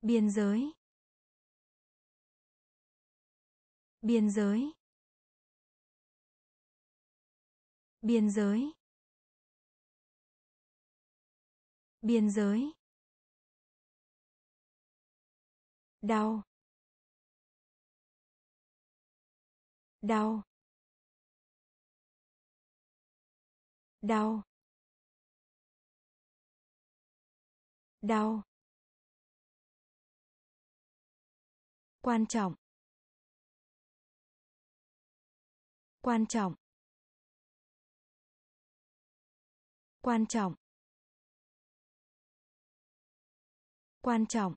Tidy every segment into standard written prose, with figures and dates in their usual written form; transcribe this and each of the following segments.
biên giới, biên giới, biên giới, biên giới, đau, đau, đau, đau, quan trọng, quan trọng, quan trọng, quan trọng,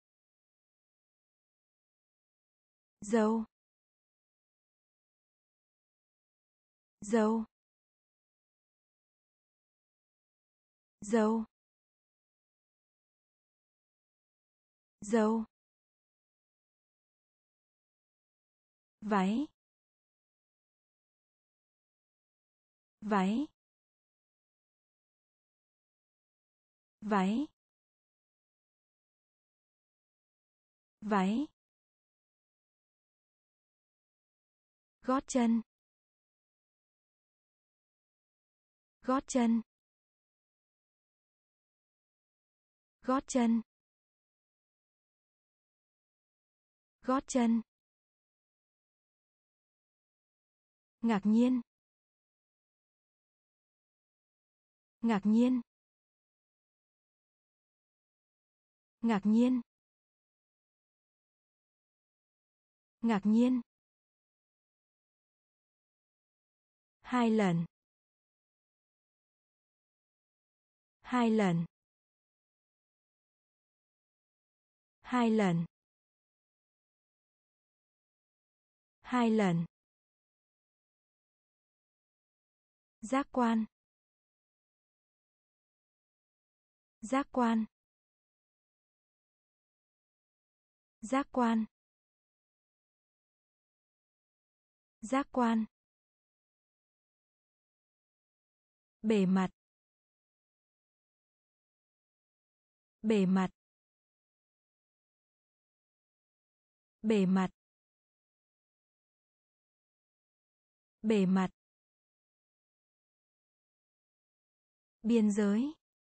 dâu, dâu, dâu, dâu, váy, váy, váy, váy, gót chân, gót chân, gót chân, gót chân, ngạc nhiên, ngạc nhiên, ngạc nhiên, ngạc nhiên, hai lần, hai lần, hai lần, hai lần, giác quan, giác quan, giác quan, giác quan, bề mặt, bề mặt, bề mặt, bề mặt, biên giới,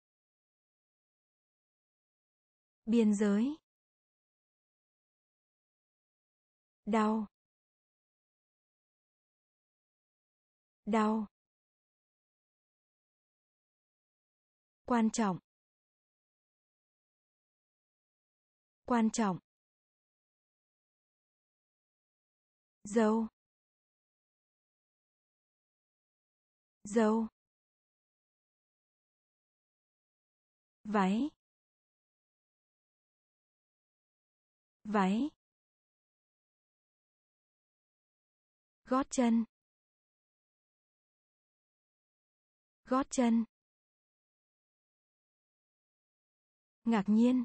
biên giới, đau, đau, quan trọng, quan trọng, dâu, dâu, váy, váy, gót chân, gót chân, ngạc nhiên,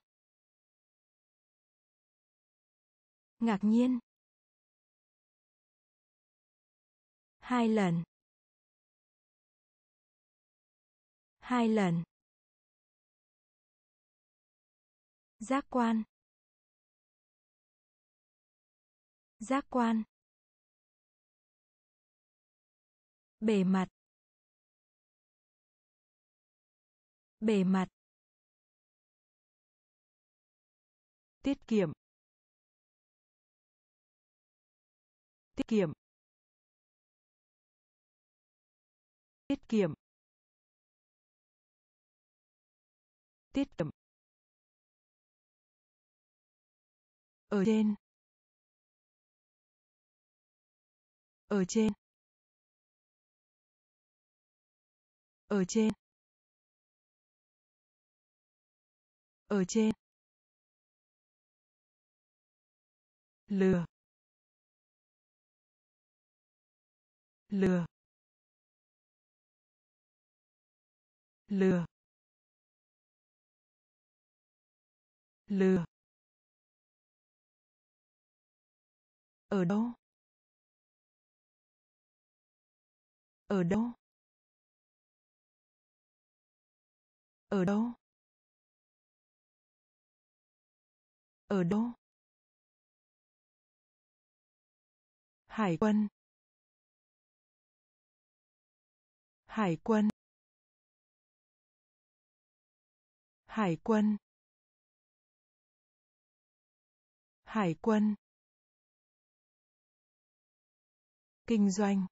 ngạc nhiên, hai lần, hai lần, giác quan, giác quan, bề mặt, bề mặt, tiết kiệm, tiết kiệm, tiết kiệm, tiết kiệm, ở trên, ở trên, ở trên, ở trên, lừa, lừa, lừa, lừa, ở đâu, ở đâu, ở đâu, Ở đâu? Hải quân. Hải quân. Hải quân. Hải quân. Kinh doanh.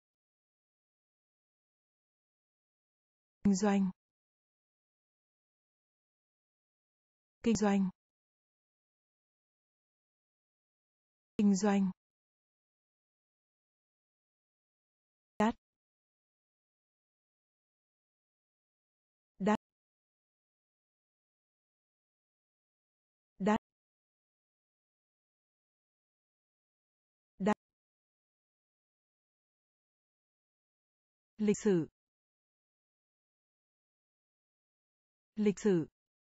Kinh doanh. Kinh doanh. Kinh doanh. Đắt. Đắt. Đắt. Đắt. Lịch sử. Lịch sử.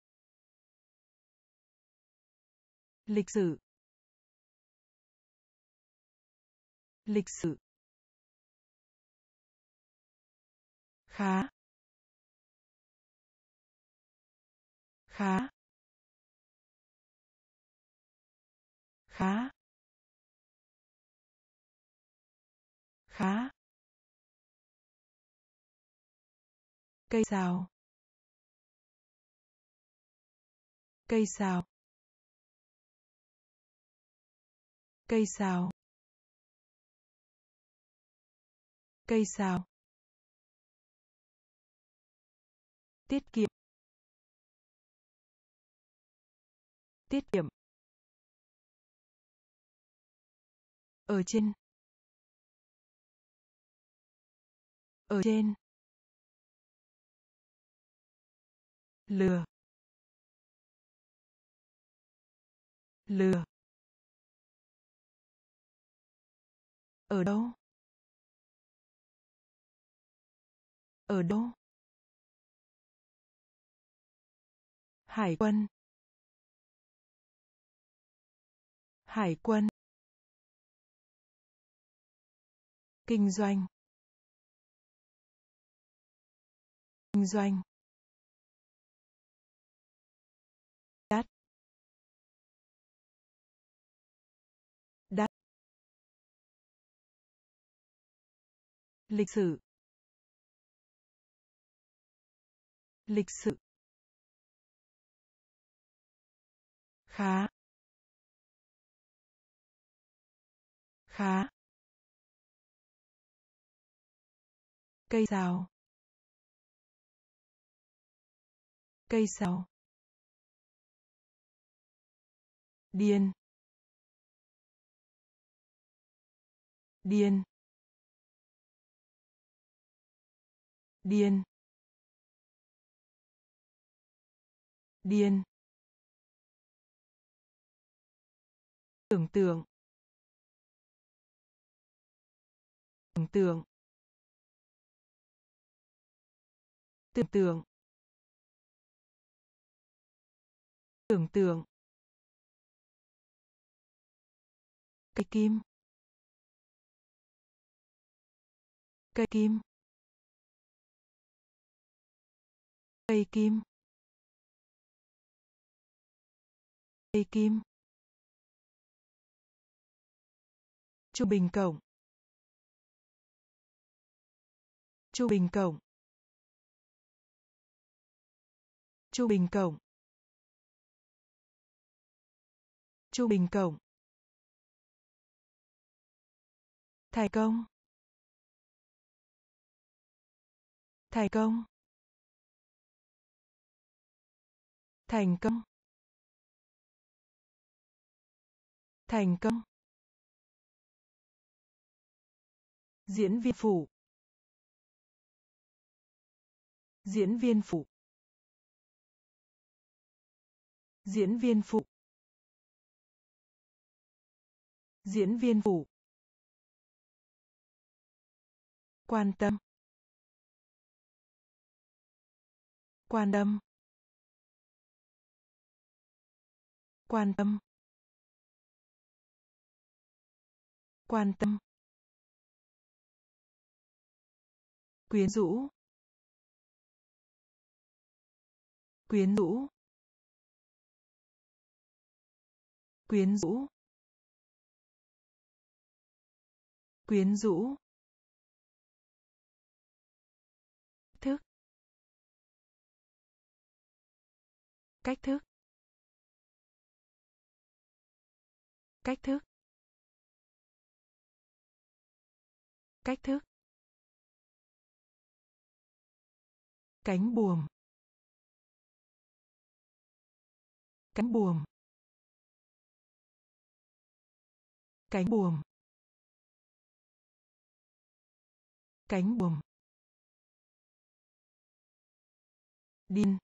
Lịch sử. Lịch sử. Khá. Khá. Khá. Khá. Cây sào. Cây sào. Cây sào. Cây sào. Tiết kiệm. Tiết kiệm. Ở trên. Ở trên. Lừa. Lừa. Ở đâu? Ở đâu? Hải quân. Hải quân. Kinh doanh. Kinh doanh. Đắt. Đắt. Lịch sử. Lịch sử. Khá. Khá. Cây sào. Cây sào. Điên. Điên. Điên. Điên. Tưởng tượng. Tưởng tượng. Tưởng tượng. Tưởng tượng. Cây kim. Cây kim. Cây kim. Cây kim. Trung bình cộng. Trung bình cộng. Trung bình cộng. Trung bình cộng. Thành công. Thành công. Thành công. Thành công. Diễn viên phụ. Diễn viên phụ. Diễn viên phụ. Diễn viên phụ. Quan tâm. Quan tâm. Quan tâm. Quan tâm. Quyến rũ. Quyến rũ. quyến rũ, quyến rũ, thức, cách thức, cách thức, cách thức, cánh buồm, cánh buồm, cánh buồm, cánh buồm, điên,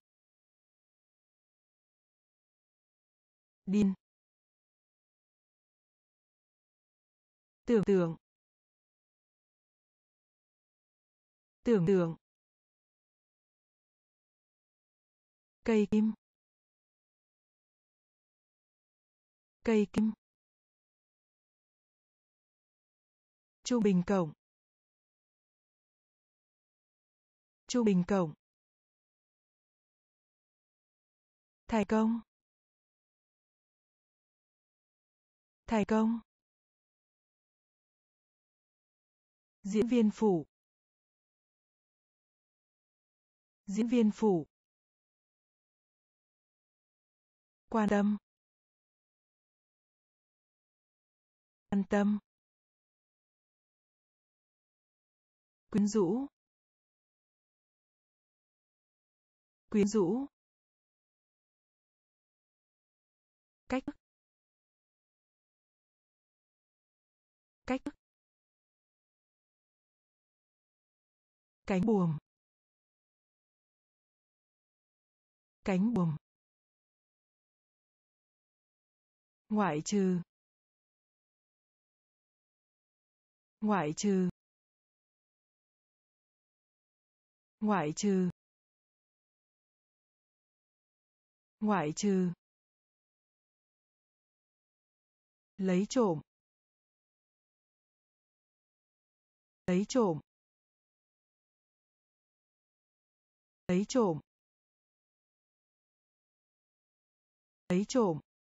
điên, tưởng tượng, tưởng tượng, cây kim, cây kim, trung bình cộng, trung bình cộng, thành công, thành công, diễn viên phụ, diễn viên phụ, quan tâm, quan tâm, quyến rũ, quyến rũ, cách thức, cách thức, cánh buồm, cánh buồm, ngoại trừ, ngoại trừ, ngoại trừ, ngoại trừ, lấy trộm, lấy trộm, lấy trộm, lấy trộm,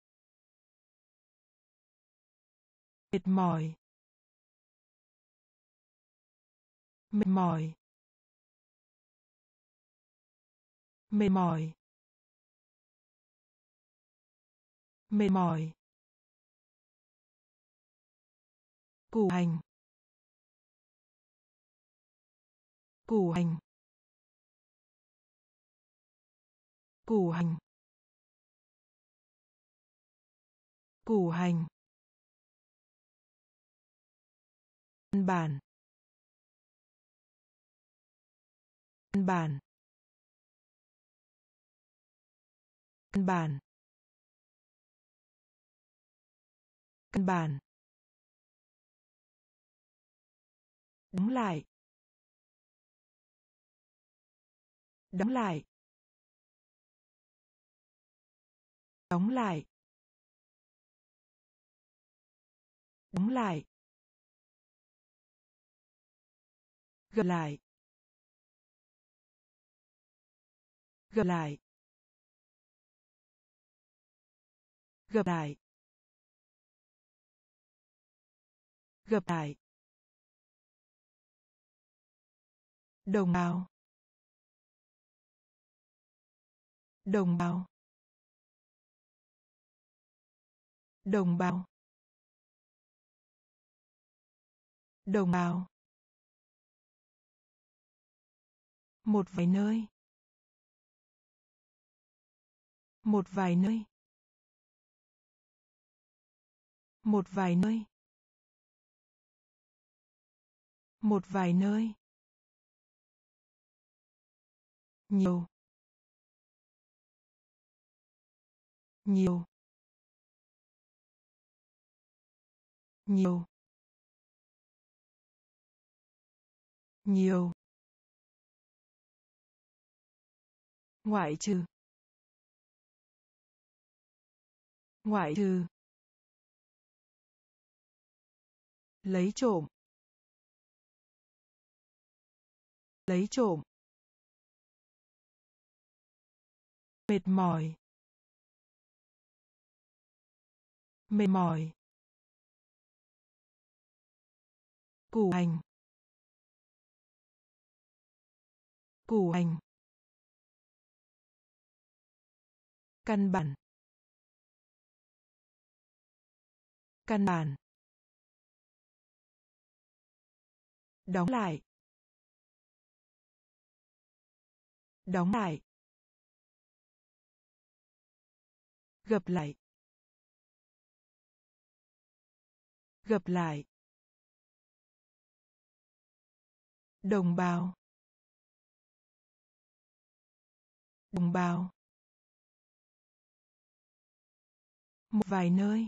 mệt mỏi, mệt mỏi, mệt mỏi, mệt mỏi, củ hành, củ hành, củ hành, củ hành, văn bản, văn bản, văn bản, văn bản, đóng lại, đóng lại, đóng lại, đóng lại, gặp lại, gặp lại, gặp lại, gặp lại, đồng bào, đồng bào, đồng bào, đồng bào, một vài nơi, một vài nơi, một vài nơi, một vài nơi, nhiều, nhiều, nhiều, nhiều, ngoại trừ, ngoại trừ, lấy trộm, lấy trộm, mệt mỏi, mệt mỏi, củ hành, củ hành, căn bản, căn bản, đóng lại, đóng lại, gập lại, gập lại, đồng bào, đồng bào, một vài nơi,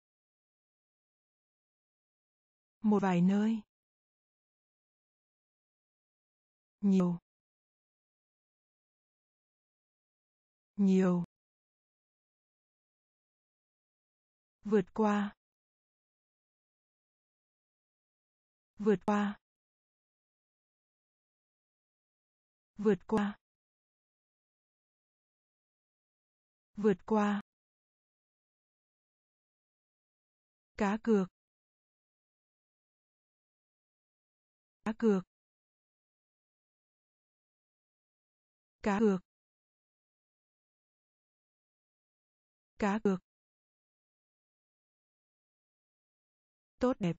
một vài nơi, nhiều, nhiều, vượt qua, vượt qua, vượt qua, vượt qua, cá cược, cá cược, cá cược, cá cược, tốt đẹp,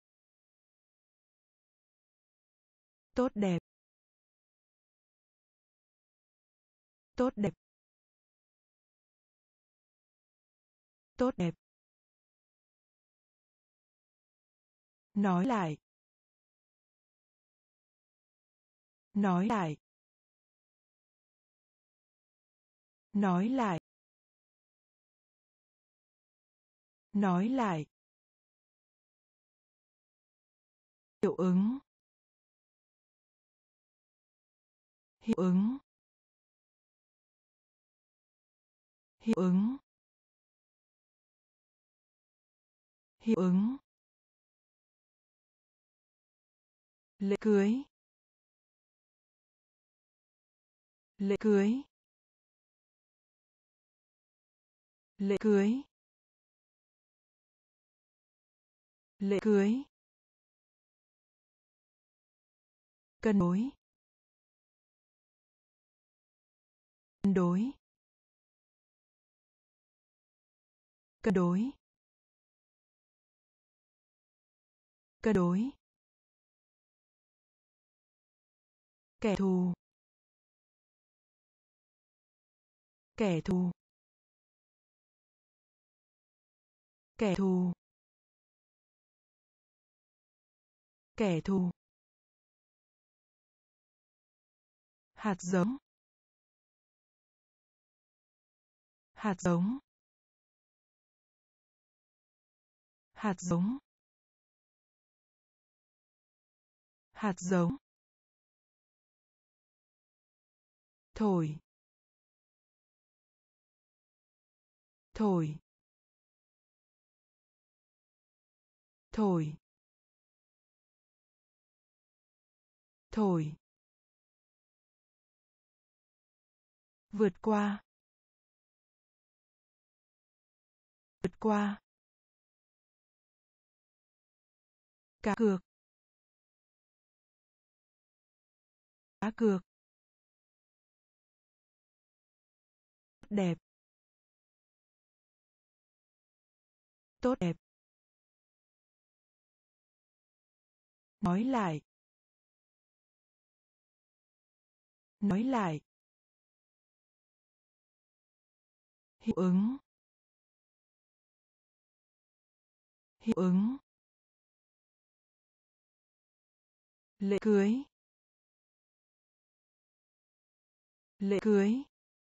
tốt đẹp, tốt đẹp, tốt đẹp, nói lại, nói lại, nói lại, nói lại, hiệu ứng, hiệu ứng, hiệu ứng, hiệu ứng, lễ cưới, lễ cưới, lễ cưới, lễ cưới, cân đối, cân đối, cân đối, cân đối, kẻ thù, kẻ thù, kẻ thù, kẻ thù, hạt giống, hạt giống, hạt giống, hạt giống, thổi, thổi, thổi, thổi, vượt qua, vượt qua, cá cược, cá cược, đẹp, tốt đẹp, nói lại, nói lại, hiệu ứng, hiệu ứng, lễ cưới, lễ cưới,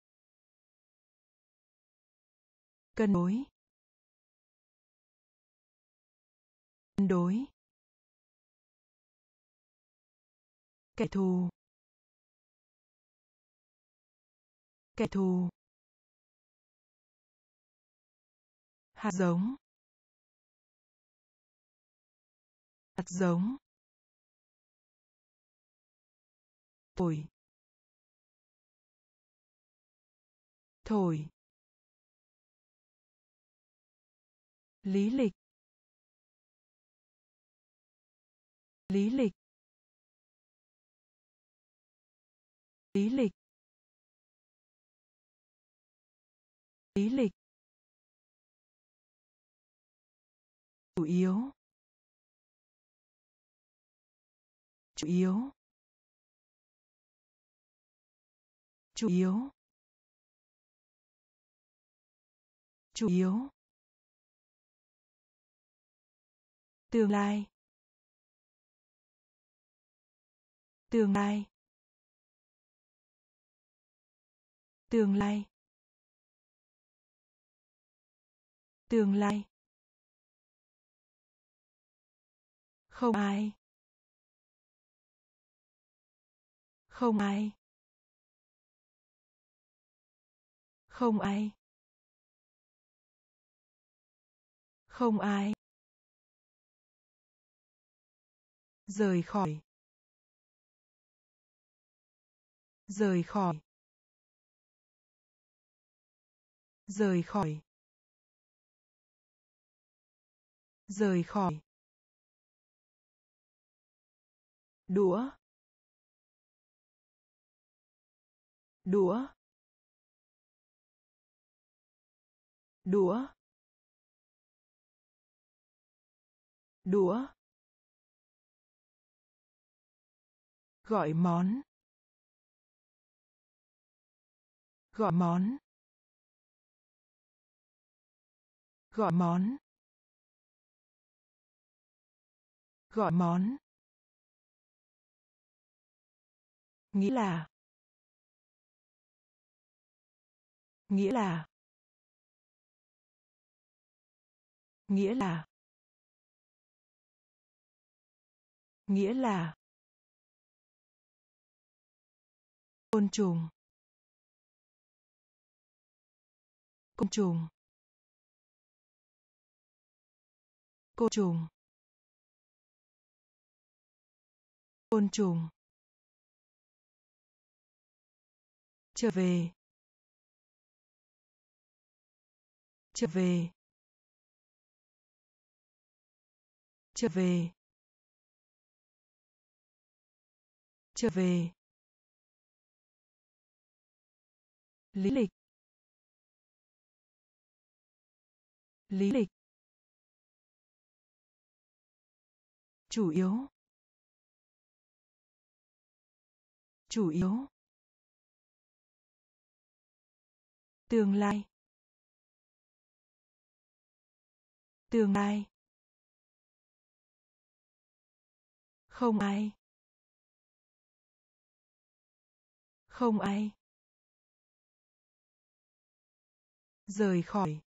cân đối, cân đối, kẻ thù, kẻ thù, hạt giống, hạt giống, thổi, thổi, lý lịch, lý lịch, lý lịch, lý lịch, chủ yếu, chủ yếu, chủ yếu, chủ yếu, tương lai, tương lai, tương lai, tương lai, không ai, không ai, không ai, không ai, rời khỏi, rời khỏi, rời khỏi, rời khỏi, đũa, đũa, đũa, đũa, gọi món, gọi món, gọi món, gọi món, nghĩa là, nghĩa là, nghĩa là, nghĩa là, côn trùng, côn trùng, côn trùng, côn trùng, trở về, trở về, trở về, trở về, lý lịch, lý lịch, chủ yếu, chủ yếu, tương lai, tương lai, không ai, không ai, rời khỏi,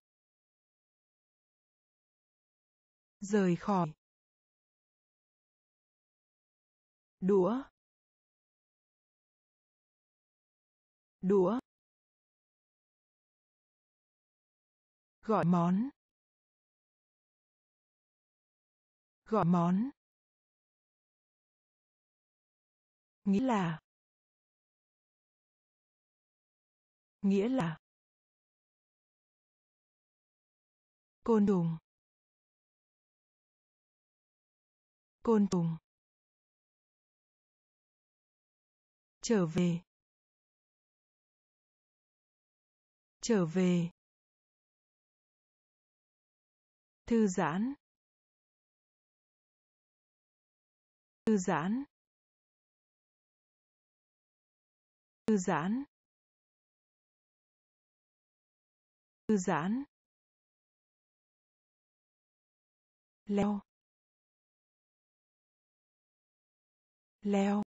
rời khỏi, đũa, đũa, gọi món, gọi món, nghĩa là, nghĩa là, côn trùng, côn trùng, trở về, trở về, thư giãn, thư giãn, thư giãn, thư giãn, leo, leo,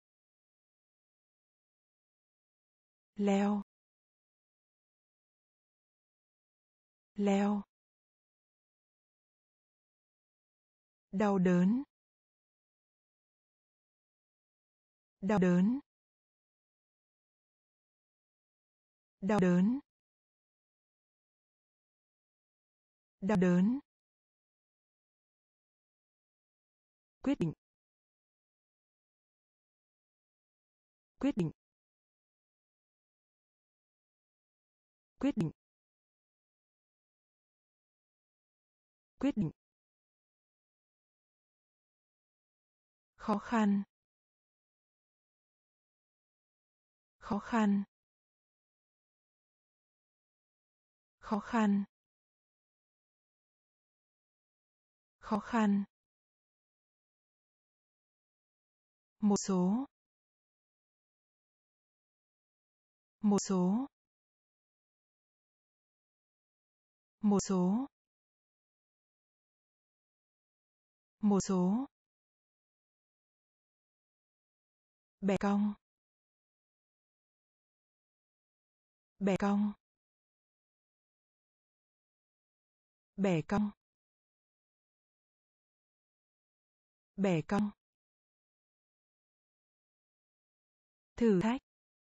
leo, leo, đau đớn, đau đớn, đau đớn, đau đớn, quyết định, quyết định, quyết định, quyết định, khó khăn, khó khăn, khó khăn, khó khăn, một số, một số, một số, một số, bẻ cong, bẻ cong, bẻ cong, bẻ cong, thử thách,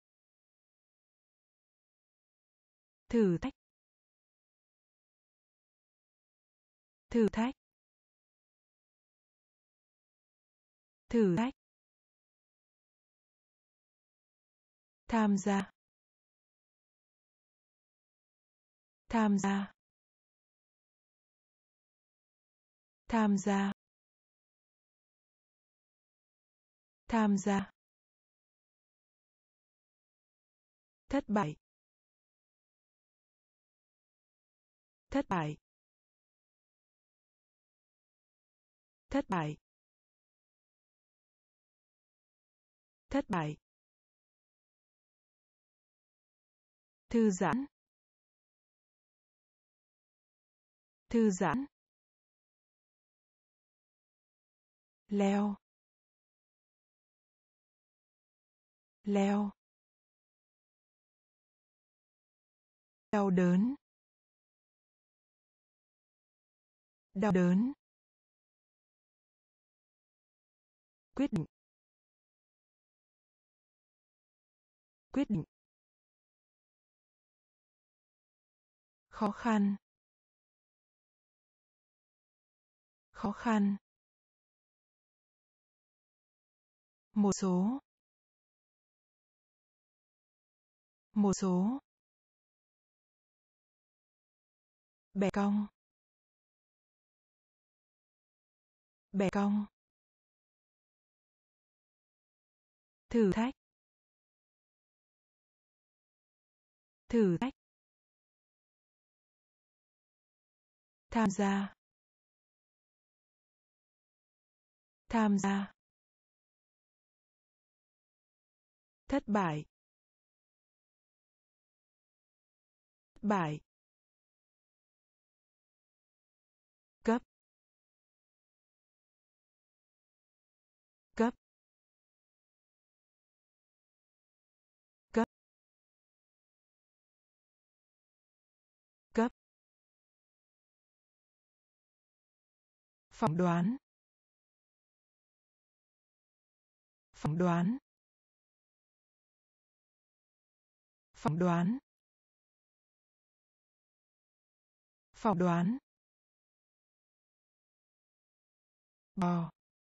thử thách, thử thách, thử thách, tham gia, tham gia, tham gia, tham gia, thất bại, thất bại, thất bại, thất bại, thư giãn, thư giãn, leo, leo, đau đớn, đau đớn, quyết định, quyết định, khó khăn, khó khăn, một số, một số, bẻ cong, bẻ cong, thử thách, thử thách, tham gia, tham gia, thất bại, thất bại, cấp, cấp, cấp, cấp, phỏng đoán, phỏng đoán, phỏng đoán, phỏng đoán, bò,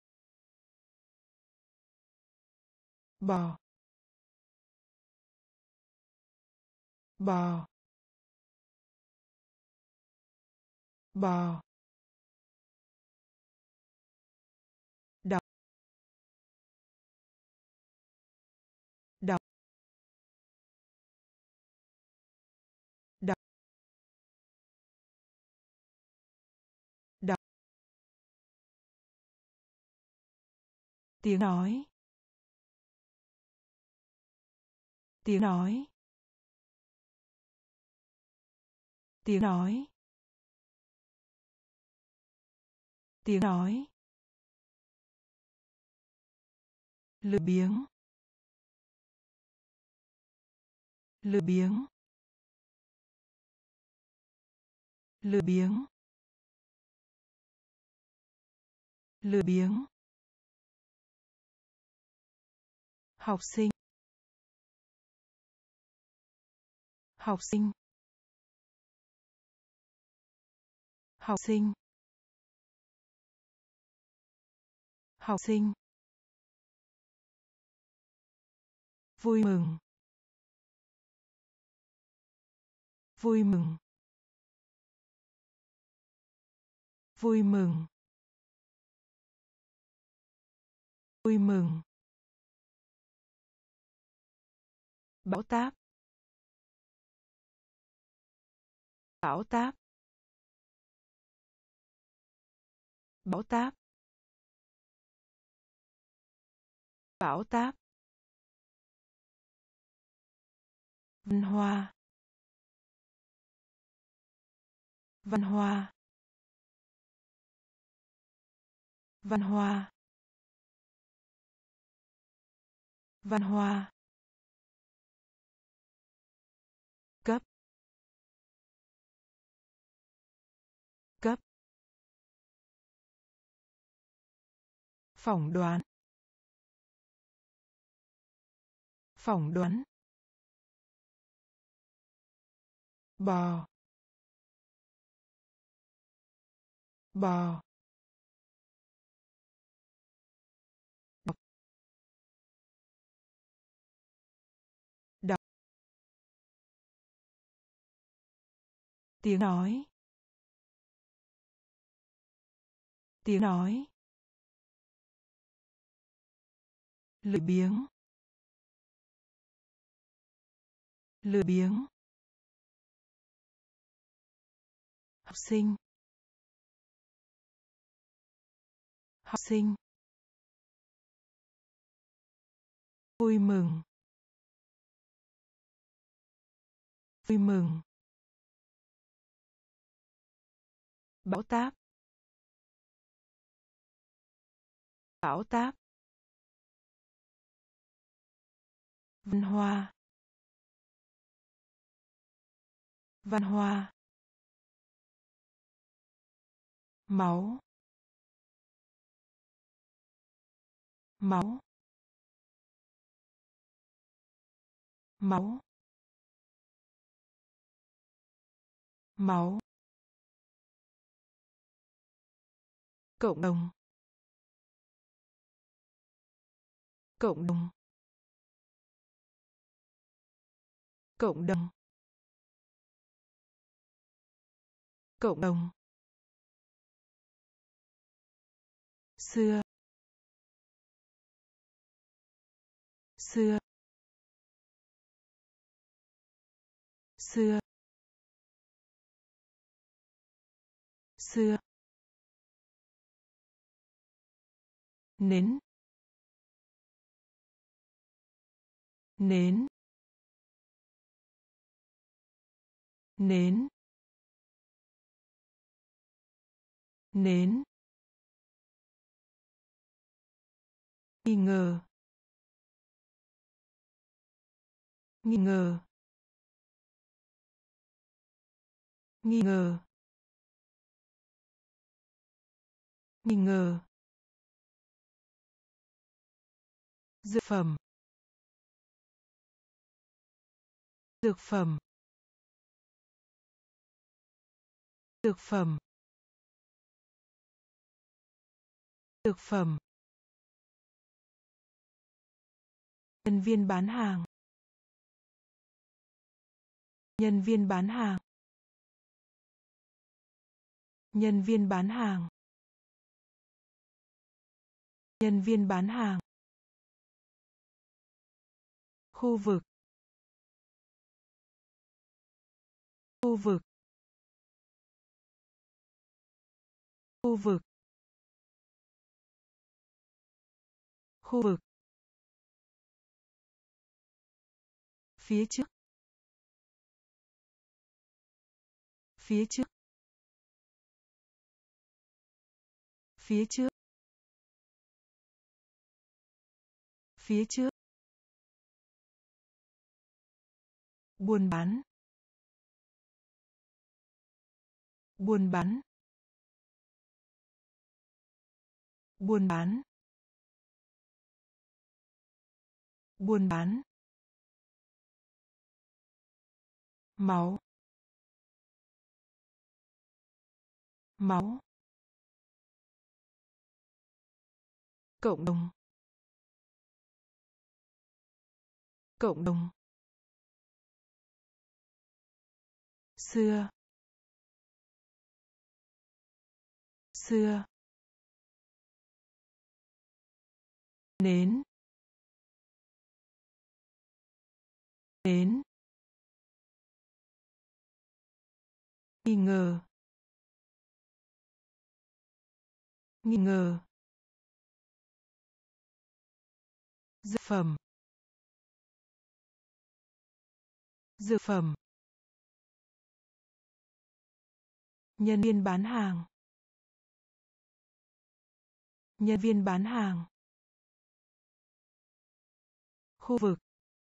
bò, bò, bò, đọc, đọc, đọc, đọc, tiếng nói, tiếng nói, tiếng nói, tiếng nói, lười biếng, lười biếng, lười biếng, lười biếng, học sinh, học sinh, học sinh, học sinh, vui mừng, vui mừng, Vui mừng. Vui mừng. Bão táp. Bão táp. Bão táp. Bão táp. Văn hoa. Văn hoa. Văn hoa. Văn hoa. Cấp. Cấp. Phỏng đoán. Phỏng đoán. Bò. Bò. Đọc. Đọc. Tiếng nói. Tiếng nói. Lười biếng. Lười biếng. Học sinh. Học sinh. Vui mừng. Vui mừng. Bão táp. Bão táp. Văn hoa. Văn hoa. Máu. Máu. Máu. Máu. Cộng đồng. Cộng đồng. Cộng đồng. Cộng đồng. Xưa. Xưa. Xưa. Xưa. Nến. Nến. Nến. Nến. Nghi ngờ. Nghi ngờ. Nghi ngờ. Nghi ngờ. Dược phẩm. Dược phẩm. Dược phẩm. Dược phẩm. Nhân viên bán hàng. Nhân viên bán hàng. Nhân viên bán hàng. Nhân viên bán hàng. Khu vực. Khu vực. Khu vực. Khu vực. Phía trước. Phía trước. Phía trước. Phía trước. Buôn bán. Buôn bán. Buôn bán. Buôn bán. Máu. Máu. Cộng đồng. Cộng đồng. Xưa. xưa, nến, nến, nghi ngờ, nghi ngờ, dược phẩm, dược phẩm, nhân viên bán hàng, nhân viên bán hàng, khu vực,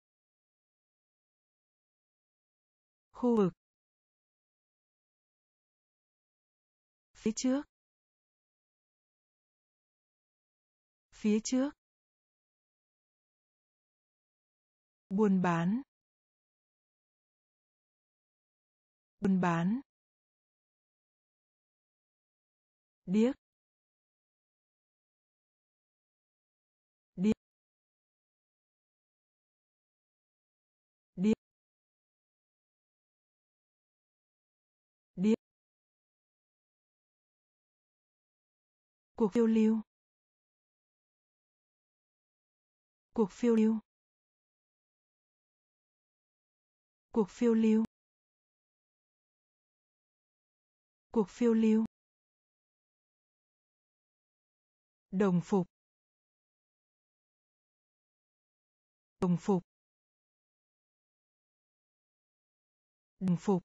khu vực, phía trước, phía trước, buôn bán, buôn bán, điếc, điếc, điếc, điếc, cuộc phiêu lưu, cuộc phiêu lưu, cuộc phiêu lưu, cuộc phiêu lưu, đồng phục, đồng phục, đồng phục,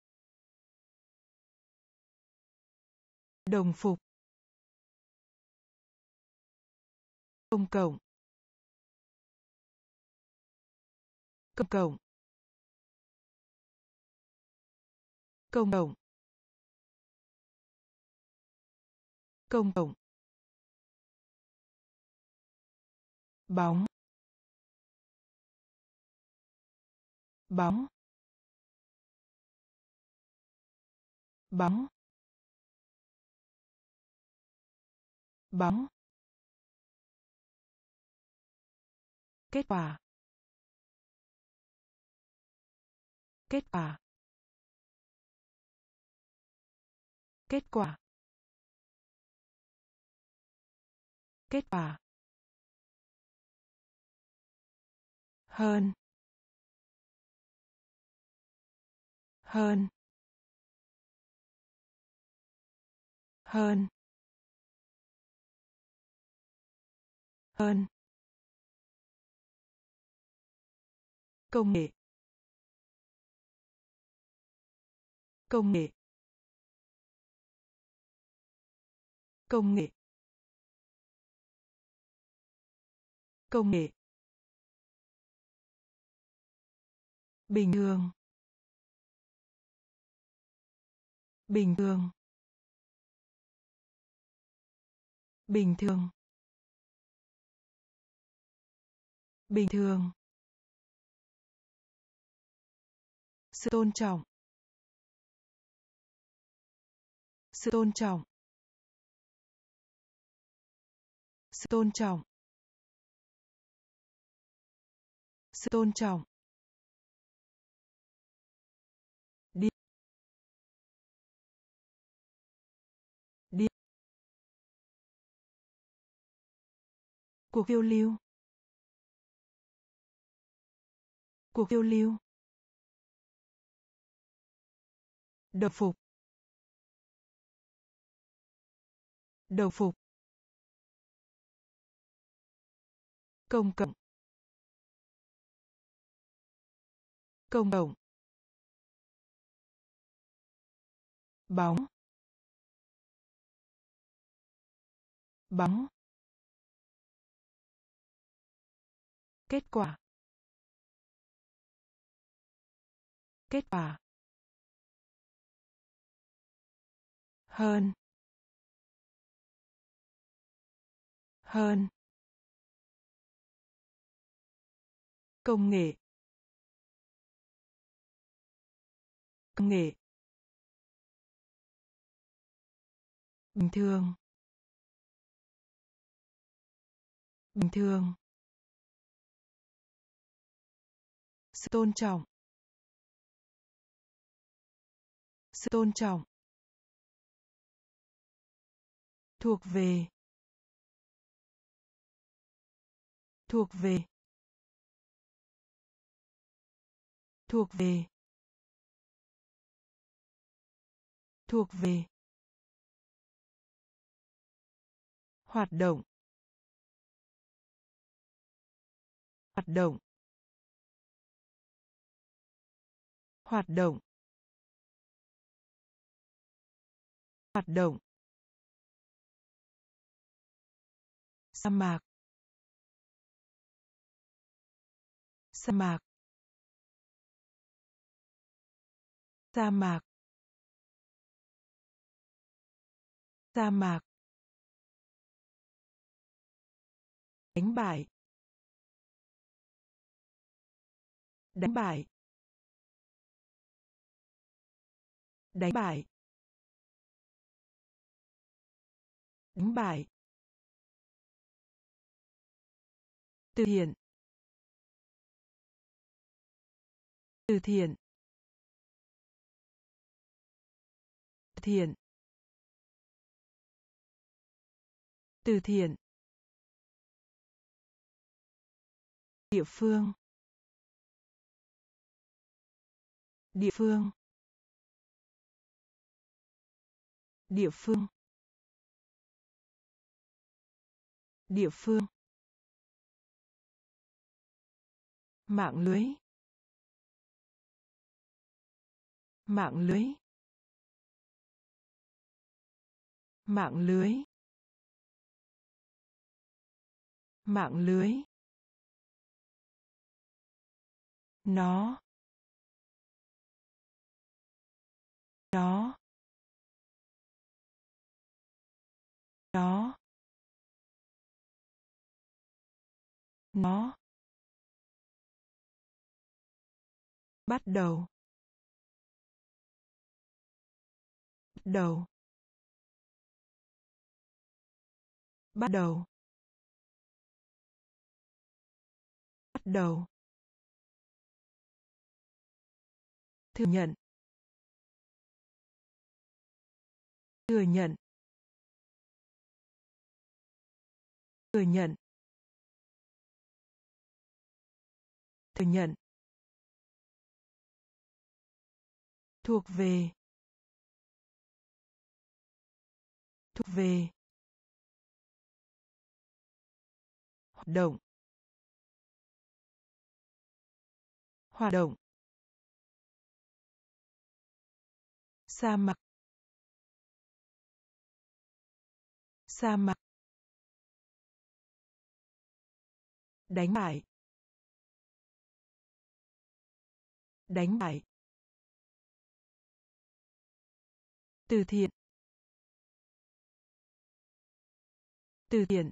đồng phục, công cộng, công cộng, công cộng, công cộng, bóng, bóng, bóng, bóng, kết quả, kết quả, kết quả, kết quả, hơn, hơn, hơn, hơn, công nghệ, công nghệ, công nghệ, công nghệ, bình thường, bình thường, bình thường, bình thường, sự tôn trọng, sự tôn trọng, sự tôn trọng, sự tôn trọng, đi, đi, cuộc phiêu lưu, cuộc phiêu lưu, đồng phục, đồng phục, công cộng, công cộng, bóng, bóng, kết quả, kết quả, hơn, hơn, công nghệ, công nghệ, bình thường, bình thường, sự tôn trọng, sự tôn trọng, thuộc về, thuộc về, thuộc về, thuộc về, hoạt động, hoạt động, hoạt động, hoạt động, sa mạc, sa mạc, sa mạc, sa mạc, đánh bại, đánh bại, đánh bại, đánh bại, từ thiện, từ thiện, từ thiện, từ thiện, địa phương, địa phương, địa phương, địa phương, mạng lưới, mạng lưới, mạng lưới, mạng lưới, nó, nó, nó, nó, bắt đầu, bắt đầu, bắt đầu, bắt đầu, thừa nhận, thừa nhận, thừa nhận, thừa nhận, thuộc về, thuộc về, hoạt động, hoạt động, sa mạc, sa mạc, đánh bại, đánh bại, từ thiện, từ thiện,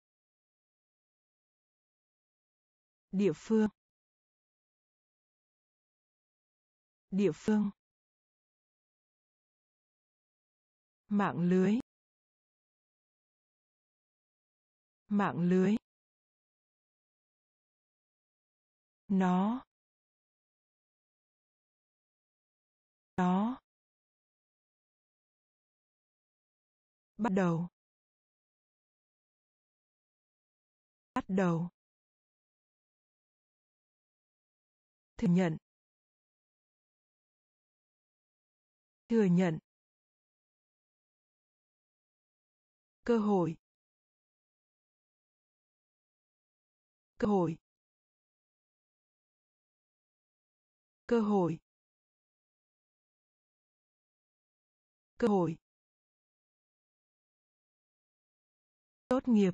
địa phương, địa phương, mạng lưới, mạng lưới, nó, nó, bắt đầu, bắt đầu, thừa nhận, thừa nhận, cơ hội, cơ hội, cơ hội, cơ hội, tốt nghiệp,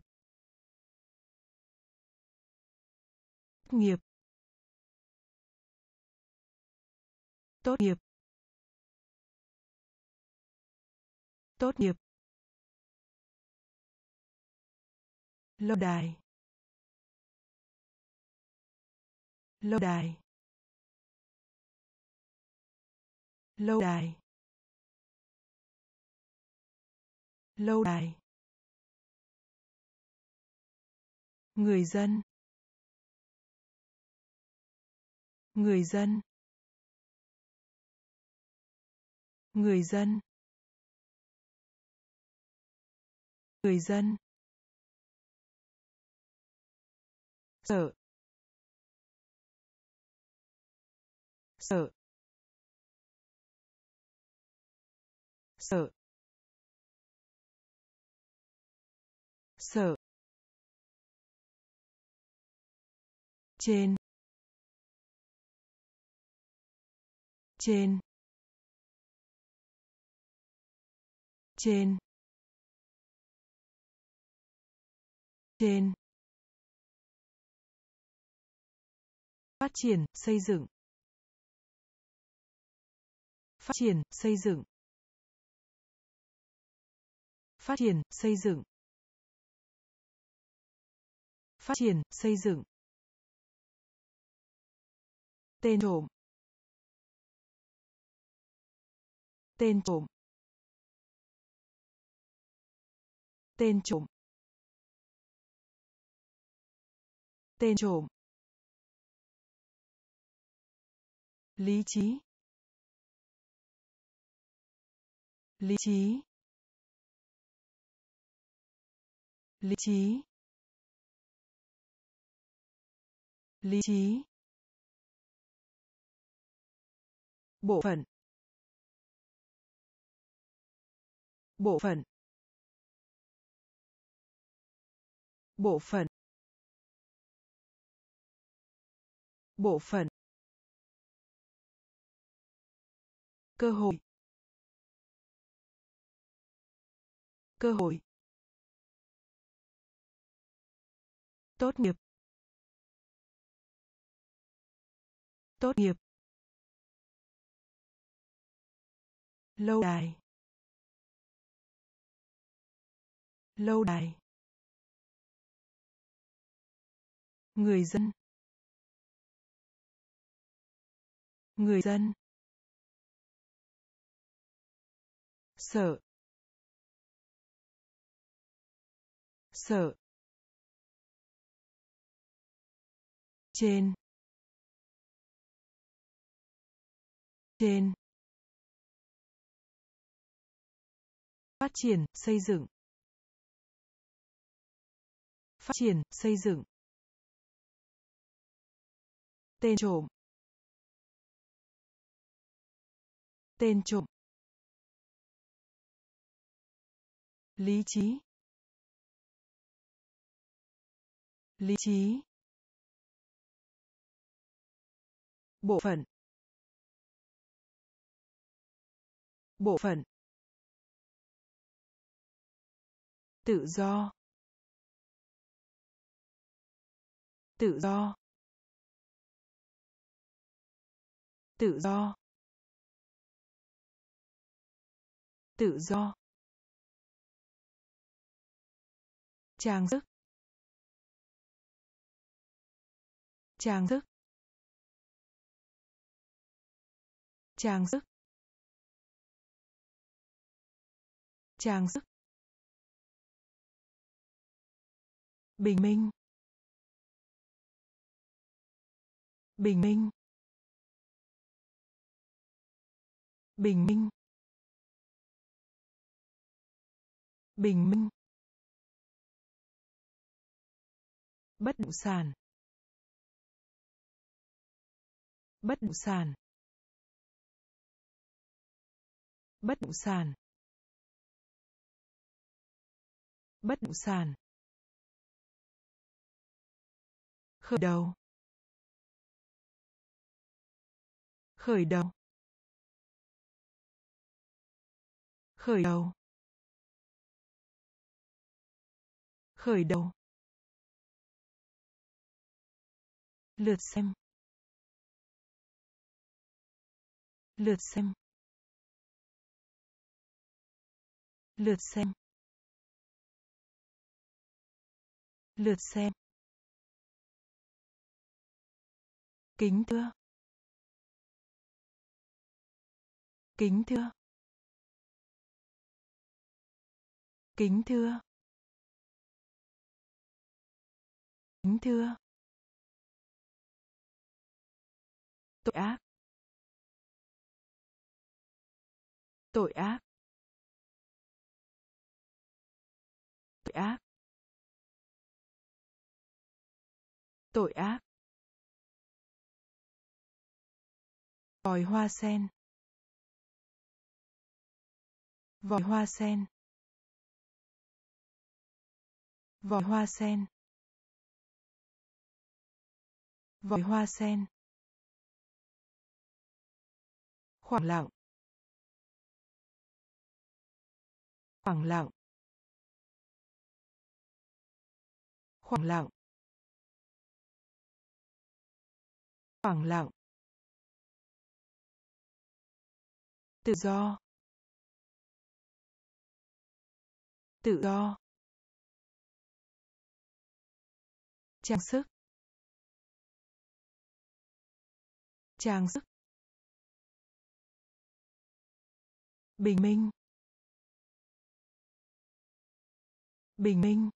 tốt nghiệp, tốt nghiệp, tốt nghiệp, lâu đài, lâu đài, lâu đài, lâu đài, người dân, người dân, người dân, người dân, sợ, sợ, sợ, sợ, trên, trên, trên, trên, phát triển, xây dựng, phát triển, xây dựng, phát triển, xây dựng, phát triển, xây dựng, tên trộm, tên trộm, tên trộm, tên trộm, lý trí, lý trí, lý trí, lý trí, bộ phận, bộ phận, bộ phận, bộ phận, cơ hội, cơ hội, tốt nghiệp, tốt nghiệp, lâu đài, lâu đài, người dân, người dân, sợ, sợ, trên, trên, phát triển, xây dựng, phát triển, xây dựng, tên trộm, tên trộm, lý trí, lý trí, bộ phận, bộ phận, tự do, tự do, tự do, tự do, trang sức, trang sức, trang sức, trang sức, bình minh, bình minh, bình minh, bình minh, bất động sản, bất động sản, bất động sản, bất động sản, khởi đầu, khởi đầu, khởi đầu, khởi đầu, lượt xem, lượt xem, lượt xem, lượt xem, kính thưa, kính thưa, kính thưa, kính thưa, tội ác, tội ác, tội ác, tội ác, vòi hoa sen, vòi hoa sen, vòi hoa sen, vòi hoa sen, khoảng lặng, khoảng lặng, khoảng lặng, khoảng lặng, tự do, tự do, trang sức, trang sức, bình minh, bình minh,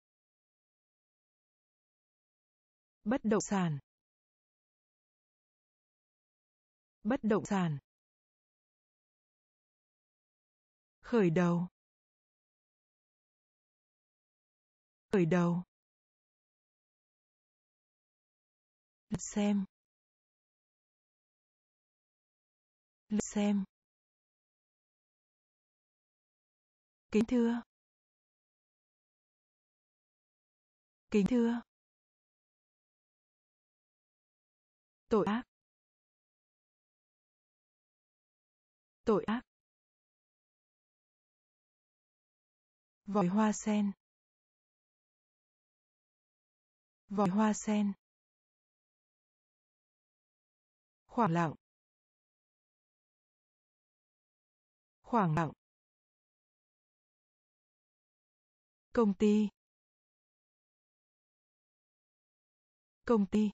bất động sản, bất động sản, khởi đầu, khởi đầu, lượt xem, lượt xem, kính thưa, kính thưa, tội ác, tội ác, vòi hoa sen, vòi hoa sen, khoảng lặng, khoảng lặng, công ty, công ty,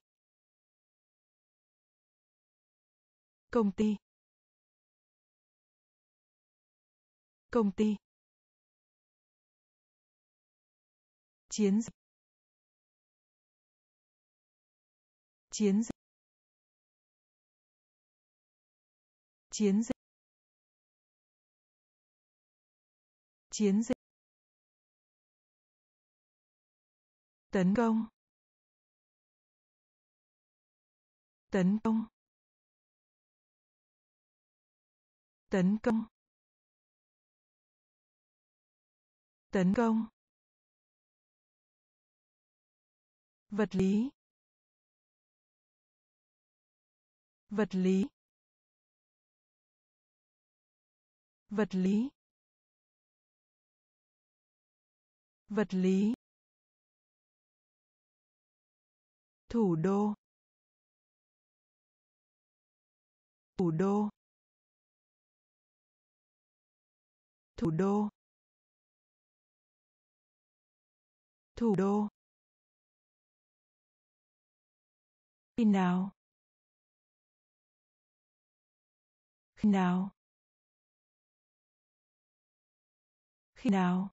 công ty, công ty, chiến dịch, chiến dịch, chiến dịch, chiến dịch, tấn công, tấn công, tấn công, tấn công, vật lý, vật lý, vật lý, vật lý, thủ đô, thủ đô, thủ đô, thủ đô, khi nào, khi nào, khi nào,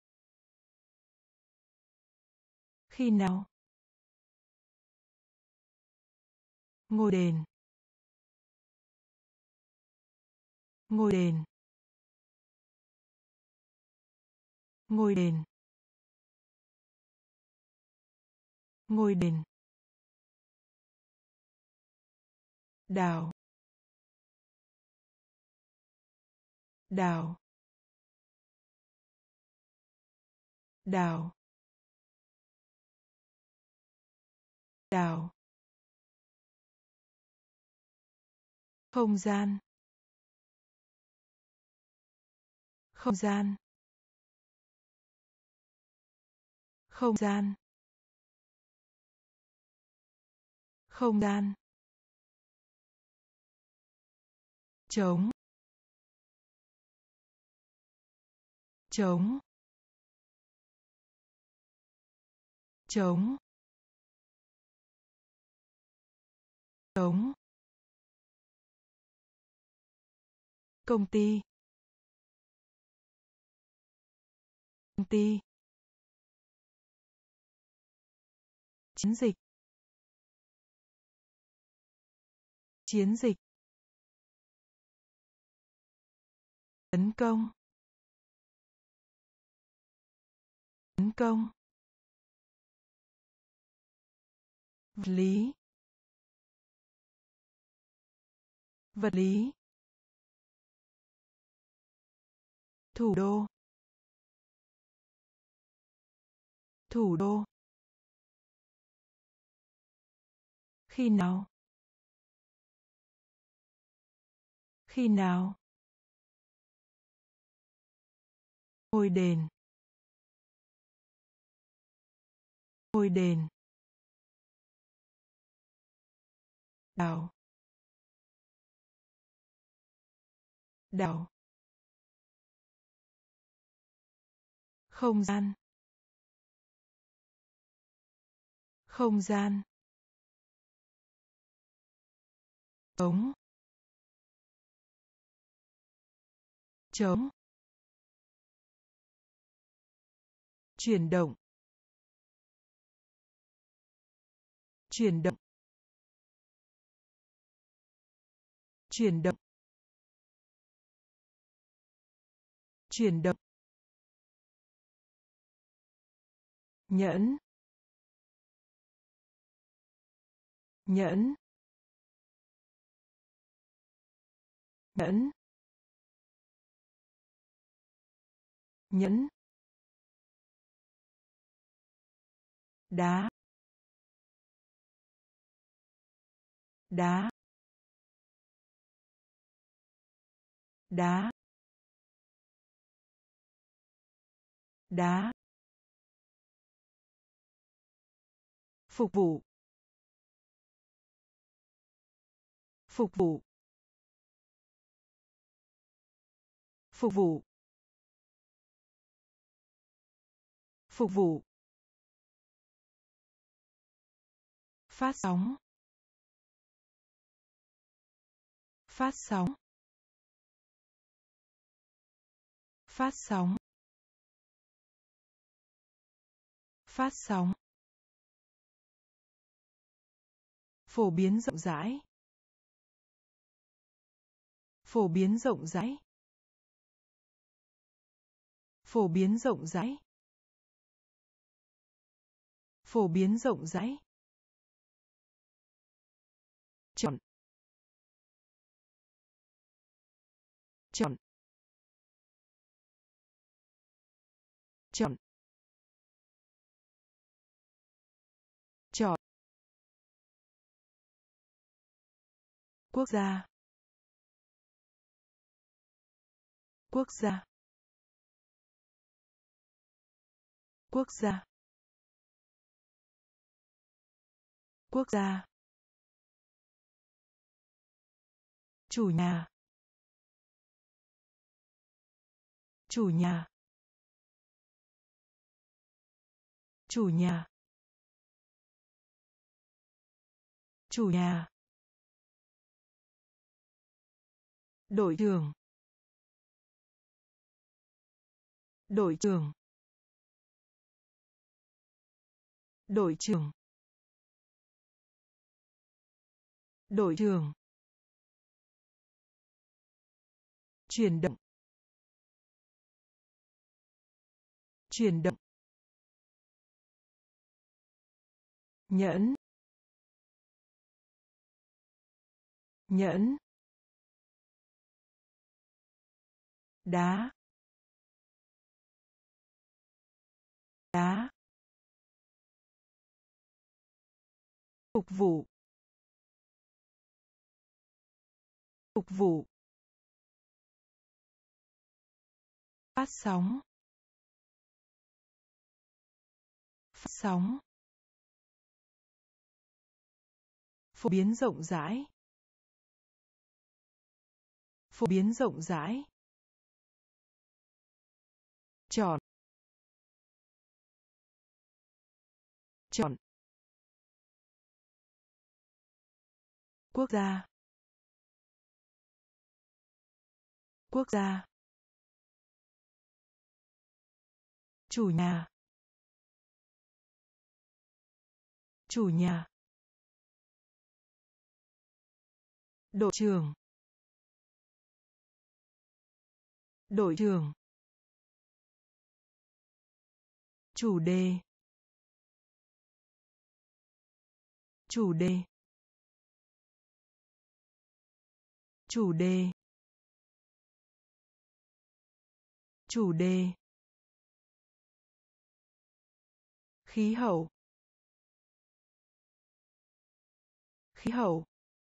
khi nào, ngôi đền, ngôi đền, ngôi đền, ngôi đền, đào, đào, đào, đào, không gian, không gian, không gian, không gian, chống, chống, chống, chống, công ty, công ty, chiến dịch, chiến dịch, tấn công, tấn tấn công, vật lý, vật lý, thủ đô, thủ đô, khi nào, khi nào, ngôi đền, ngôi đền, đảo, đảo, không gian, không gian, trống, trống, chuyển động, chuyển động, chuyển động, chuyển động, nhẫn, nhẫn, nhẫn, nhẫn, đá, đá, đá, đá, phục vụ, phục vụ, phục vụ, phục vụ, phát sóng, phát sóng, phát sóng, phát sóng, phổ biến rộng rãi, phổ biến rộng rãi, phổ biến rộng rãi, phổ biến rộng rãi, chọn, chọn, chọn, chọn, quốc gia, quốc gia, quốc gia, quốc gia, chủ nhà, chủ nhà, chủ nhà, chủ nhà, đội trưởng, đội trưởng, đội trưởng, đội trưởng, chuyển động, chuyển động, nhẫn, nhẫn, đá, đá, phục vụ, phục vụ, phát sóng, phát sóng, phổ biến rộng rãi, phổ biến rộng rãi, chọn, chọn, quốc gia, quốc gia, chủ nhà, chủ nhà, đội trưởng, đội trưởng, chủ đề, chủ đề, chủ đề, chủ đề, khí hậu, khí hậu,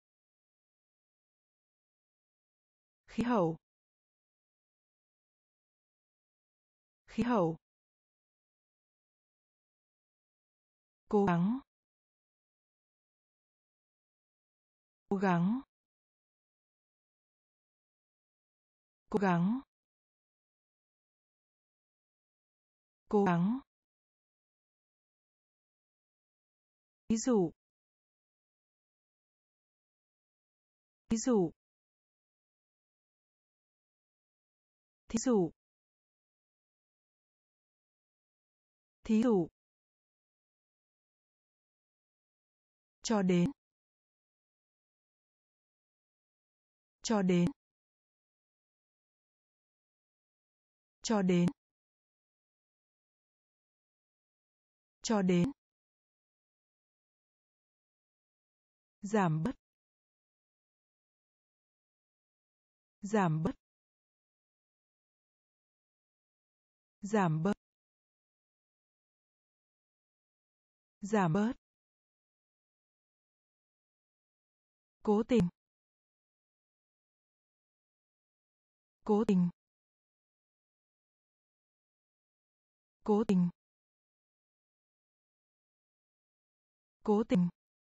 khí hậu, khí hậu, cố gắng, cố gắng, cố gắng, cố gắng, ví dụ, ví dụ, thí dụ, thí dụ, cho đến, cho đến, cho đến, cho đến, giảm bớt, giảm bớt, giảm bớt, giảm bớt, cố tình, cố tình, cố tình, cố tình,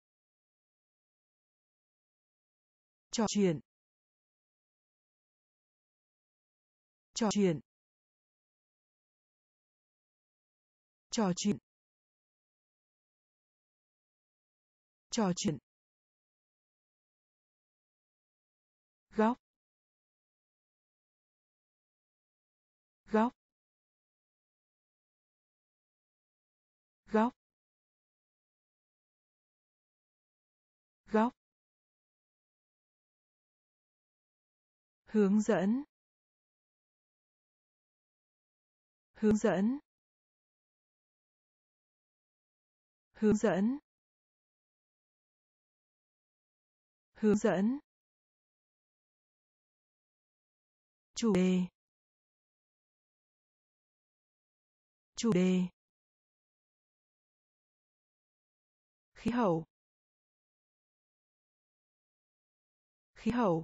trò chuyện, trò chuyện, trò chuyện, trò chuyện, góc, góc, góc, góc, hướng dẫn, hướng dẫn, hướng dẫn, hướng dẫn, chủ đề, chủ đề, khí hậu, khí hậu,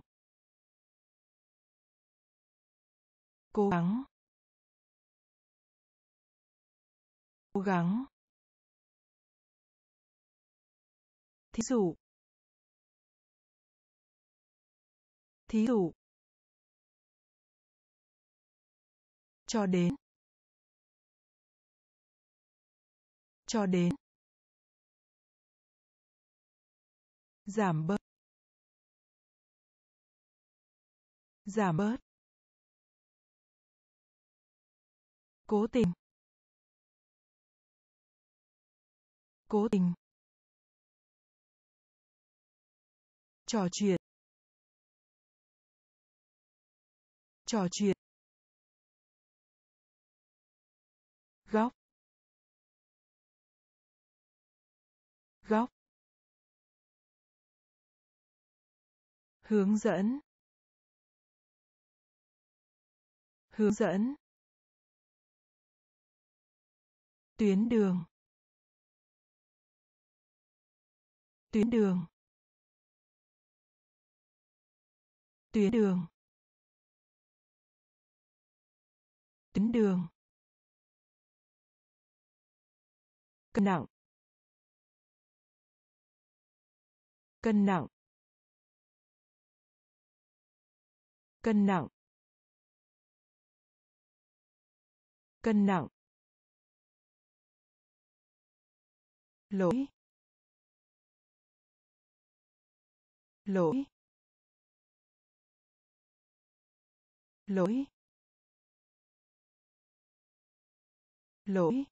cố gắng, cố gắng, thí dụ, thí dụ, cho đến, cho đến, giảm bớt, giảm bớt, cố tình, cố tình, trò chuyện, trò chuyện, góc, góc, hướng dẫn, hướng dẫn, tuyến đường, tuyến đường, tuyến đường, tuyến đường, cân nặng, cân nặng, cân nặng, cân nặng, lỗi, lỗi, lỗi, lỗi,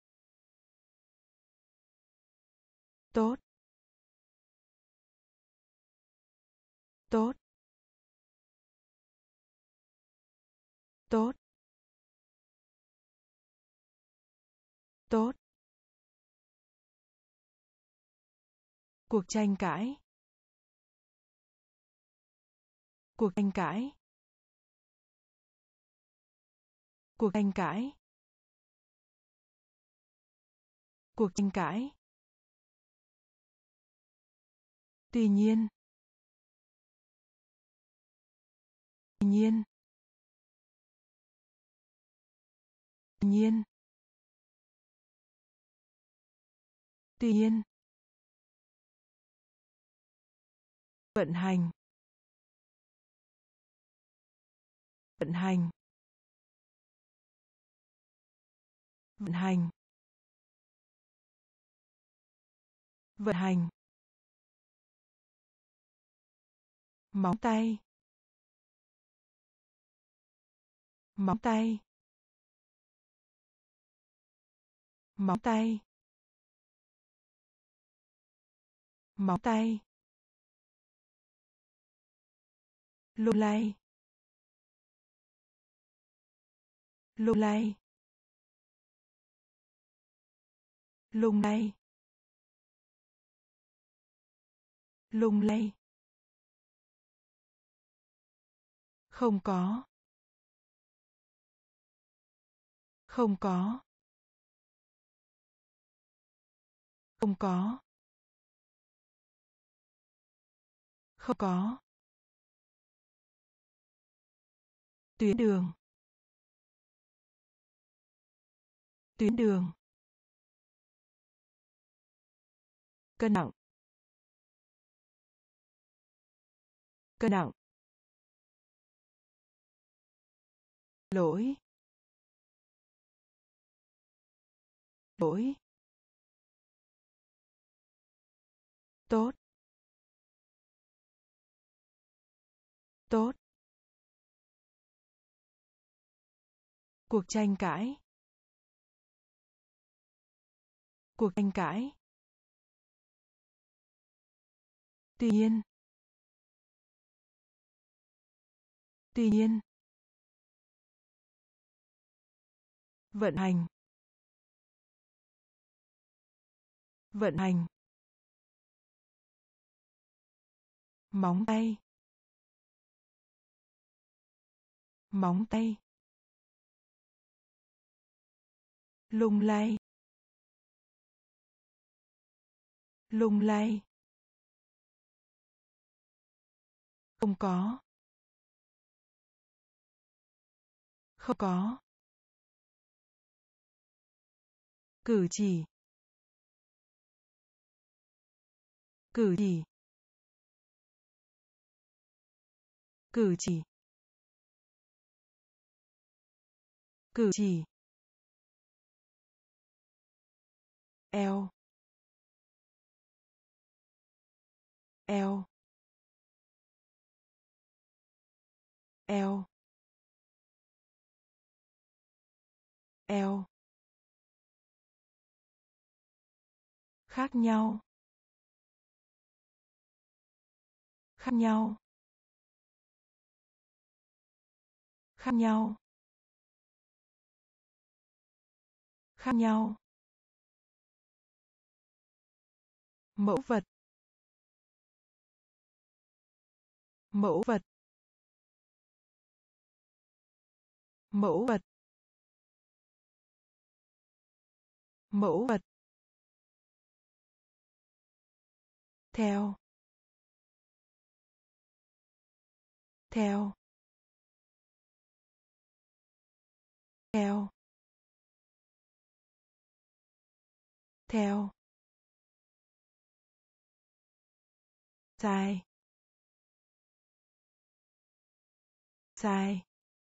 tốt, tốt, tốt, tốt, cuộc tranh cãi, cuộc tranh cãi, cuộc tranh cãi, cuộc tranh cãi. Tuy nhiên, tuy nhiên, tuy nhiên, tuy nhiên. Vận hành, vận hành, vận hành, vận hành. Móng tay, móng tay, móng tay, móng tay. Lung lay, lung lay, lung lay, lung lay. Không có, không có, không có, không có. Tuyến đường, tuyến đường. Cân nặng, cân nặng. Lỗi, lỗi. Tốt, tốt. Cuộc tranh cãi, cuộc tranh cãi. Tuy nhiên, tuy nhiên. Vận hành, vận hành. Móng tay, móng tay. Lung lay, lung lay. Không có, không có. Cử chỉ, cử chỉ, cử chỉ, cử chỉ. Eo, eo, eo, eo. Khác nhau, khác nhau, khác nhau, khác nhau. Mẫu vật, mẫu vật, mẫu vật, mẫu vật. Theo, theo, theo, theo. Sai, sai,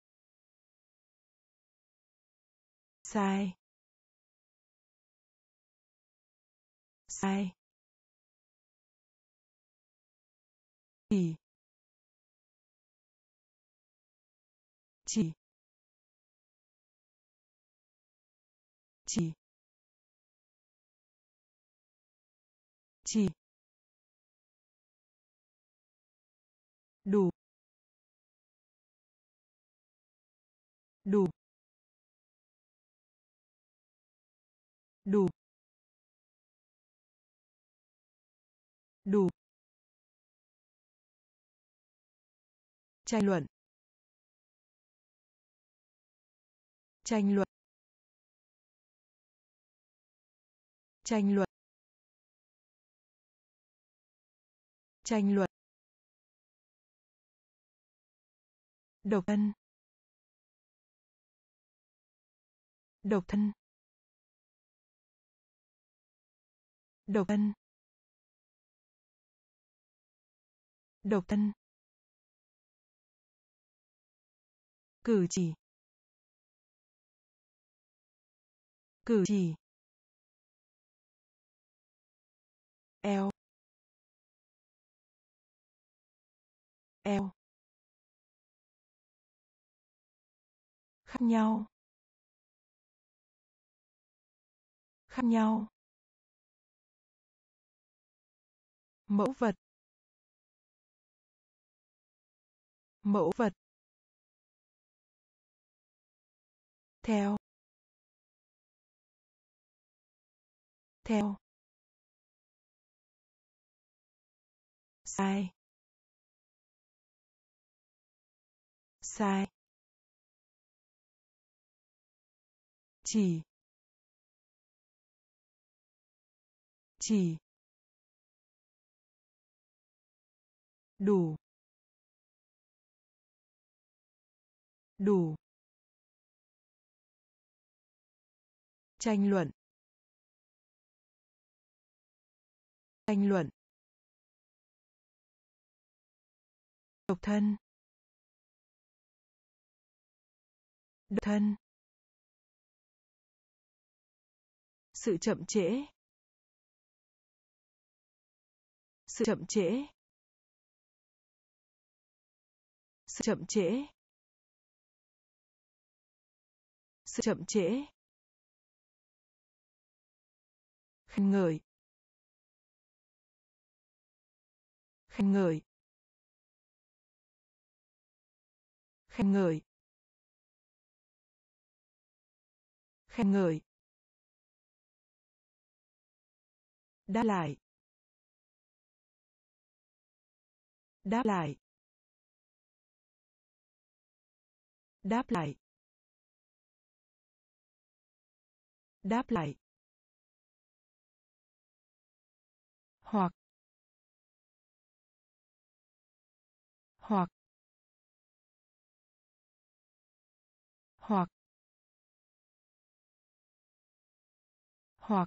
sai, sai. Chỉ, chỉ, chỉ, chỉ. Đủ, đủ, đủ, tranh luận, tranh luận, tranh luận, tranh luận, độc thân, độc thân, độc thân, độc thân, cử chỉ, cử chỉ, eo, eo, khác nhau, khác nhau, mẫu vật, mẫu vật, theo, theo, sai, sai, chỉ, chỉ, đủ, đủ, tranh luận, tranh luận, độc thân, độc thân, sự chậm trễ, sự chậm trễ, sự chậm trễ, sự chậm trễ, khen ngợi, khen ngợi, khen ngợi, khen ngợi, đáp lại, đáp lại, đáp lại, đáp lại, hoặc, hoặc, hoặc, hoặc,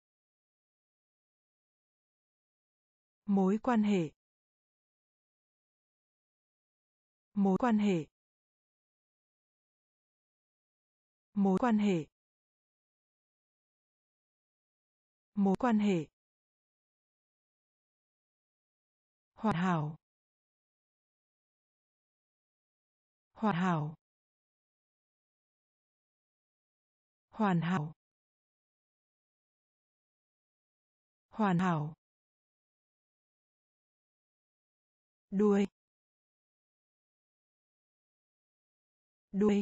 mối quan hệ, mối quan hệ, mối quan hệ, mối quan hệ, hoàn hảo, hoàn hảo, hoàn hảo, hoàn hảo, đuôi, đuôi,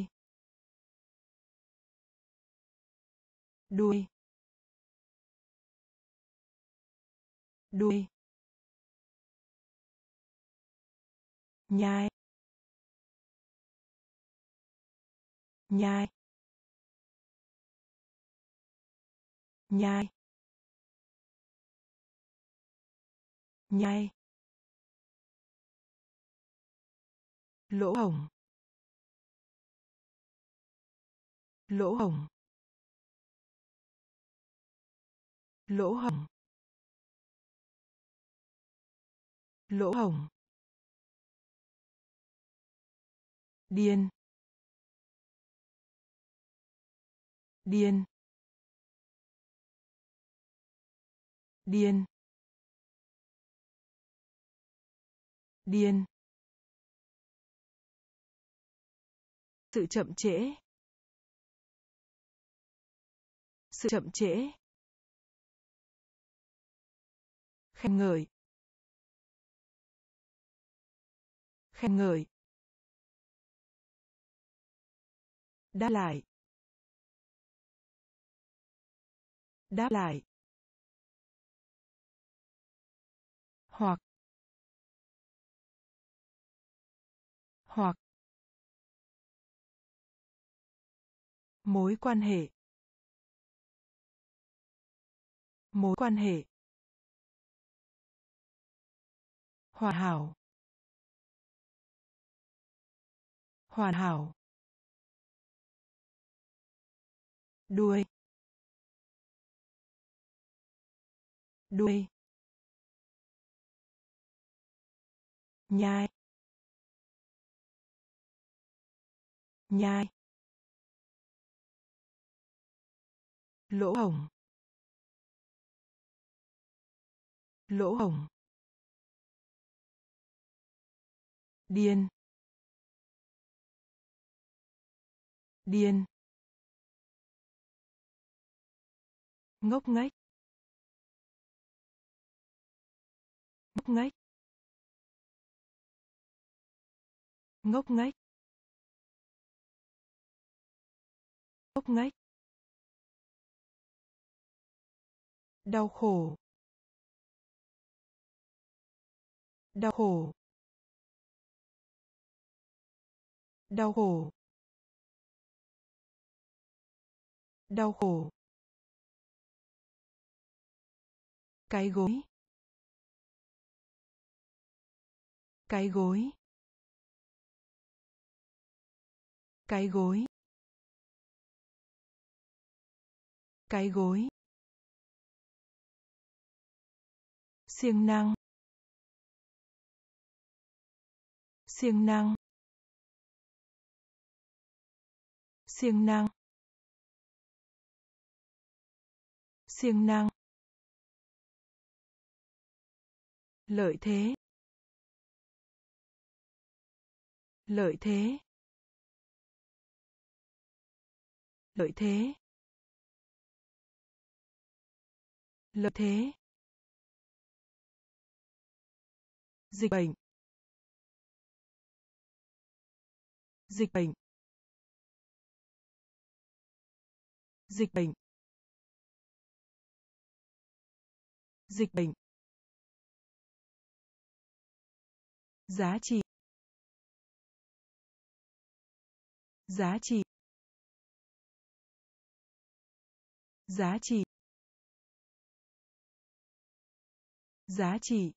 đuôi, đuôi, nhai, nhai, nhai, nhai, lỗ hổng, lỗ hổng, lỗ hổng, lỗ hổng, điên, điên, điên, điên, sự chậm trễ, sự chậm trễ, khen ngợi, khen ngợi, đáp lại, đáp lại, hoặc hoặc mối quan hệ mối quan hệ hoàn hảo hoàn hảo đuôi đuôi nhai nhai lỗ hổng lỗ hổng điên điên ngốc nghếch ngốc nghếch ngốc nghếch ngốc nghếch đau khổ đau khổ đau khổ đau khổ cái gối cái gối cái gối cái gối siêng năng siêng năng siêng năng siêng năng lợi thế lợi thế lợi thế lợi thế dịch bệnh dịch bệnh dịch bệnh dịch bệnh giá trị giá trị giá trị giá trị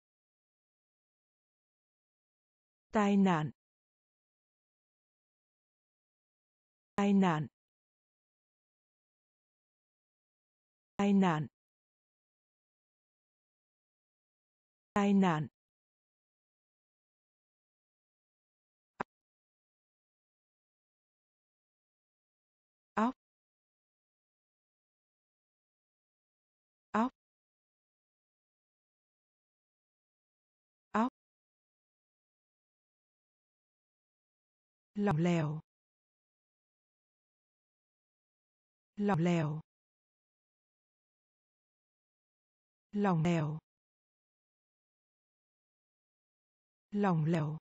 tai nạn tai nạn tai nạn tai nạn óc óc óc lỏng lẻo lỏng lẻo lỏng lẻo lỏng lẻo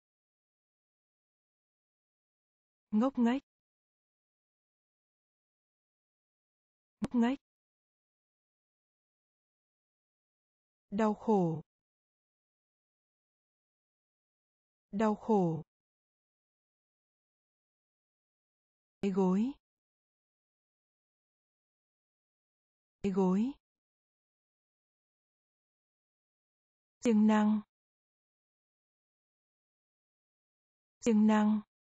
ngốc nghếch ngốc nghếch đau khổ đau khổ cái gối cái gối siêng năng siêng năng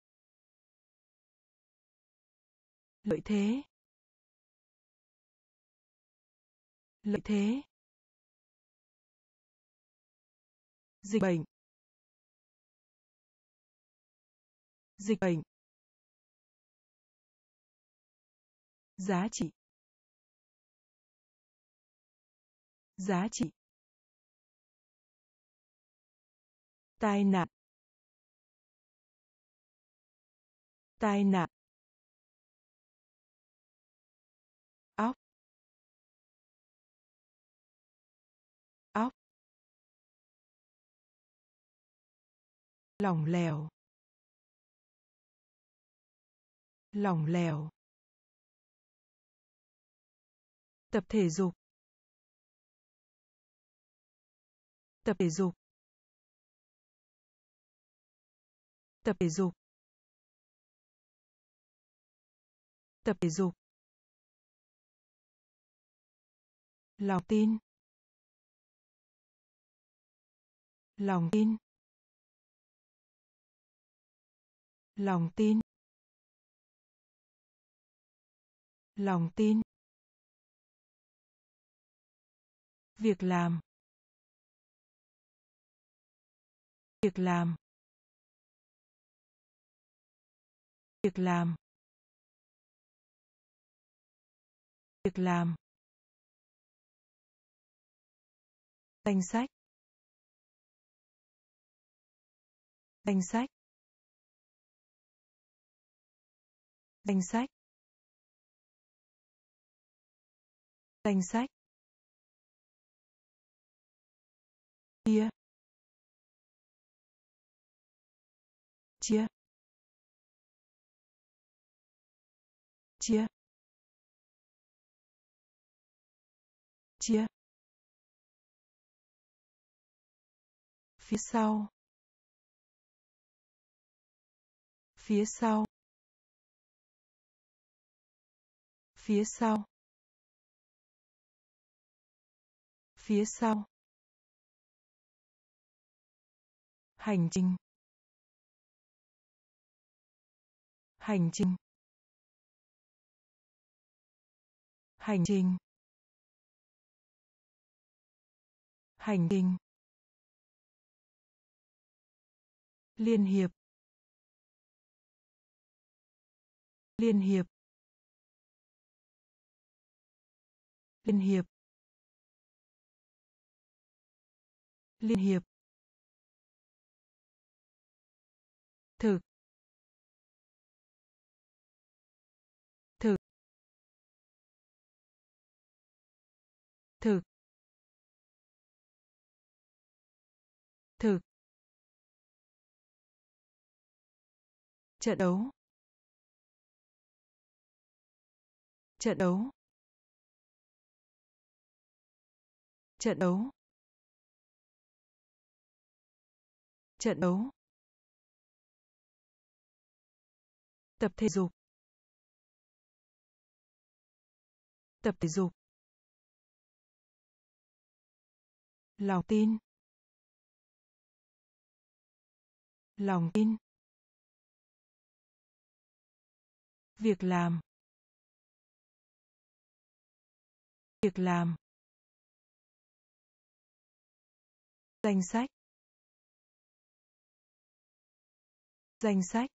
lợi thế lợi thế dịch bệnh dịch bệnh giá trị giá trị tai nạn tai nạn óc óc lỏng lẻo lỏng lẻo tập thể dục Tập thể dục. Tập thể dục. Tập thể dục. Lòng tin. Lòng tin. Lòng tin. Lòng tin. Việc làm. Việc làm. Việc làm. Việc làm. Danh sách. Danh sách. Danh sách. Danh sách. Chia. Chia. Chia. Chia. Phía sau. Phía sau. Phía sau. Phía sau. Hành trình. Hành trình. Hành trình. Hành trình. Liên hiệp. Liên hiệp. Liên hiệp. Liên hiệp. Thực. Thực. Thực. Thực. Trận đấu. Trận đấu. Trận đấu. Trận đấu. Tập thể dục. Tập thể dục. Lòng tin. Lòng tin. Việc làm. Việc làm. Danh sách. Danh sách.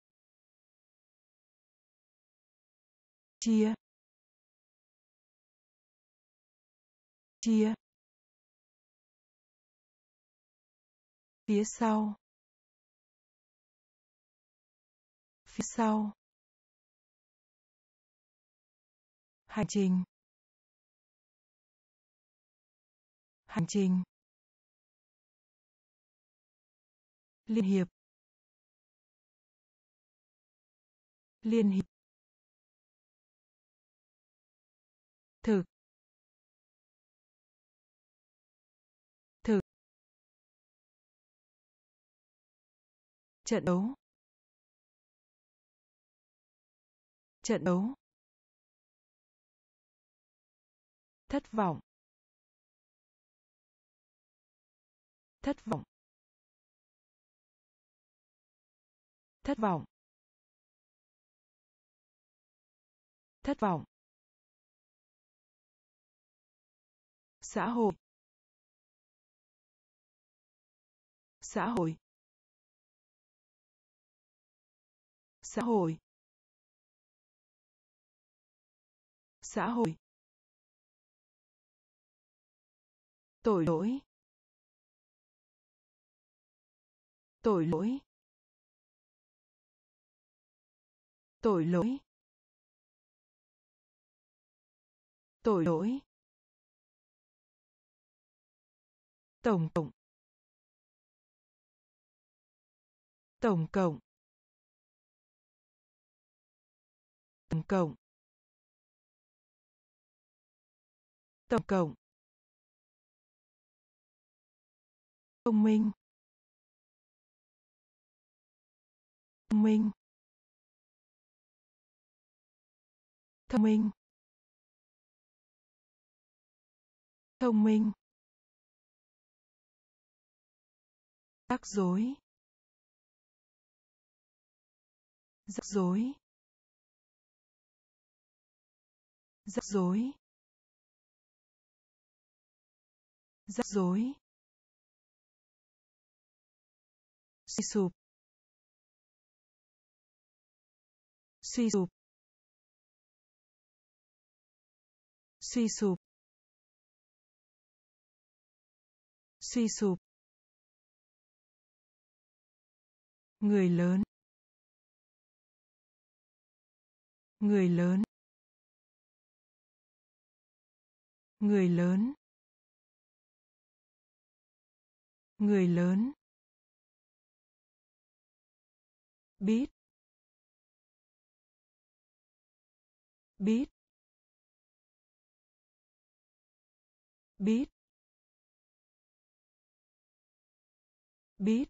Chia. Chia. Phía sau. Phía sau. Hành trình. Hành trình. Liên hiệp. Liên hiệp. Thực. Thực. Trận đấu. Trận đấu. Thất vọng. Thất vọng. Thất vọng. Thất vọng. Xã hội. Xã hội. Xã hội. Xã hội. Tội lỗi. Tội lỗi. Tội lỗi. Tội lỗi. Tổng cộng. Tổng cộng. Tổng cộng. Tổng cộng. thông minh, thông minh, thông minh, thông minh, rắc rối, rắc rối, rắc rối, rắc rối, suy sụp, suy sụp, suy sụp, suy sụp, người lớn, người lớn, người lớn, người lớn, biết, biết, biết, biết,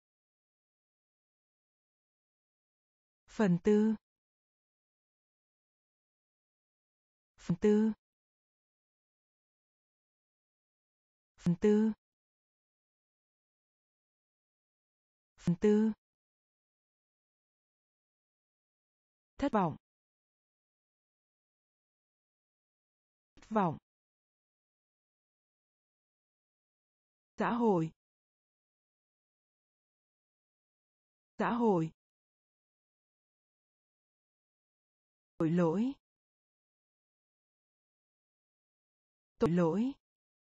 phần tư, phần tư, phần tư, phần tư, thất vọng, thất vọng, xã hội, xã hội, tội lỗi, tội lỗi,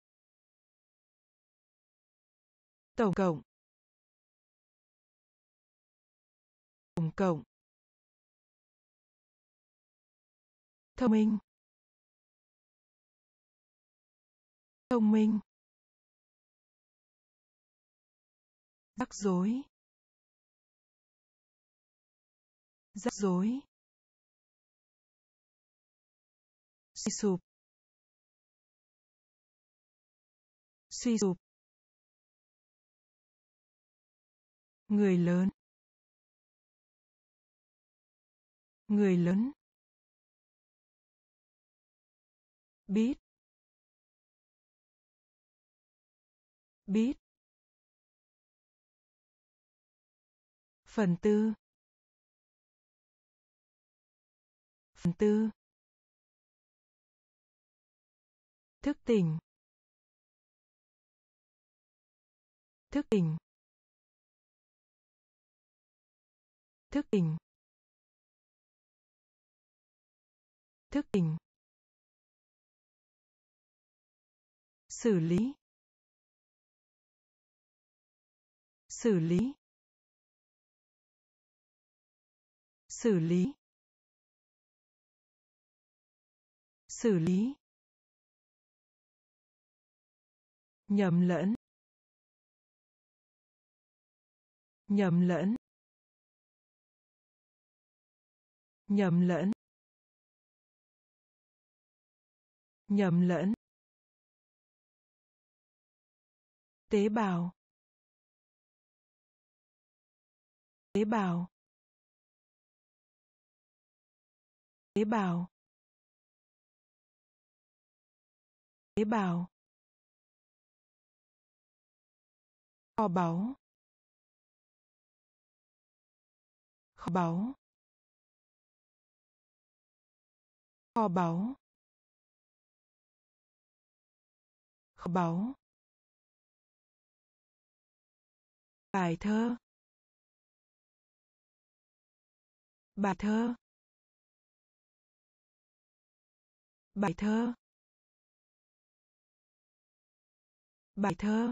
tổng cộng, tổng cộng, thông minh, thông minh, rắc rối, rắc rối, suy sụp, suy sụp, người lớn, người lớn, biết, biết, phần tư, phần tư, thức tỉnh, thức tỉnh, thức tỉnh, thức tỉnh, xử lý, xử lý, xử lý, xử lý, nhầm lẫn, nhầm lẫn, nhầm lẫn, nhầm lẫn, tế bào, tế bào, tế bào, tế bào, kho báu, kho báu, kho báu, kho báu, bài thơ, bài thơ, bài thơ, bài thơ,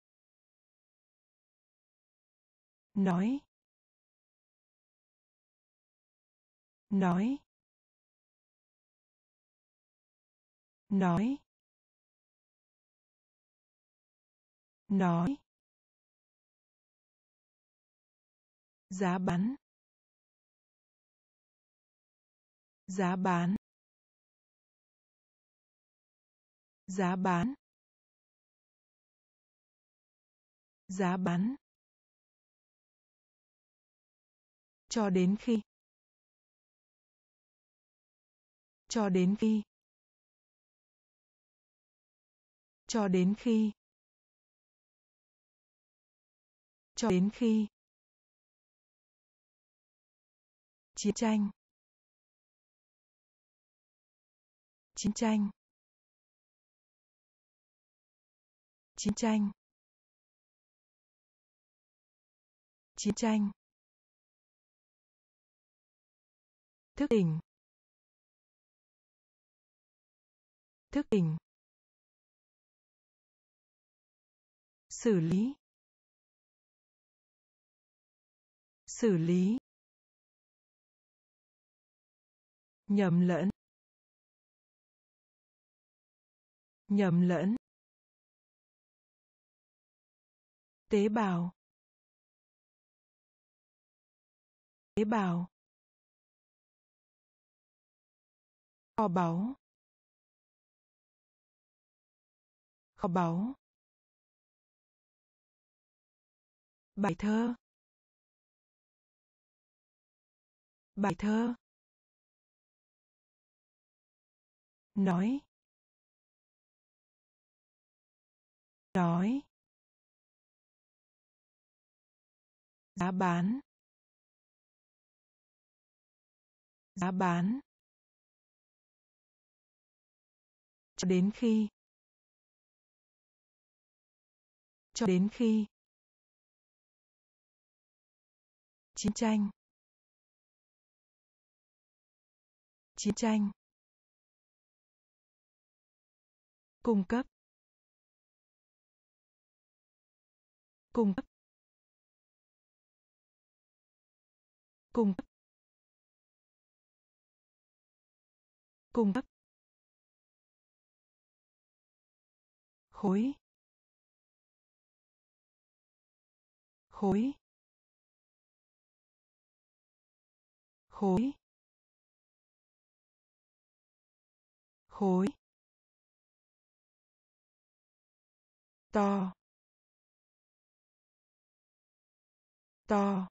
nói, nói, nói, nói, giá bán, giá bán, giá bán, Giá bán. Cho đến khi. Cho đến khi. Cho đến khi. Cho đến khi. Chiến tranh. Chiến tranh. Chiến tranh. Chiến tranh. Thức tỉnh. Thức tỉnh. Xử lý. Xử lý. Nhầm lẫn. Nhầm lẫn. Tế bào. Tế bào. Kho báu. Kho báu. Bài thơ. Bài thơ. Nói. Nói. Giá bán. Giá bán. Cho đến khi. Cho đến khi. Chiến tranh. Chiến tranh. Cung cấp. Cung cấp. Cung cấp. Cung cấp. Khối. Khối. Khối. Khối. To. To.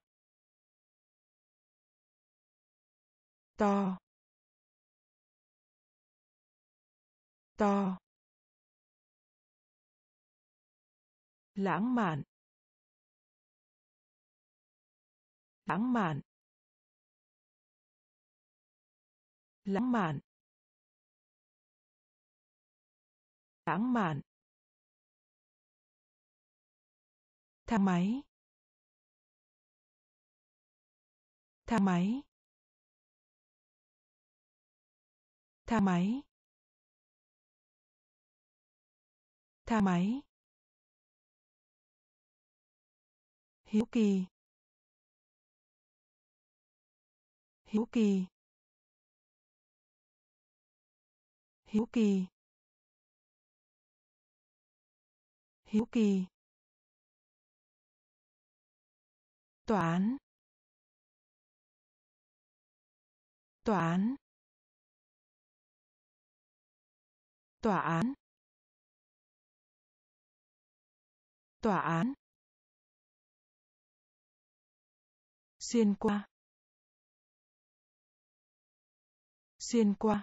To. To. Lãng mạn. Lãng mạn. Lãng mạn. Lãng mạn. Thang máy. Thang máy. Thang máy. Thang máy. Hiếu kỳ. Hiếu kỳ. Hiếu kỳ. Hiếu kỳ. Tòa án. Tòa án. Tòa án. Tòa án. Xuyên qua. Xuyên qua.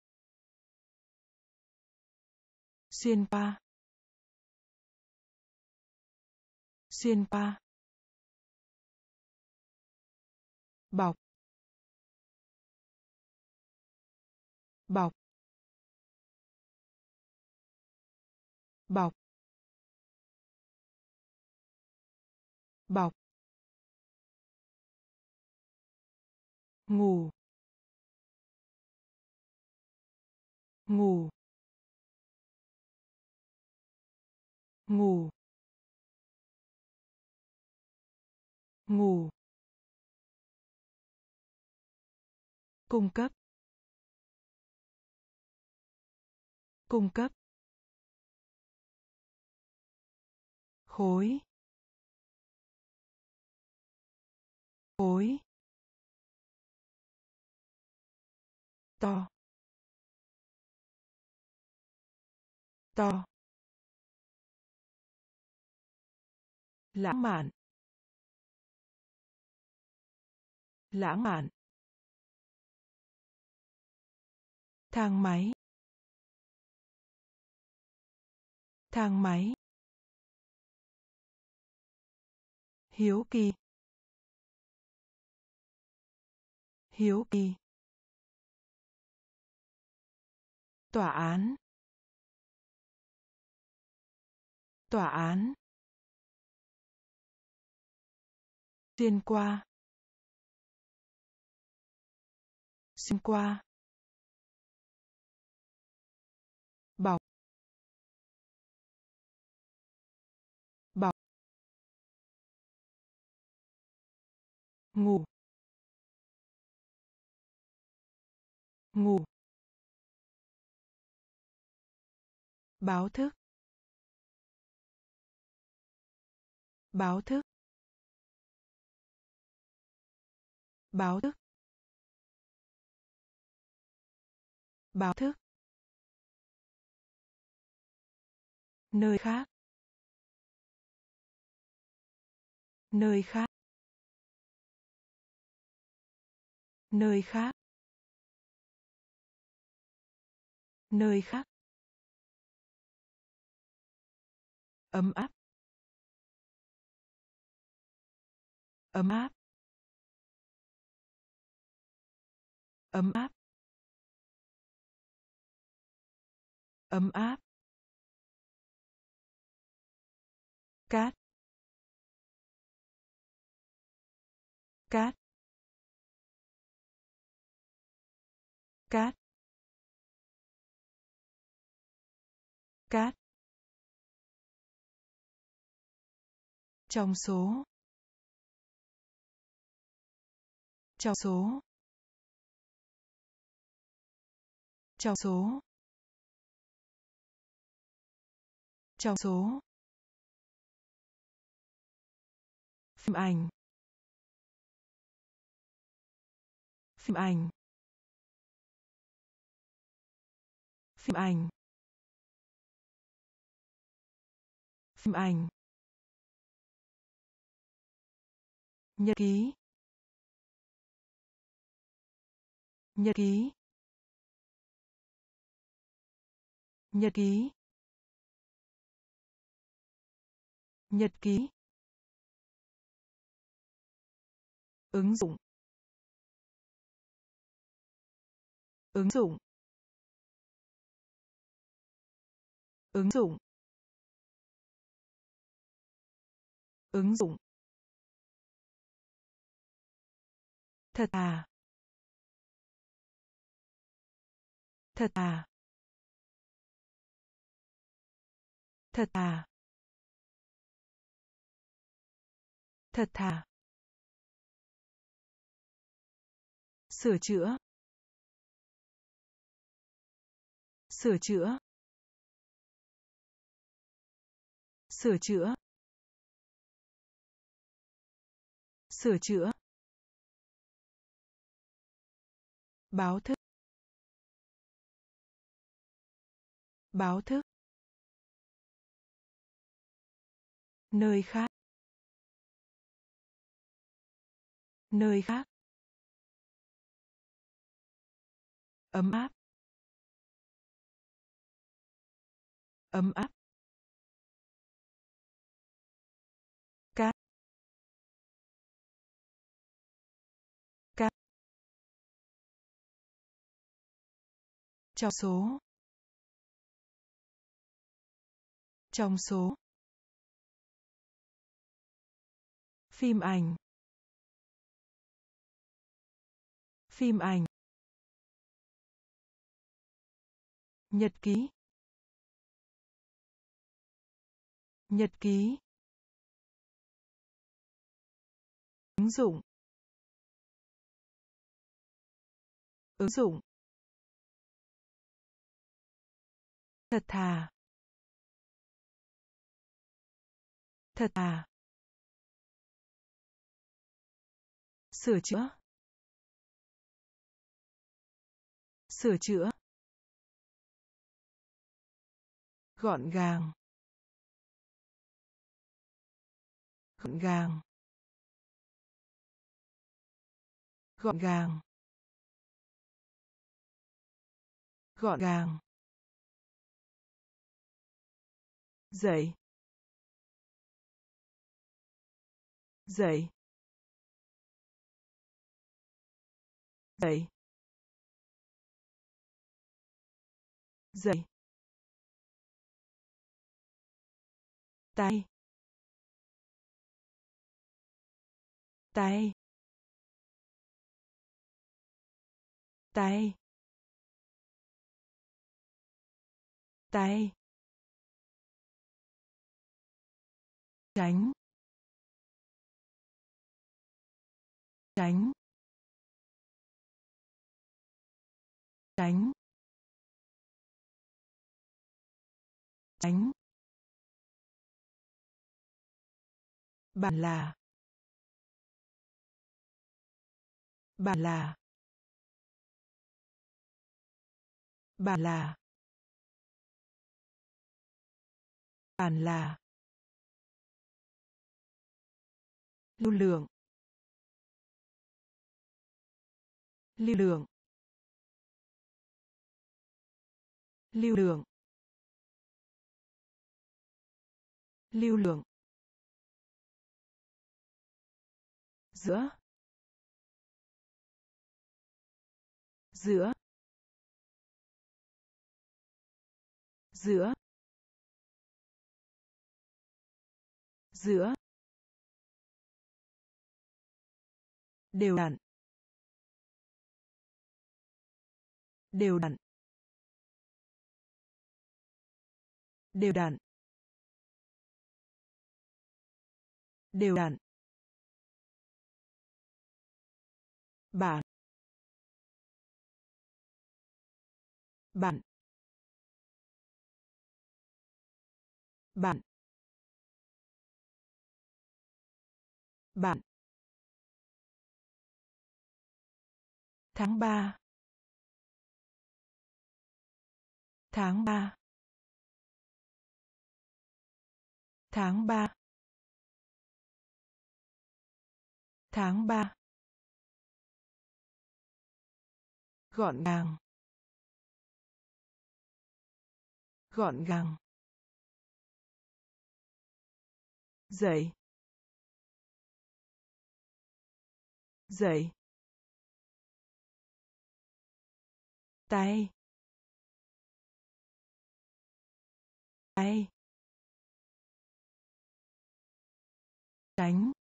Xuyên qua. Xuyên qua. Bọc. Bọc. Bọc. Bọc. Ngủ. Ngủ. Ngủ. Ngủ. Cung cấp. Cung cấp. Khối. Khối. To. To. lãng mạn, lãng mạn, thang máy, thang máy, hiếu kỳ, hiếu kỳ, tòa án, tòa án, xuyên qua, xuyên qua, bọc, bọc, ngủ, ngủ, báo thức, báo thức, báo thức, báo thức, nơi khác, nơi khác, nơi khác, nơi khác, ấm áp, ấm áp, ấm áp, ấm áp, cát, cát, cát, cát, trong số, trong số, trong số, trong số, phim ảnh, phim ảnh, phim ảnh, phim ảnh, nhật ký, nhật ký, nhật ký, nhật ký, ứng dụng, ứng dụng, ứng dụng, ứng dụng, thật à, thật à, thật à, thật thà, sửa chữa, sửa chữa, sửa chữa, sửa chữa, báo thức, báo thức, nơi khác, nơi khác, ấm áp, ấm áp, cát, cát, trong số, trong số, phim ảnh, phim ảnh, nhật ký, nhật ký, ứng dụng, ứng dụng, thật thà, thật thà, sửa chữa, sửa chữa, gọn gàng, gọn gàng, gọn gàng, gọn gàng, dậy, dậy, dậy, dậy, tay, tay, tay, tay, tránh, tránh, tránh, tránh, bản là, bản là, bản là, bản là, lưu lượng, lưu lượng, lưu lượng, lưu lượng, giữa, giữa, giữa, giữa, đều đặn, đều đặn, đều đặn, đều đặn, bản, bản, bản, bản, tháng 3, tháng 3, tháng 3, tháng 3, gọn gàng, gọn gàng, dậy, dậy, tay, tay, tránh,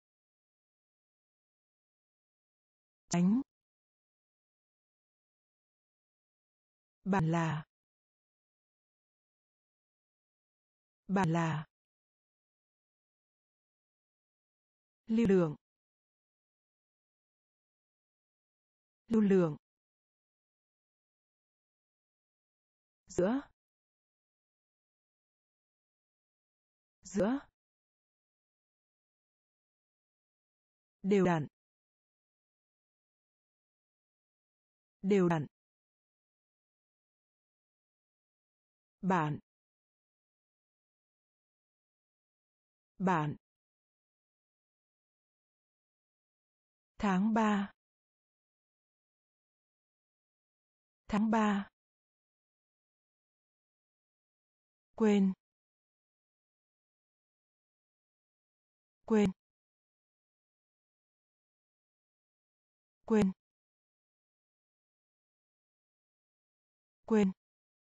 tránh, bản là, lưu lượng, lưu lượng, giữa, giữa, đều đặn, đều đặn, bản, bản, tháng 3, tháng 3, quên, quên, quên, quên,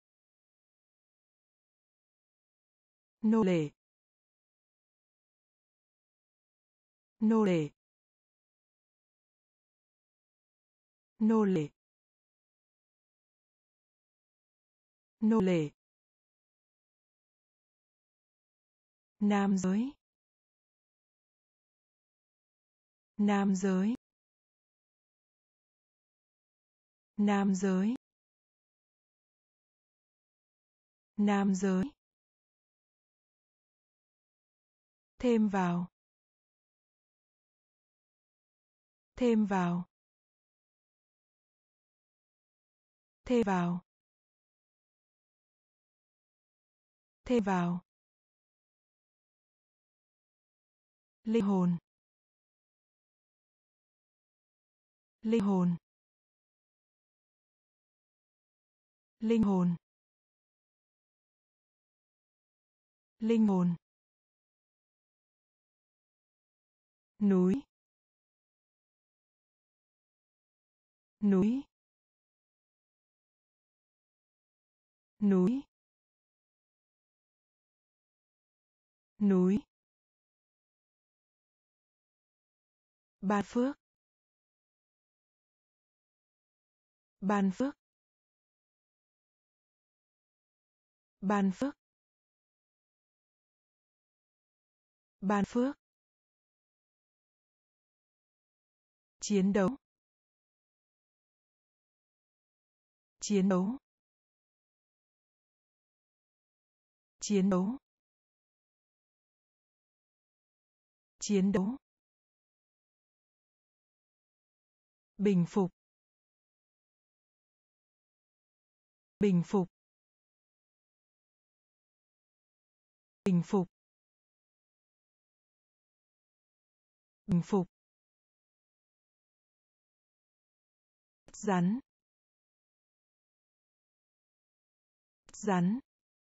nô lệ, nô lệ, nô lệ, nô lệ, nam giới, nam giới, nam giới, nam giới, thêm vào, thêm vào, thêm vào, thêm vào, linh hồn, linh hồn, linh hồn, linh hồn, núi, núi, núi, núi, ban phước, ban phước, ban phước, ban phước, chiến đấu, chiến đấu, chiến đấu, chiến đấu, bình phục, bình phục, bình phục, bình phục, rắn, rắn,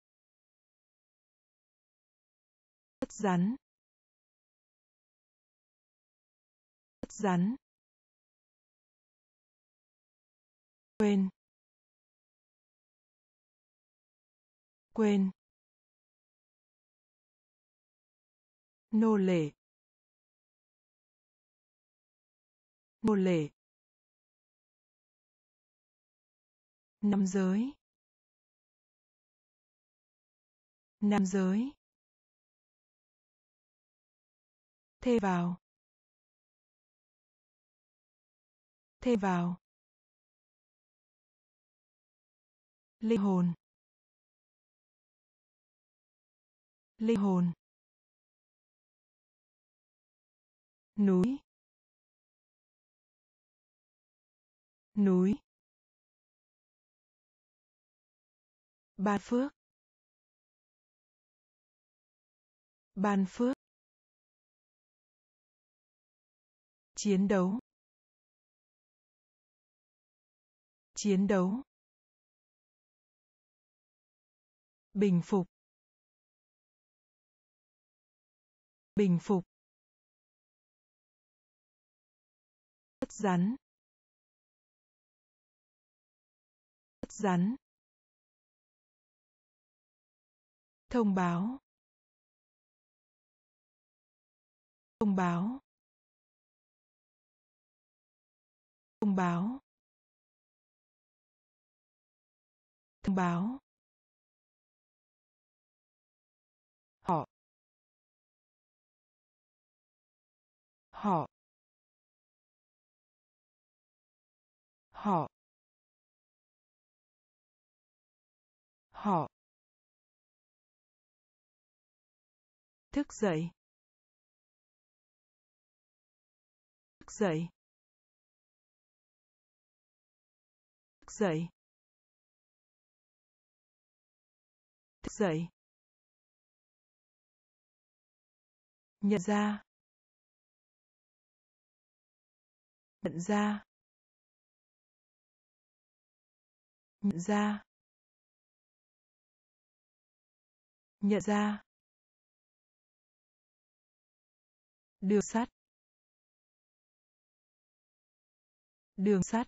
rắn, rắn, quên, quên, nô lệ, nô lệ, nam giới, nam giới, thê vào, thê vào, linh hồn, linh hồn, núi, núi, ban phước, ban phước, chiến đấu, chiến đấu, bình phục, bình phục, rắn, rắn, thông báo, thông báo, thông báo, thông báo, họ, họ, họ, họ, thức dậy, thức dậy, thức dậy, thức dậy, nhận ra, nhận ra, nhận ra, nhận ra, đường sắt, đường sắt,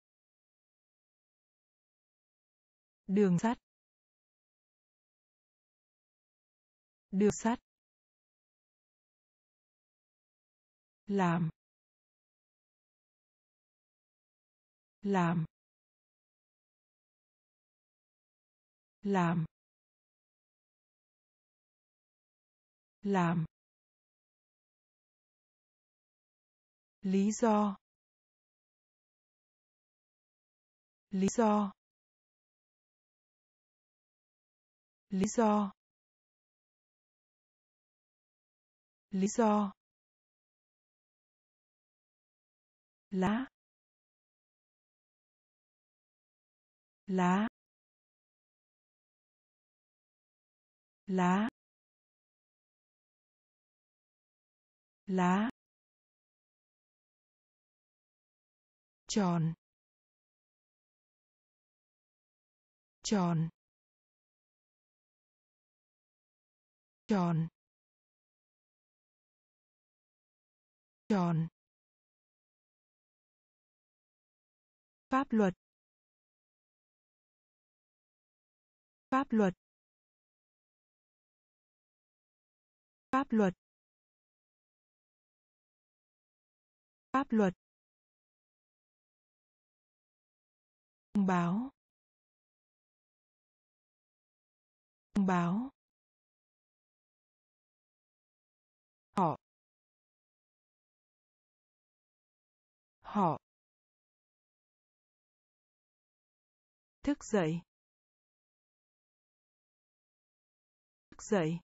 đường sắt, đường sắt, làm, làm, làm, làm, lý do, lý do, lý do, lý do, lá, lá, lá, lá, tròn, tròn, tròn, tròn, pháp luật, pháp luật, pháp luật, pháp luật, thông báo, thông báo, họ, họ, thức dậy, thức dậy,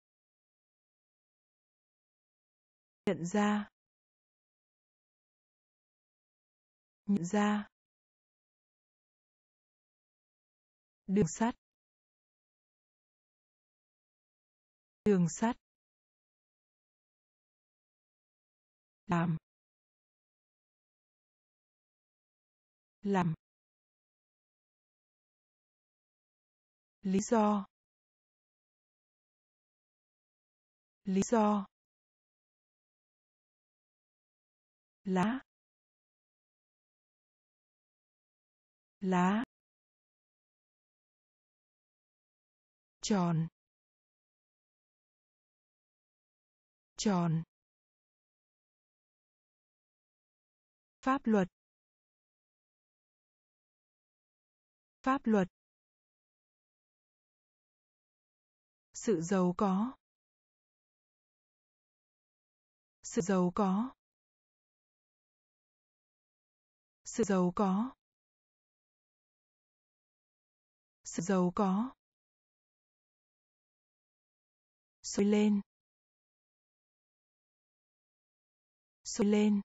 nhận ra, nhận ra, đường sắt, đường sắt, làm, làm, lý do, lý do, lá, lá, tròn, tròn, pháp luật, pháp luật, sự giàu có, sự giàu có, sự giàu có, sự giàu có, sôi lên, sôi lên,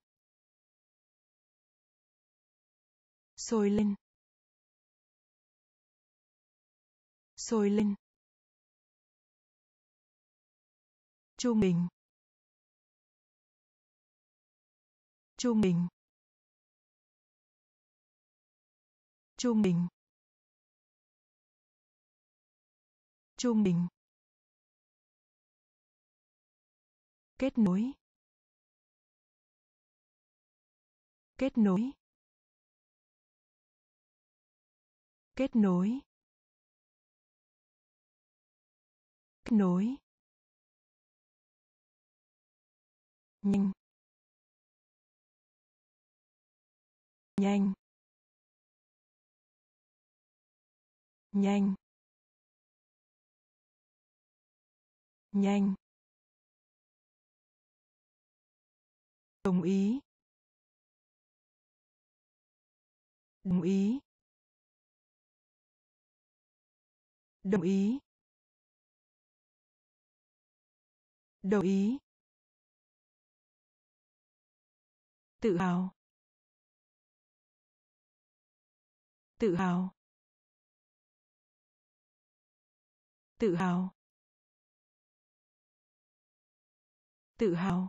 sôi lên, sôi lên, trung bình, trung bình, trung bình, trung bình, kết nối, kết nối, kết nối, kết nối, nhanh, nhanh, nhanh, nhanh, đồng ý, đồng ý, đồng ý, đồng ý, tự hào, tự hào, tự hào, tự hào,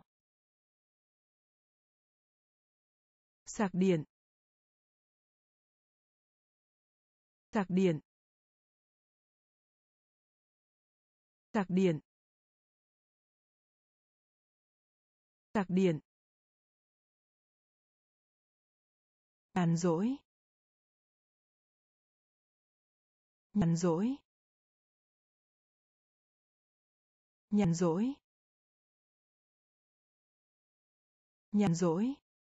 sạc điện, sạc điện, sạc điện, sạc điện, nhàn rỗi, nhàn rỗi, nhàn rỗi, nhàn rỗi,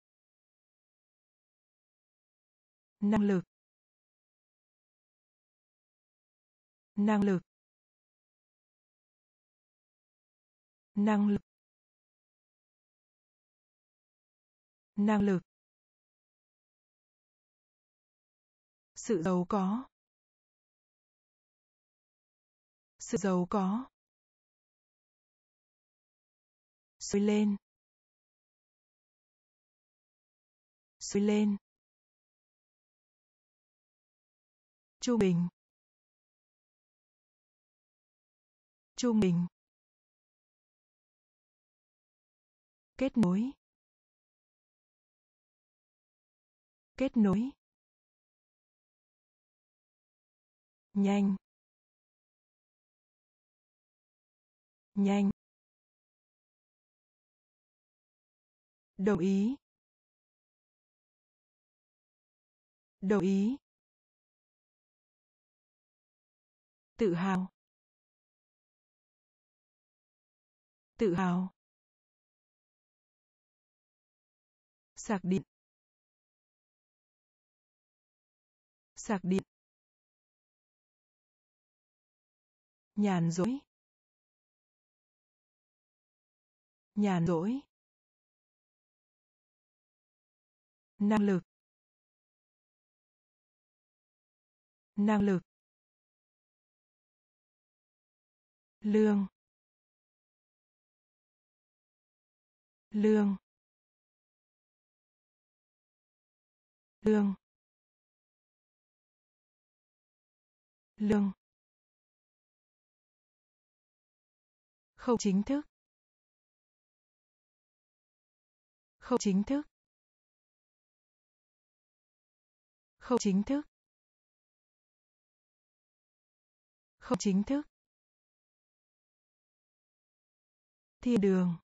năng lực, năng lực, năng lực, năng lực, sự giàu có, sự giàu có, sôi lên, sôi lên, trung bình, trung bình, Kết nối. Kết nối. Nhanh. Nhanh. Đồng ý. Đồng ý. Tự hào. Tự hào. Sạc điện. Sạc điện. Nhàn rỗi. Nhàn rỗi. Năng lực. Năng lực. Lương. Lương. Lương. Lương. Không chính thức. Không chính thức. Không chính thức. Không chính thức. Thiên đường.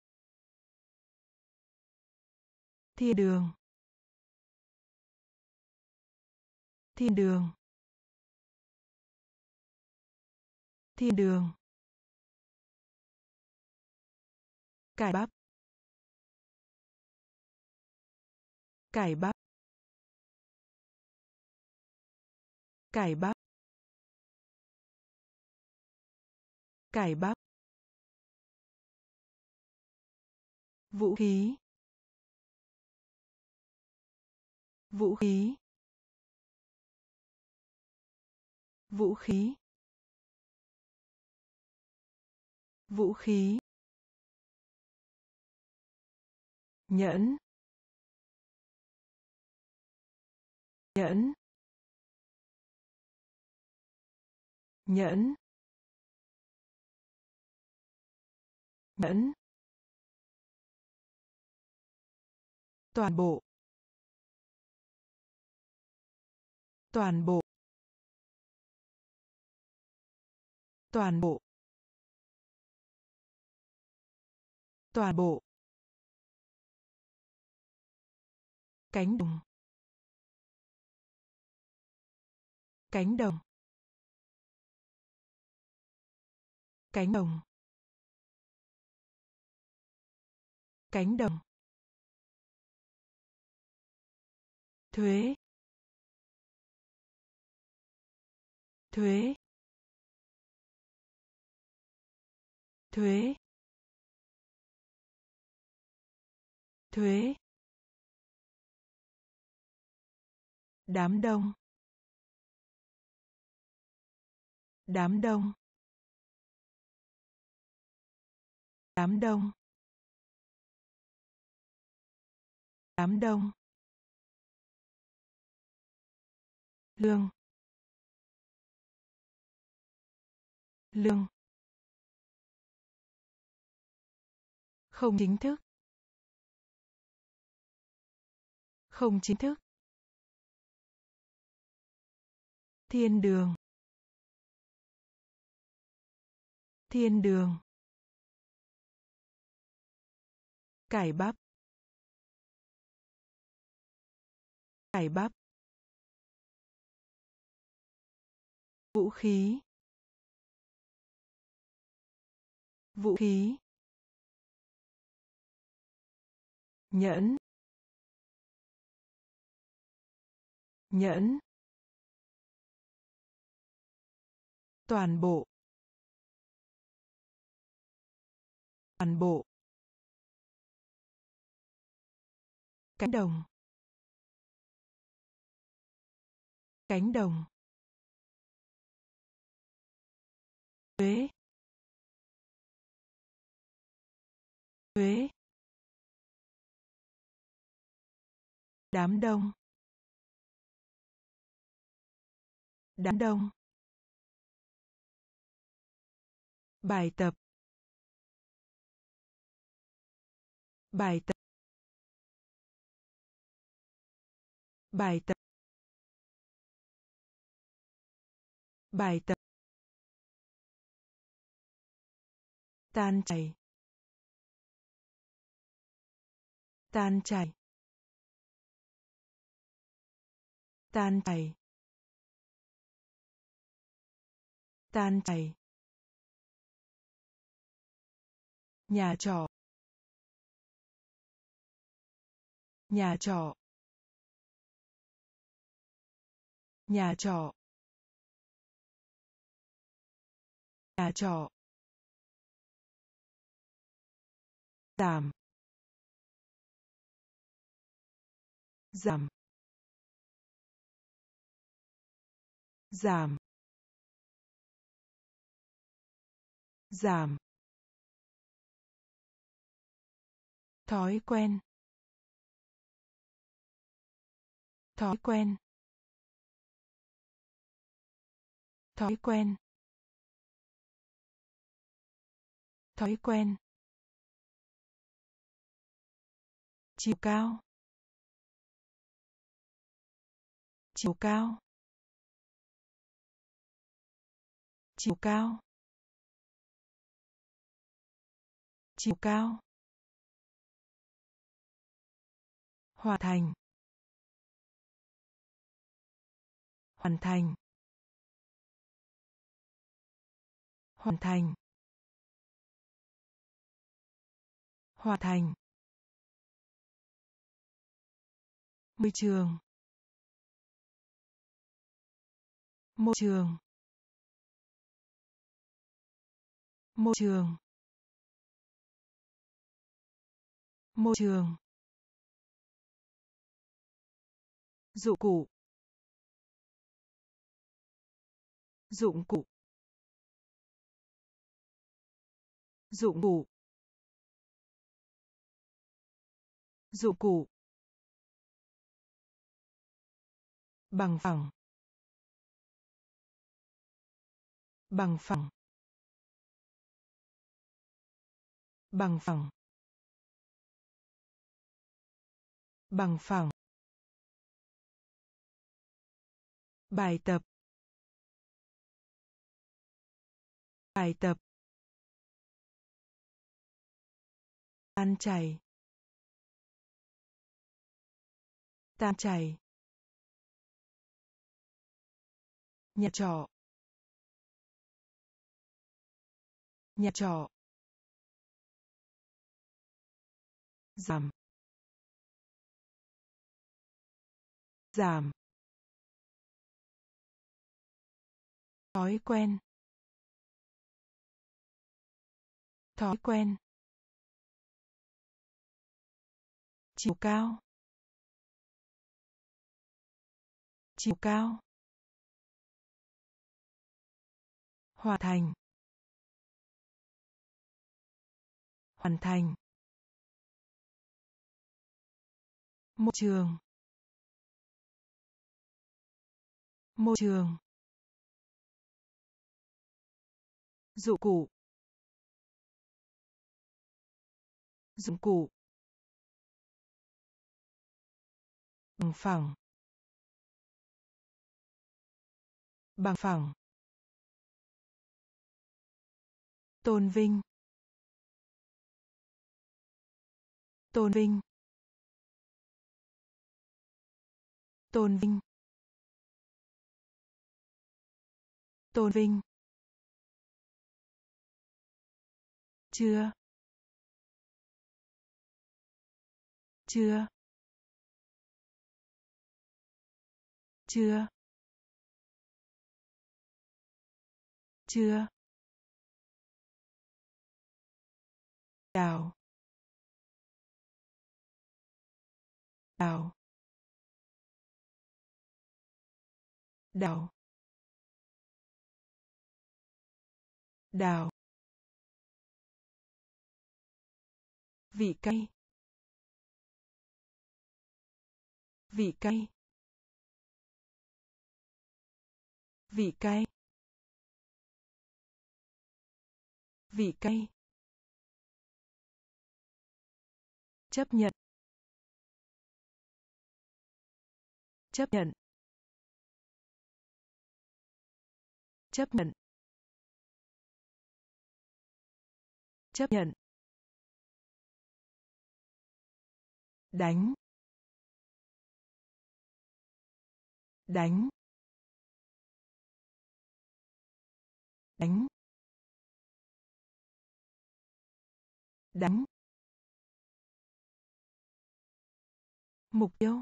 Thiên đường. Thiên đường. Thiên đường. Cải bắp. Cải bắp. Cải bắp. Cải bắp. Vũ khí. Vũ khí. Vũ khí. Vũ khí. Nhẫn. Nhẫn. Nhẫn. Nhẫn. Toàn bộ. Toàn bộ. Toàn bộ. Toàn bộ. Cánh đồng. Cánh đồng. Cánh đồng. Cánh đồng. Thuế. Thuế. Thuế. Thuế. Đám đông. Đám đông. Đám đông. Đám đông. Lương. Lương. Không chính thức. Không chính thức. Thiên đường. Thiên đường. Cải bắp. Cải bắp. Vũ khí. Vũ khí. Nhẫn. Nhẫn. Toàn bộ. Toàn bộ. Cánh đồng. Cánh đồng. Thuế. Thuế. Đám đông. Đám đông. Bài tập. bài tập, bài tập, bài tập, tan chảy, tan chảy, tan chảy, tan chảy, nhà trọ, nhà trọ, nhà trọ, nhà trọ, giảm, giảm, giảm, giảm, thói quen, thói quen, thói quen, thói quen, chiều cao, chiều cao, chiều cao, chiều cao, hoàn thành, hoàn thành, hoàn thành, hoàn thành, môi trường, môi trường, môi trường, môi trường, dụng cụ, dụng cụ, dụng cụ, dụng cụ, bằng phẳng, bằng phẳng, bằng phẳng, bằng phẳng, bài tập, bài tập, tan chảy, tan chảy, nhà trọ, nhà trọ, giảm, giảm, thói quen, thói quen, chiều cao, chiều cao, hoàn thành, hoàn thành, môi trường, môi trường, dụng cụ, dụng cụ, bằng phẳng, bằng phẳng, tôn vinh, tôn vinh, tôn vinh, tôn vinh, chưa, chưa, chưa, chưa, đào, đào, đào, đào, vị cay, vị cay, vị cay, vị cay, chấp nhận, chấp nhận, chấp nhận, chấp nhận, đánh, đánh, đánh, đánh, mục tiêu,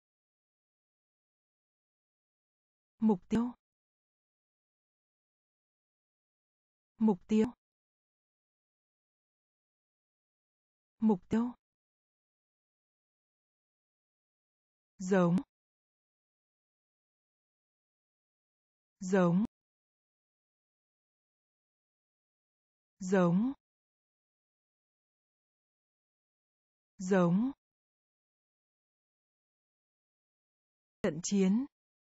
mục tiêu, mục tiêu, mục tiêu, giống, giống, giống, giống, trận chiến,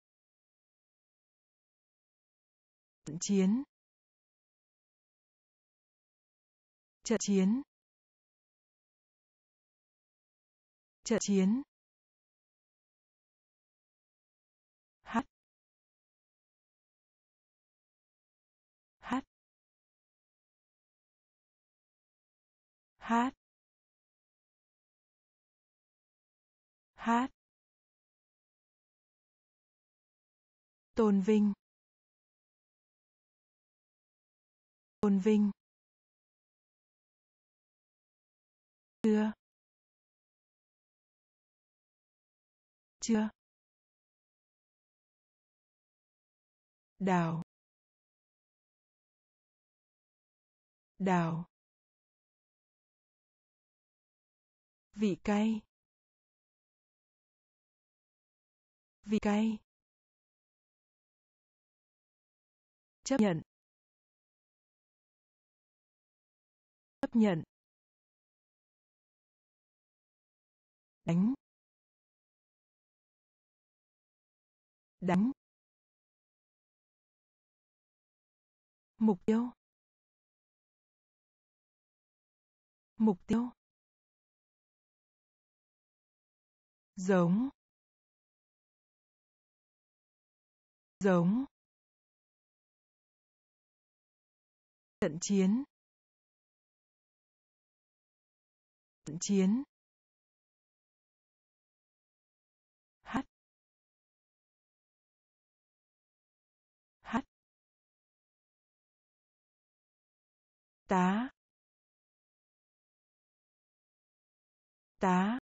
trận chiến, trận chiến, trận chiến, hát, hát, hát, hát, tôn vinh, tôn vinh, chưa, chưa, đào, đào, vị cay, vị cay, chấp nhận, chấp nhận, đánh, đánh, mục tiêu, mục tiêu, giống, giống, trận chiến, trận chiến, hát, hát, tá, tá,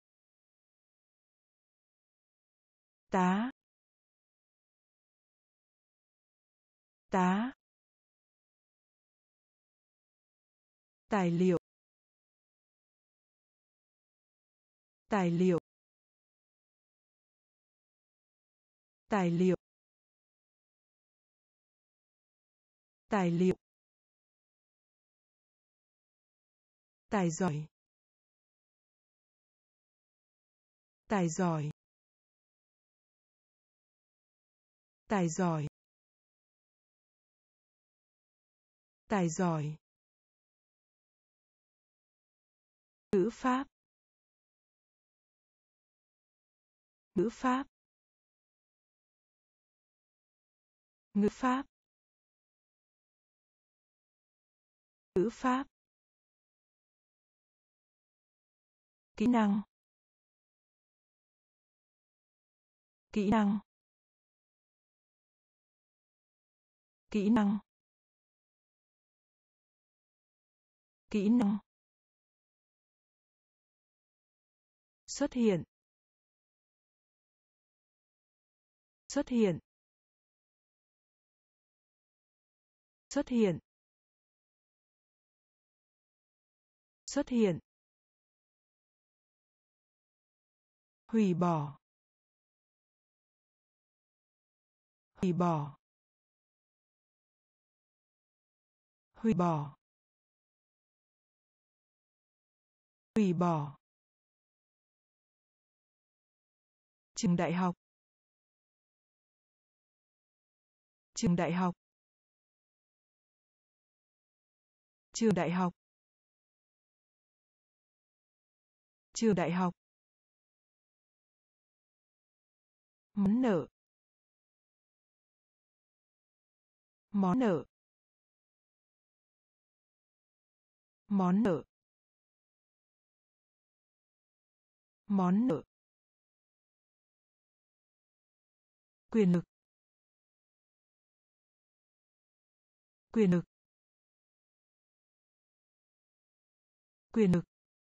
tá, tá, tài liệu, tài liệu, tài liệu, tài liệu, tài giỏi, tài giỏi, tài giỏi, tài giỏi, ngữ pháp, ngữ pháp, ngữ pháp, ngữ pháp, kỹ năng, kỹ năng, kỹ năng, kỹ năng, xuất hiện, xuất hiện, xuất hiện, xuất hiện, hủy bỏ, hủy bỏ, hủy bỏ, hủy bỏ, trường đại học, trường đại học, trường đại học, Trường đại học. Món nợ. Món nợ. Món nợ. Món nợ. Quyền lực. Quyền lực. Quyền lực.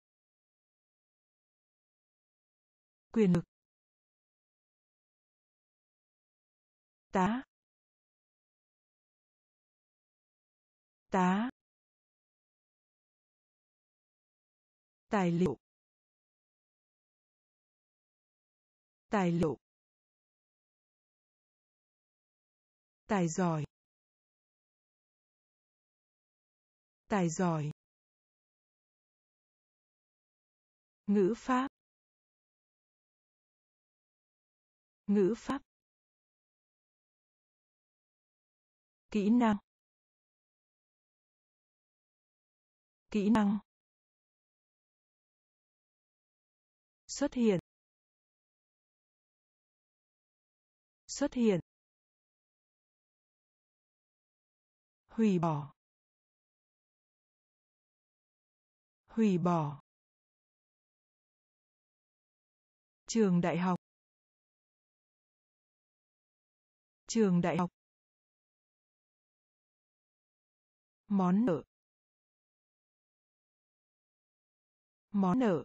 Quyền lực. Tá. Tá. Tài liệu. Tài liệu. Tài giỏi. Tài giỏi. Ngữ pháp. Ngữ pháp. Kỹ năng. Kỹ năng. Xuất hiện. Xuất hiện. Hủy bỏ. Hủy bỏ. Trường đại học. Trường đại học. Món nợ. Món nợ.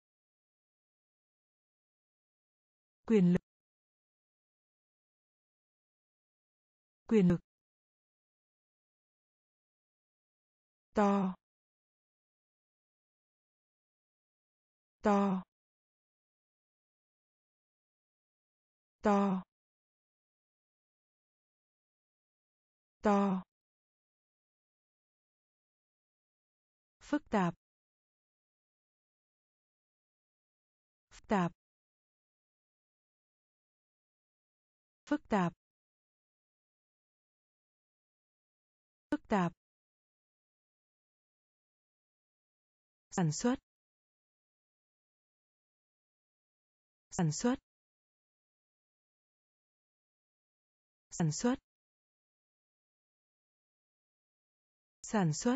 Quyền lực. Quyền lực. To. To. To. To. Phức tạp. Phức tạp. Phức tạp. Phức tạp. Sản xuất. Sản xuất. Sản xuất. Sản xuất.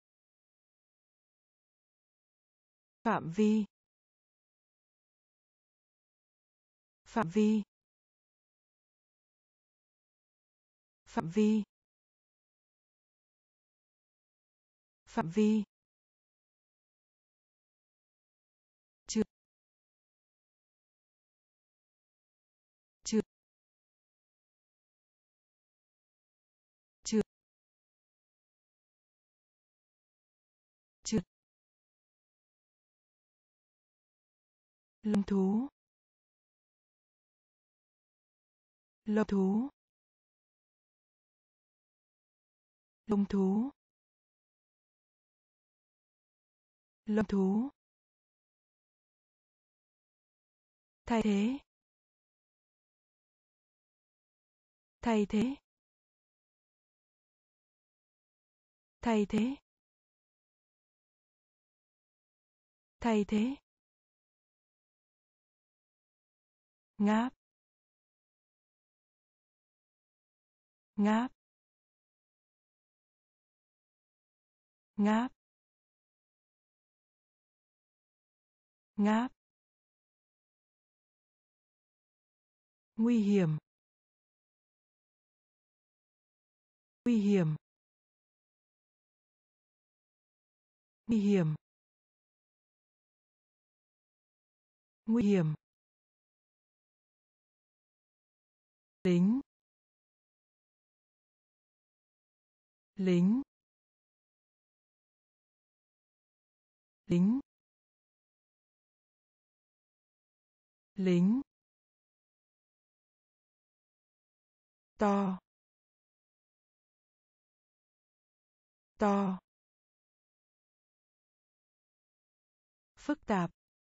Phạm vi. Phạm vi. Phạm vi. Phạm vi. Chưa. Chưa. Chưa. Chưa. Lông thú. Lông thú. Lông thú. Lông thú. Thay thế. Thay thế. Thay thế. Thay thế. Ngáp. Ngáp. Ngáp. Ngáp. Nguy hiểm. Nguy hiểm. Nguy hiểm. Nguy hiểm. Lính. Lính. Lính. Lính. To. To. Phức tạp.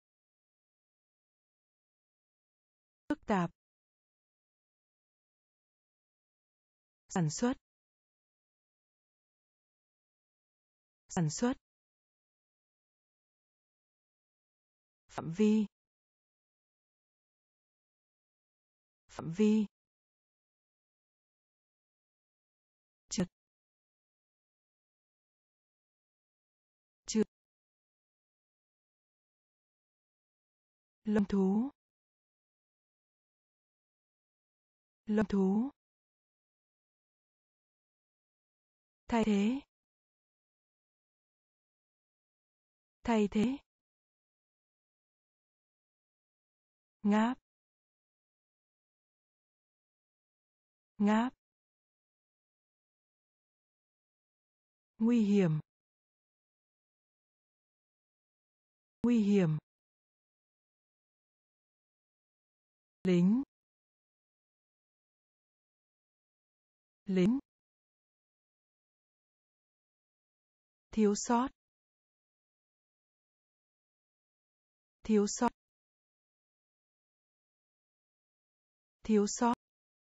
Phức tạp. Sản xuất. Sản xuất. phạm vi, phạm vi, trượt, trượt, lông thú, lông thú, thay thế, thay thế, ngáp, ngáp, nguy hiểm, nguy hiểm, lính, lính, thiếu sót, thiếu sót, thiếu sót,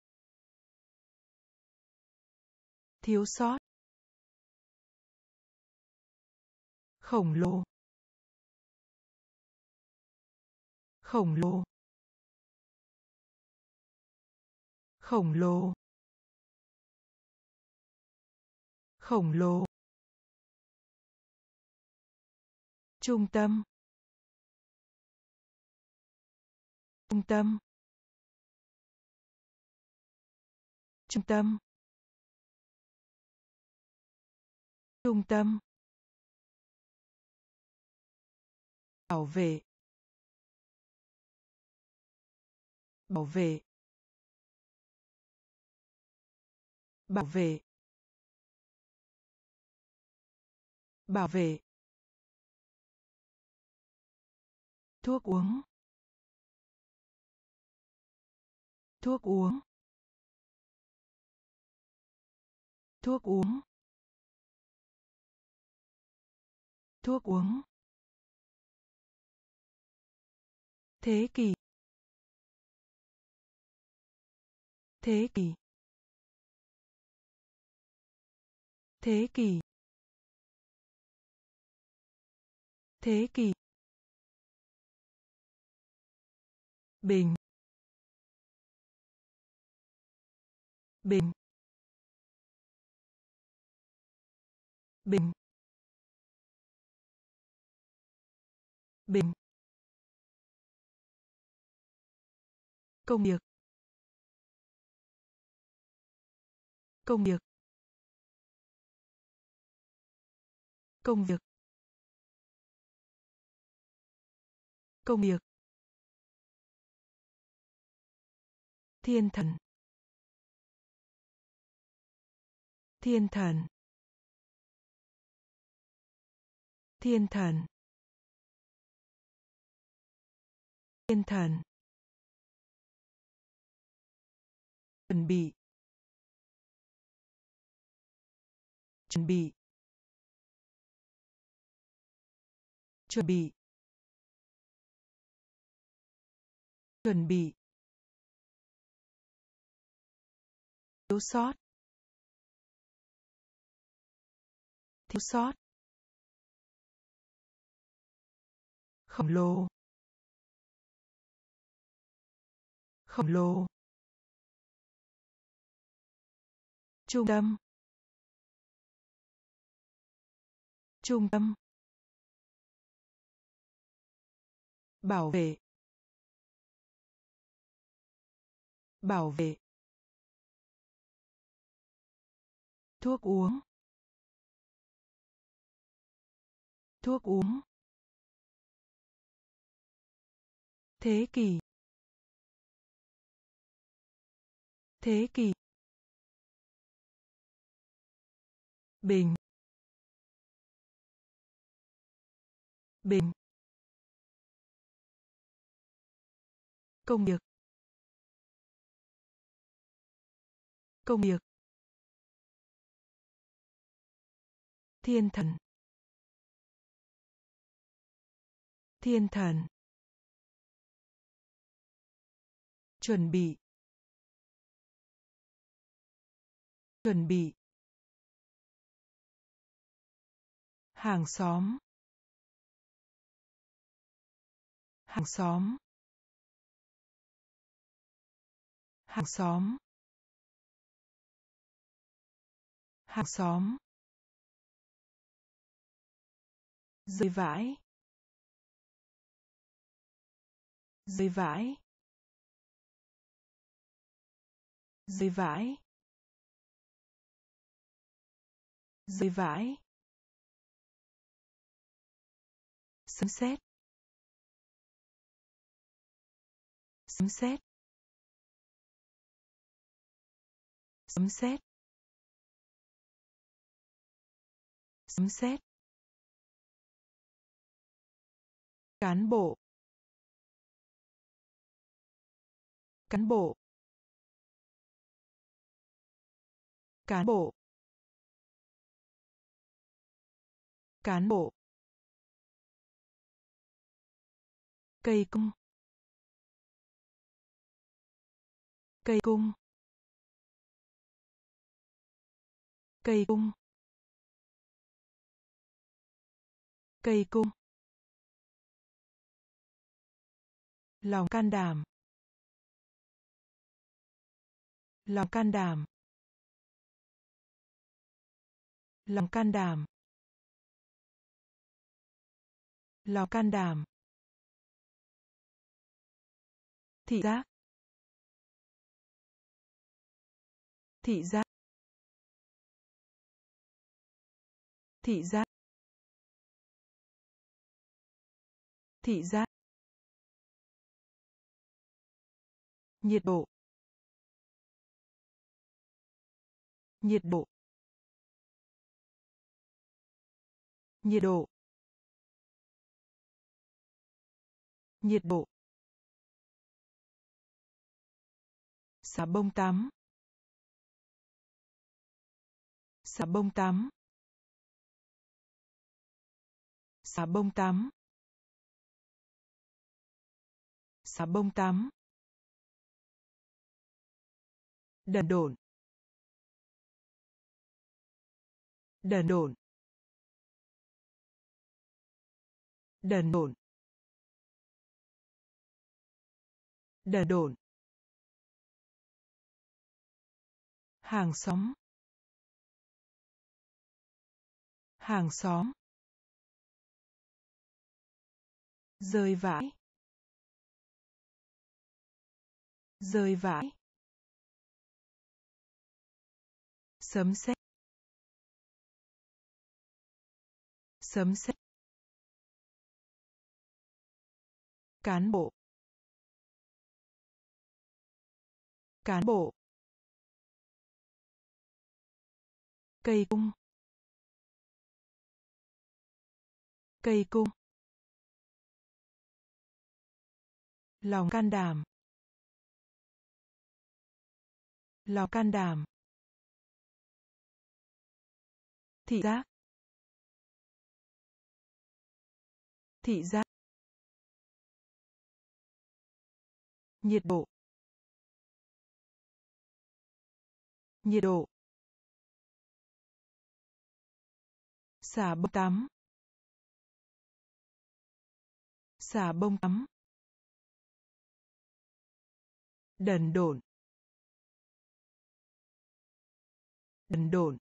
thiếu sót, khổng lồ, khổng lồ, khổng lồ, khổng lồ, trung tâm, trung tâm, trung tâm, trung tâm, bảo vệ, bảo vệ, bảo vệ, bảo vệ, thuốc uống, thuốc uống, thuốc uống, thuốc uống, thế kỷ, thế kỷ, thế kỷ, thế kỷ, bình, bình, bình, bình, công việc, công việc, công việc, công việc, thiên thần, thiên thần, thiên thần, thiên thần, chuẩn bị, chuẩn bị, chuẩn bị, chuẩn bị, thiếu sót, thiếu sót, khổng lồ, khổng lồ, trung tâm, trung tâm, bảo vệ, bảo vệ, thuốc uống, thuốc uống, thế kỷ, thế kỷ, bình, bình, công việc, công việc, thiên thần, thiên thần, chuẩn bị, chuẩn bị, hàng xóm, Hàng xóm. Hàng xóm. Hàng xóm. Rơi vãi. Rơi vãi. Rơi vãi. Rơi vãi. Sấm sét. Sấm sét. Sấm sét. Sấm sét. Cán bộ. Cán bộ. Cán bộ. Cán bộ. Cây cung. Cây cung. Cây cung. Cây cung. Lòng can đảm. Lòng can đảm. Lòng can đảm. Lòng can đảm. Thị giác. Thị giác. Thị giác. Thị giác. Nhiệt độ. Nhiệt độ. Nhiệt độ. Nhiệt độ. Xà bông tắm. Xà bông tắm. Xà bông tắm. Xà bông tắm. Đần độn. Đần độn. Đần độn. Đần độn. Hàng xóm. Hàng xóm. Rơi vãi. Rơi vãi. Sấm sét. Sấm sét. Cán bộ. Cán bộ. Cây cung. Cây cung. Lòng can đảm. Lòng can đảm. Thị giác. Thị giác. Nhiệt độ. Nhiệt độ. Xà bông tắm. Xà bông tắm. Đần độn. Đần độn.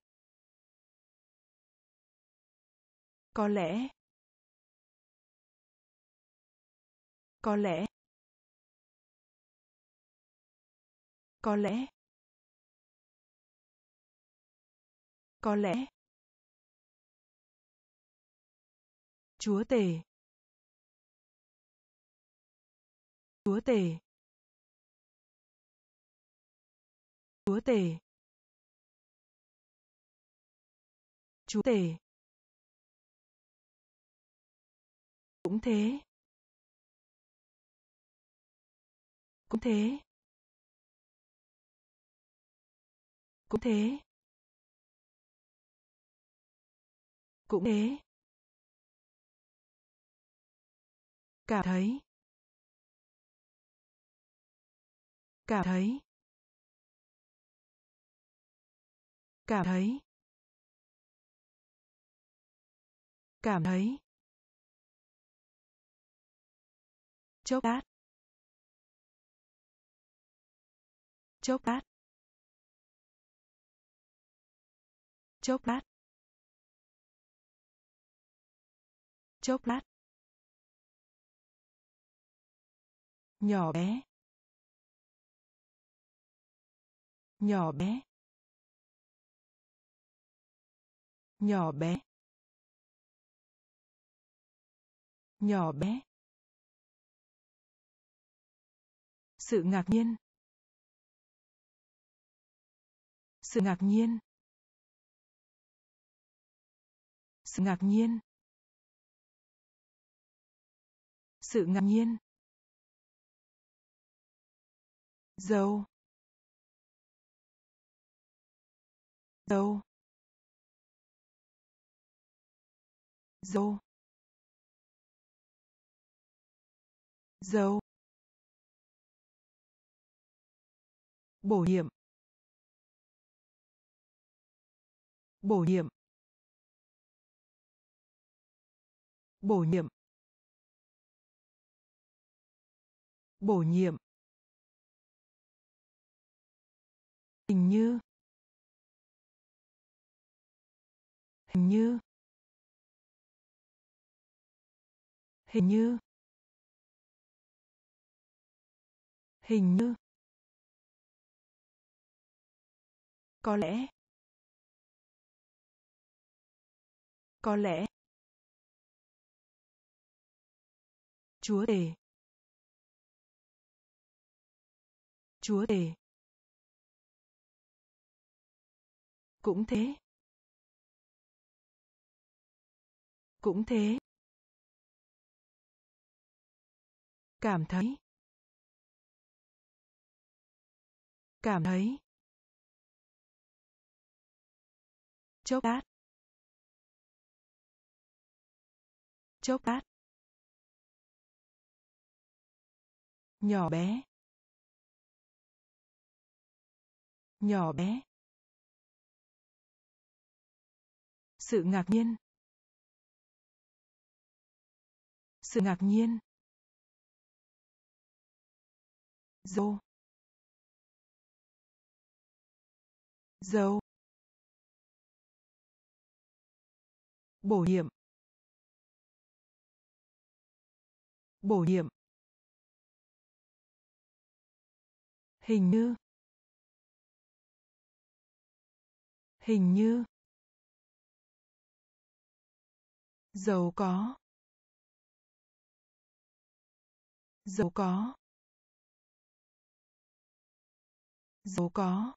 Có lẽ. Có lẽ. Có lẽ. Có lẽ. Chúa tể. Chúa tể. Chúa tể. Chúa tể. Cũng thế. Cũng thế. Cũng thế. Cũng thế. Cảm thấy. Cảm thấy. Cảm thấy. Cảm thấy. chốc lát, chốc lát, chốc lát, chốc lát, nhỏ bé, nhỏ bé, nhỏ bé, nhỏ bé, sự ngạc nhiên, sự ngạc nhiên, sự ngạc nhiên, sự ngạc nhiên, dâu, dâu, dâu, dâu, bổ nhiệm, bổ nhiệm, bổ nhiệm, bổ nhiệm, hình như, hình như, hình như, hình như, có lẽ, có lẽ, chúa tể, chúa tể, cũng thế, cũng thế, cảm thấy, cảm thấy, chốc lát, chốc lát, nhỏ bé, nhỏ bé, sự ngạc nhiên, sự ngạc nhiên, dâu, dâu, bổ nhiệm, bổ nhiệm, hình như, hình như, giàu có, giàu có, giàu có,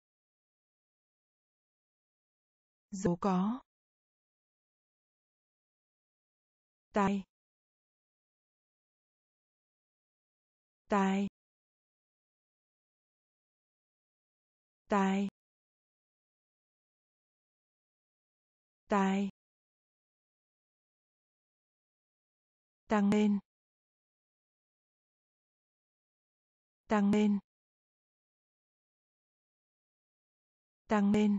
giàu có, tai, tai, tai, tai, tăng lên, tăng lên, tăng lên,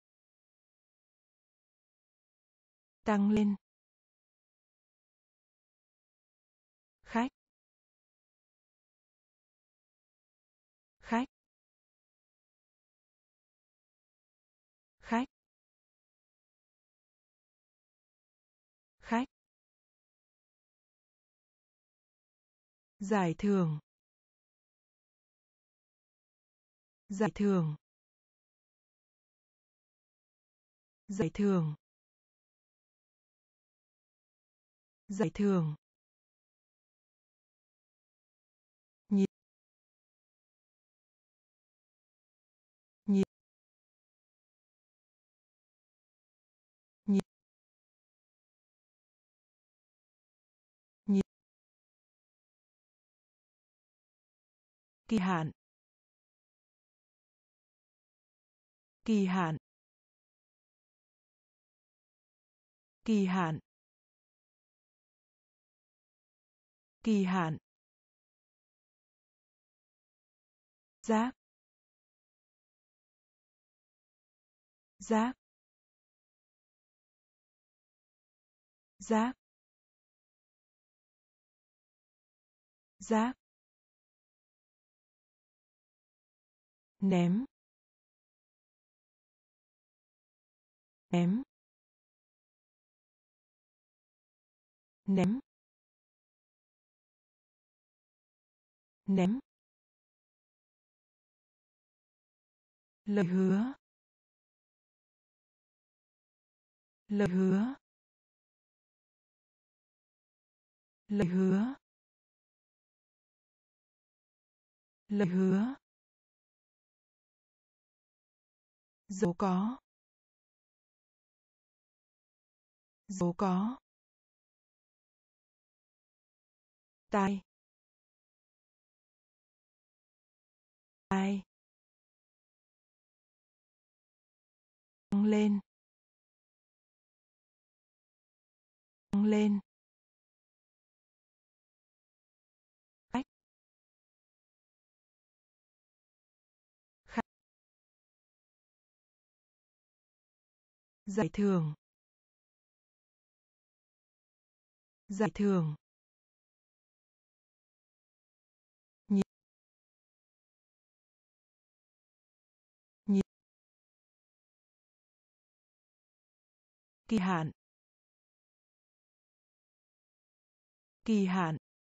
tăng lên, khách, khách, khách, khách, giải thưởng, giải thưởng, giải thưởng, giải thưởng, nhịp, nhịp, nhịp, nhịp, kỳ hạn, kỳ hạn, kỳ hạn, kỳ hạn, giác, giác, giác, giác, ném, ném, ném, ném, lời hứa, lời hứa, lời hứa, lời hứa, dấu có, dấu có, tai, tai, tăng lên, tăng lên, khách, khách, giải thưởng, giải thưởng, nhịp, nhịp, kỳ hạn, kỳ hạn,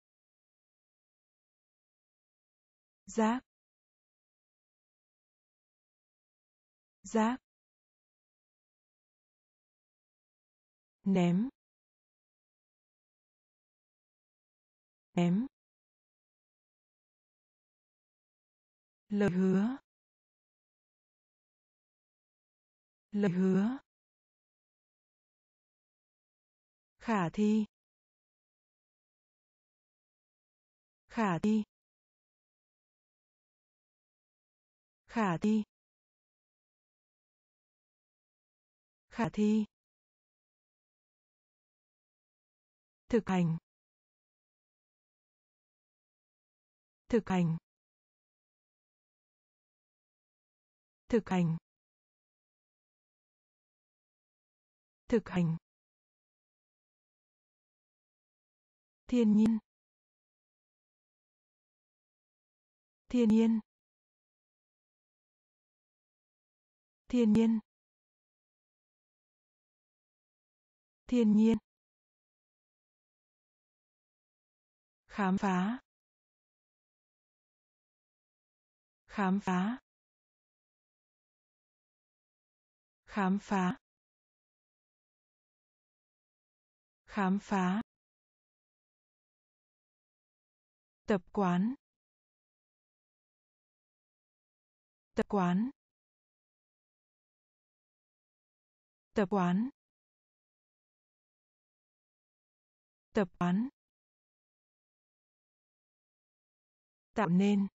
giác, giác, ném, ném, lời hứa, lời hứa, khả thi, khả thi, khả thi, khả thi, thực hành, thực hành, thực hành, thực hành, thiên nhiên, thiên nhiên, thiên nhiên, thiên nhiên, khám phá, khám phá, khám phá, khám phá, tập quán, tập quán, tập quán, tập quán, tạo nên,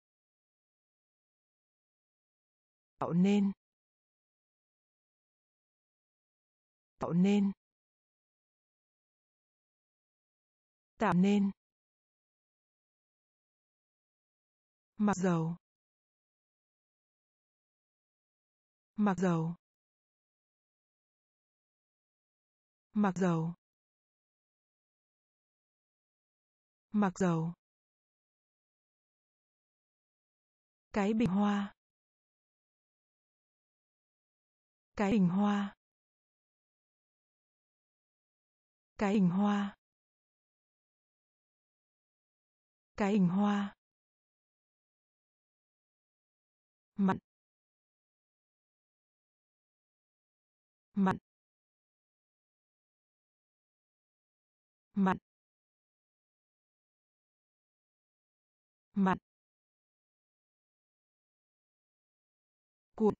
tạo nên, tạo nên, tạo nên, mặc dầu, mặc dầu, mặc dầu, mặc dầu, cái bình hoa, cái bình hoa, cái bình hoa, cái bình hoa, mặn, mặn, mặn, mặn, cuộn,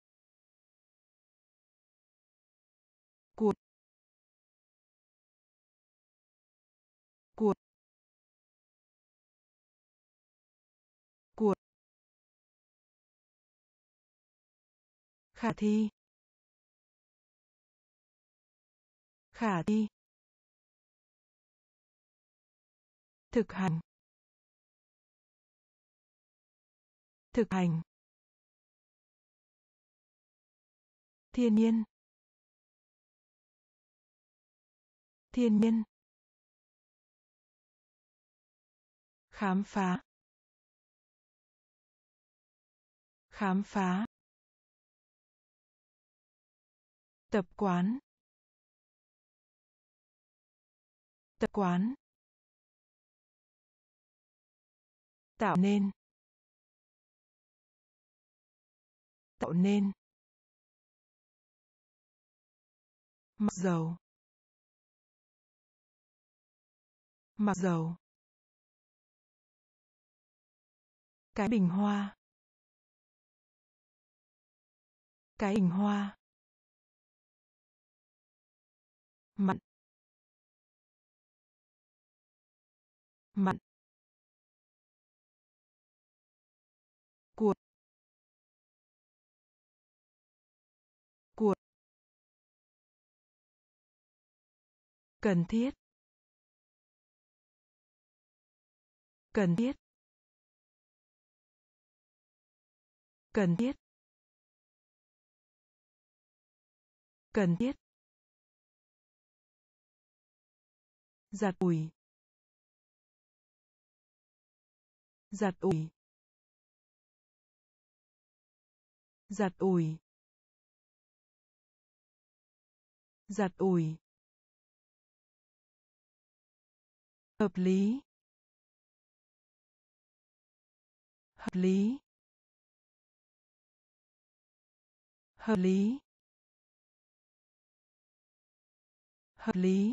cuộn, cuộn, cuộn, khả thi, khả thi, thực hành, thực hành, thiên nhiên, thiên nhiên, khám phá, khám phá, tập quán, tập quán, tạo nên, tạo nên, mặc dầu, mặc dầu, cái bình hoa, cái bình hoa, mặn, mặn, cuột, cuột, cần thiết, cần thiết, cần thiết, cần thiết, giặt ủi, giặt ủi, giặt ủi, giặt ủi, hợp lý, hợp lý, hợp lý, hợp lý,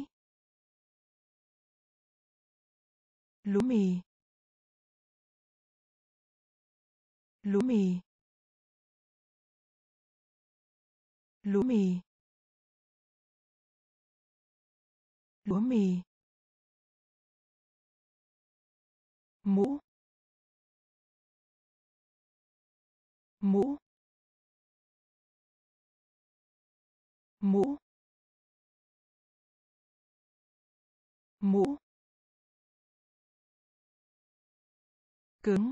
lúa mì, lúa mì, lúa mì, lúa mì, mũ, mũ, mũ, mũ, cứng,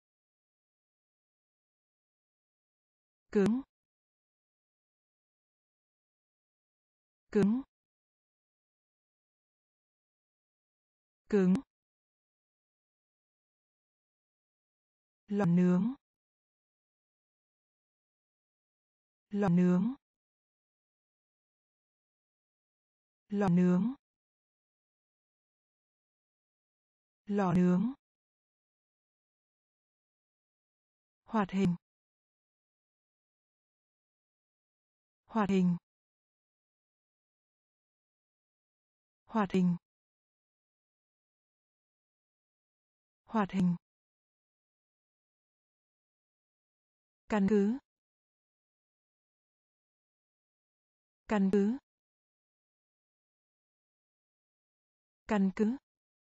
cứng, cứng, cứng, lò nướng, lò nướng, lò nướng, lò nướng, hoạt hình, hoạt hình, hoạt hình, hoạt hình, căn cứ, căn cứ, căn cứ,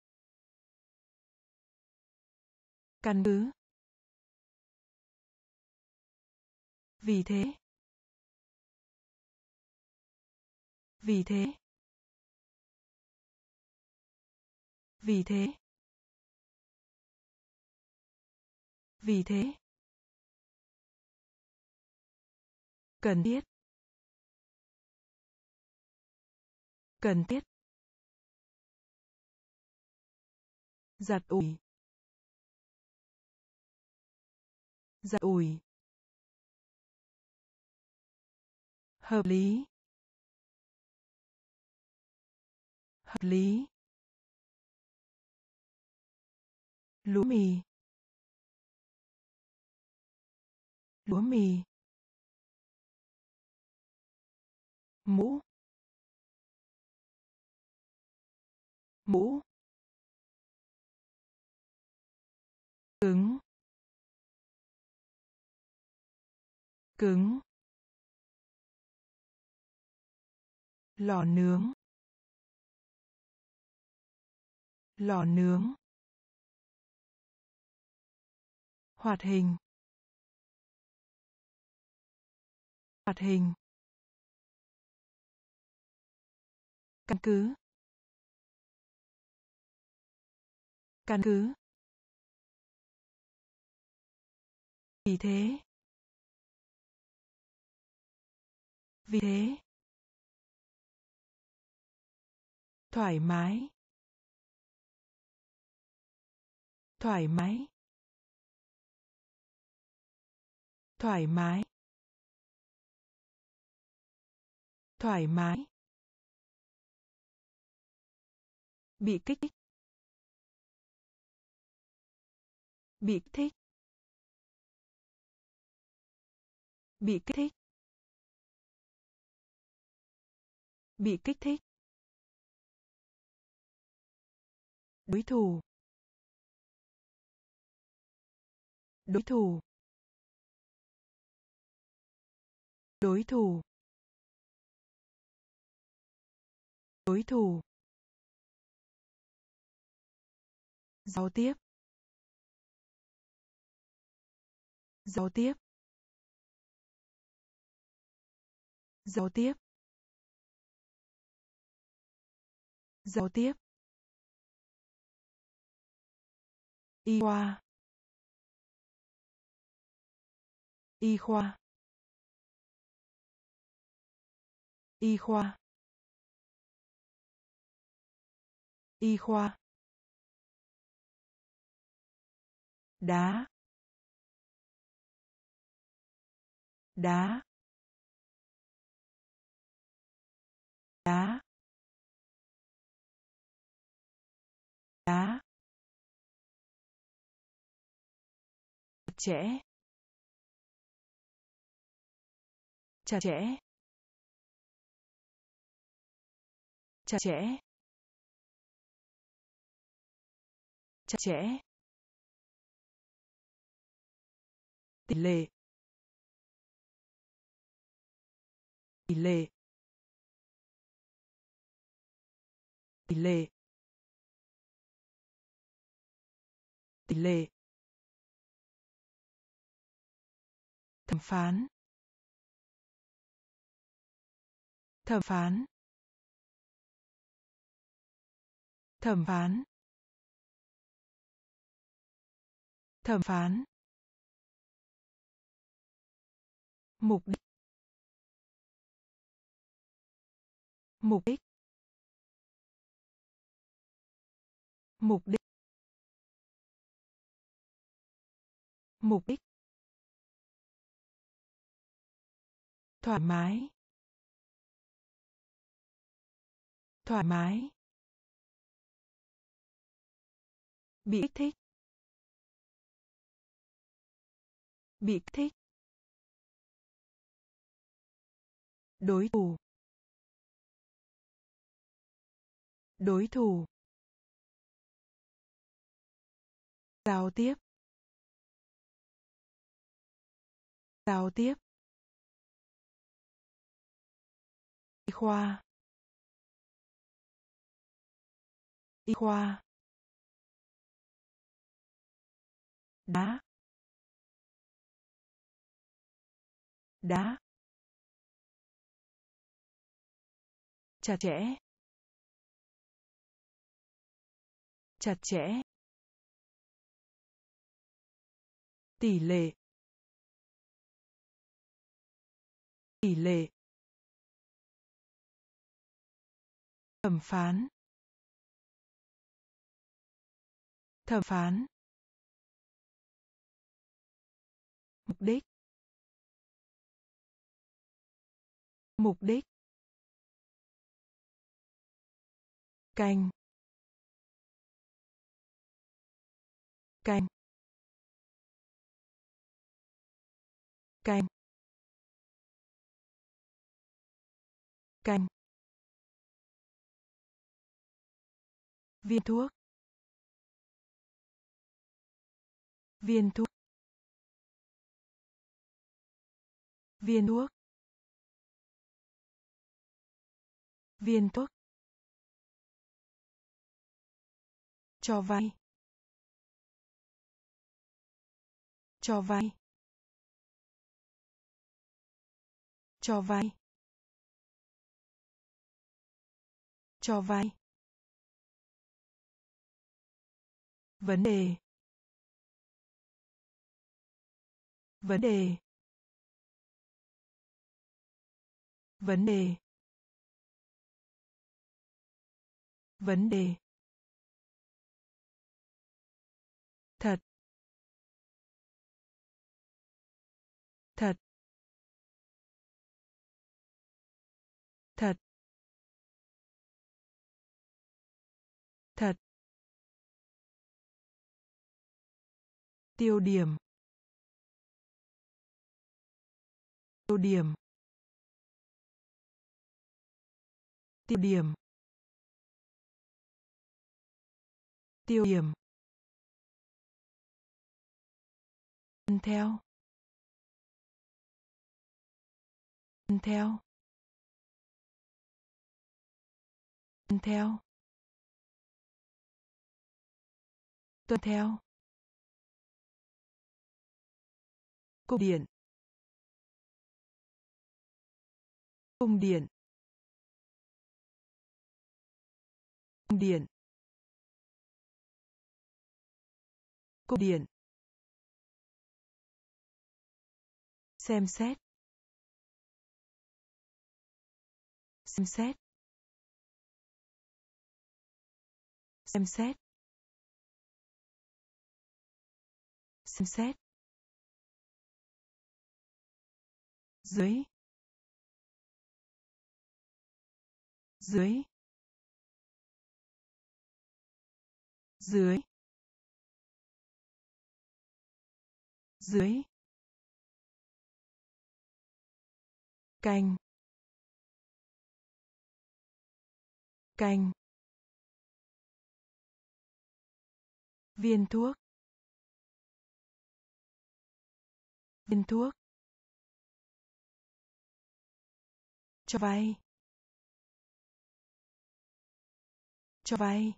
căn cứ, vì thế, vì thế, vì thế, vì thế, cần thiết, cần thiết, giặt ủi, giặt ủi, hợp lý, hợp lý, lúa mì, lúa mì, mũ, mũ, cứng, cứng, lò nướng, lò nướng, hoạt hình, hoạt hình, căn cứ, căn cứ, vì thế, vì thế, thoải mái, thoải mái, thoải mái, thoải mái, bị kích thích, bị kích thích, bị kích thích, bị kích thích, đối thủ, đối thủ, đối thủ, đối thủ, giao tiếp, giao tiếp, giao tiếp, giao tiếp, y khoa, y khoa, y khoa, y khoa, đá, đá, đá, đá, chặt chẽ, chặt chẽ, chặt chẽ, chặt chẽ, tỷ lệ, tỷ lệ, tỷ lệ, tỷ lệ, thẩm phán, thẩm phán, thẩm phán, thẩm phán, mục đích, mục đích, mục đích, mục đích, thoải mái, thoải mái, bị kích thích, bị kích thích, đối thủ, đối thủ, giao tiếp, giao tiếp, y khoa, y khoa, đá, đá, chặt chẽ, chặt chẽ, tỷ lệ, tỷ lệ, thẩm phán, thẩm phán, mục đích, mục đích, canh, canh, canh, canh, viên thuốc, viên thuốc, viên thuốc, viên thuốc, cho vay, cho vay, cho vay, cho vay, vấn đề, vấn đề, vấn đề, vấn đề, thật, thật, thật, thật, tiêu điểm, tiêu điểm, tiêu điểm, tiêu điểm, tuân theo, tuân theo, tuân theo, tuân theo, cung điện, cung điện, cung điện, cung điện, xem xét, xem xét, xem xét, xem xét, dưới, dưới, dưới, dưới, canh, canh, viên thuốc, viên thuốc, cho vay, cho vay,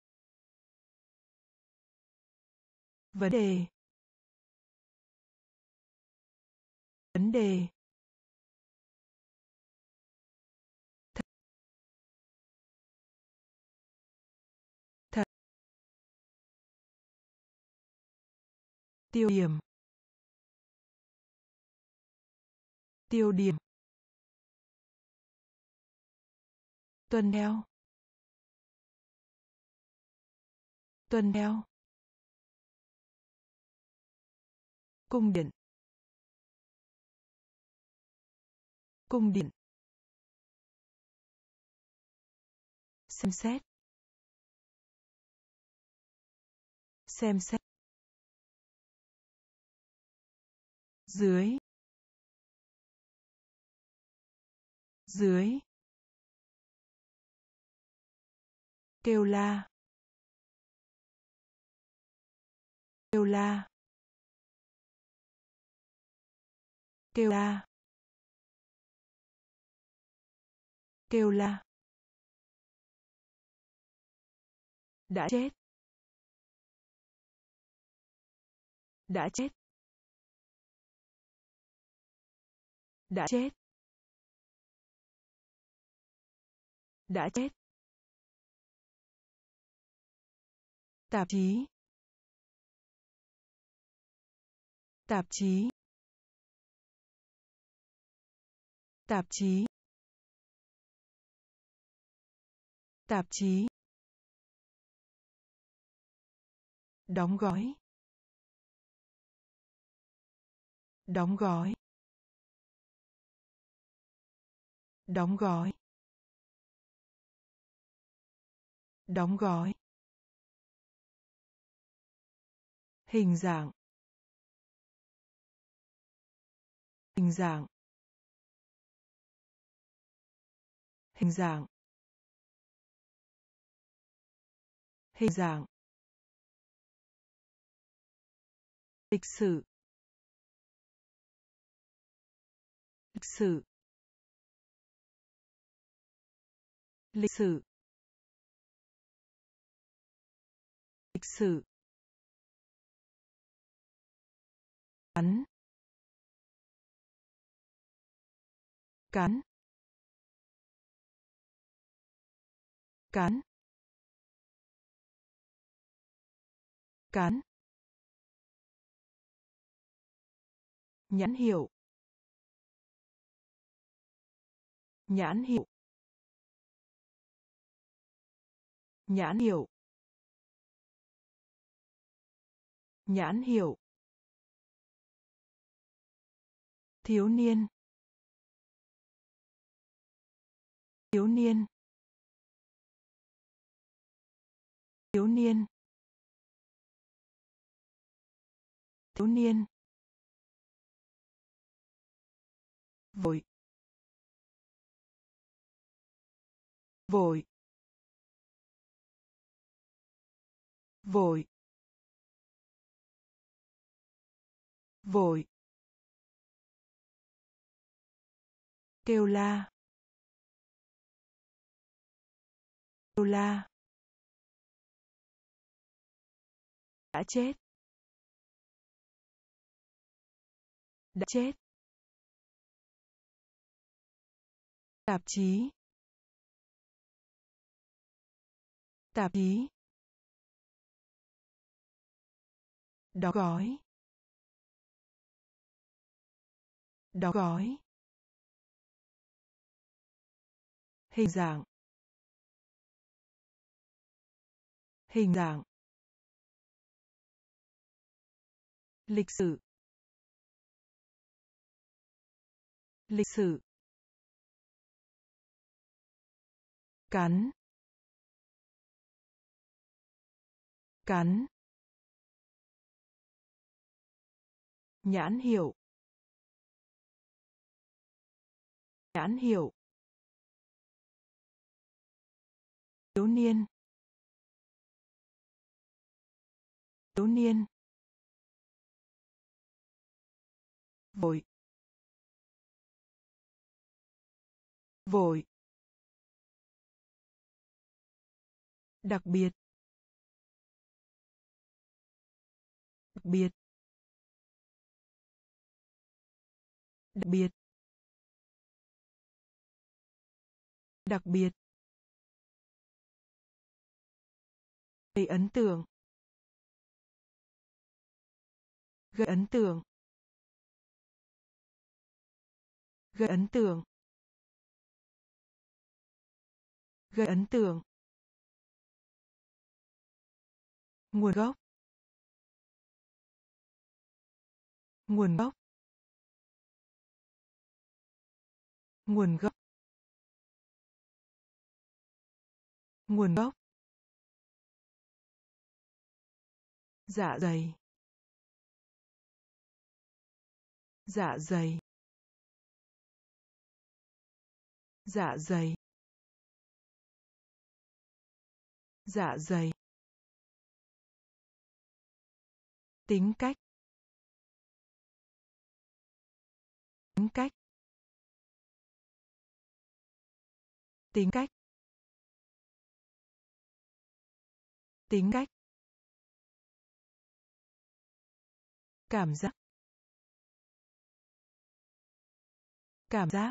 vấn đề, vấn đề, thật, thật, tiêu điểm, tiêu điểm, tuân theo, tuân theo, cung điện, cung điện, xem xét, xem xét, dưới, dưới, kêu la, kêu la, kêu la, kêu la, đã chết, đã chết, đã chết, đã chết, tạp chí, tạp chí, tạp chí, tạp chí, đóng gói, đóng gói, đóng gói, đóng gói, hình dạng, hình dạng, hình dạng, hình dạng, lịch sử, lịch sử, lịch sử, lịch sử, cắn, cắn, cắn, cắn, nhãn hiệu, nhãn hiệu, nhãn hiệu, Nhãn hiệu. Thiếu niên. Thiếu niên. Thiếu niên. Thiếu niên. Vội. Vội. Vội. Vội. Kêu la. Kêu la. Đã chết. Đã chết. Tạp chí. Tạp chí. Đóng gói. Đóng gói. Hình dạng. Hình dạng. Lịch sử. Lịch sử. Cắn. Cắn. Nhãn hiệu. Nhãn hiệu. Thiếu niên. Thiếu niên. Vội. Vội. Đặc biệt. Đặc biệt. Đặc biệt. Đặc biệt. Gây ấn tượng. Gây ấn tượng. Gây ấn tượng. Gây ấn tượng. Nguồn gốc. Nguồn gốc. Nguồn gốc. Nguồn gốc. Dạ dày. Dạ dày. Dạ dày. Dạ dày. Tính cách. Tính cách. Tính cách. Tính cách. Cảm giác. Cảm giác.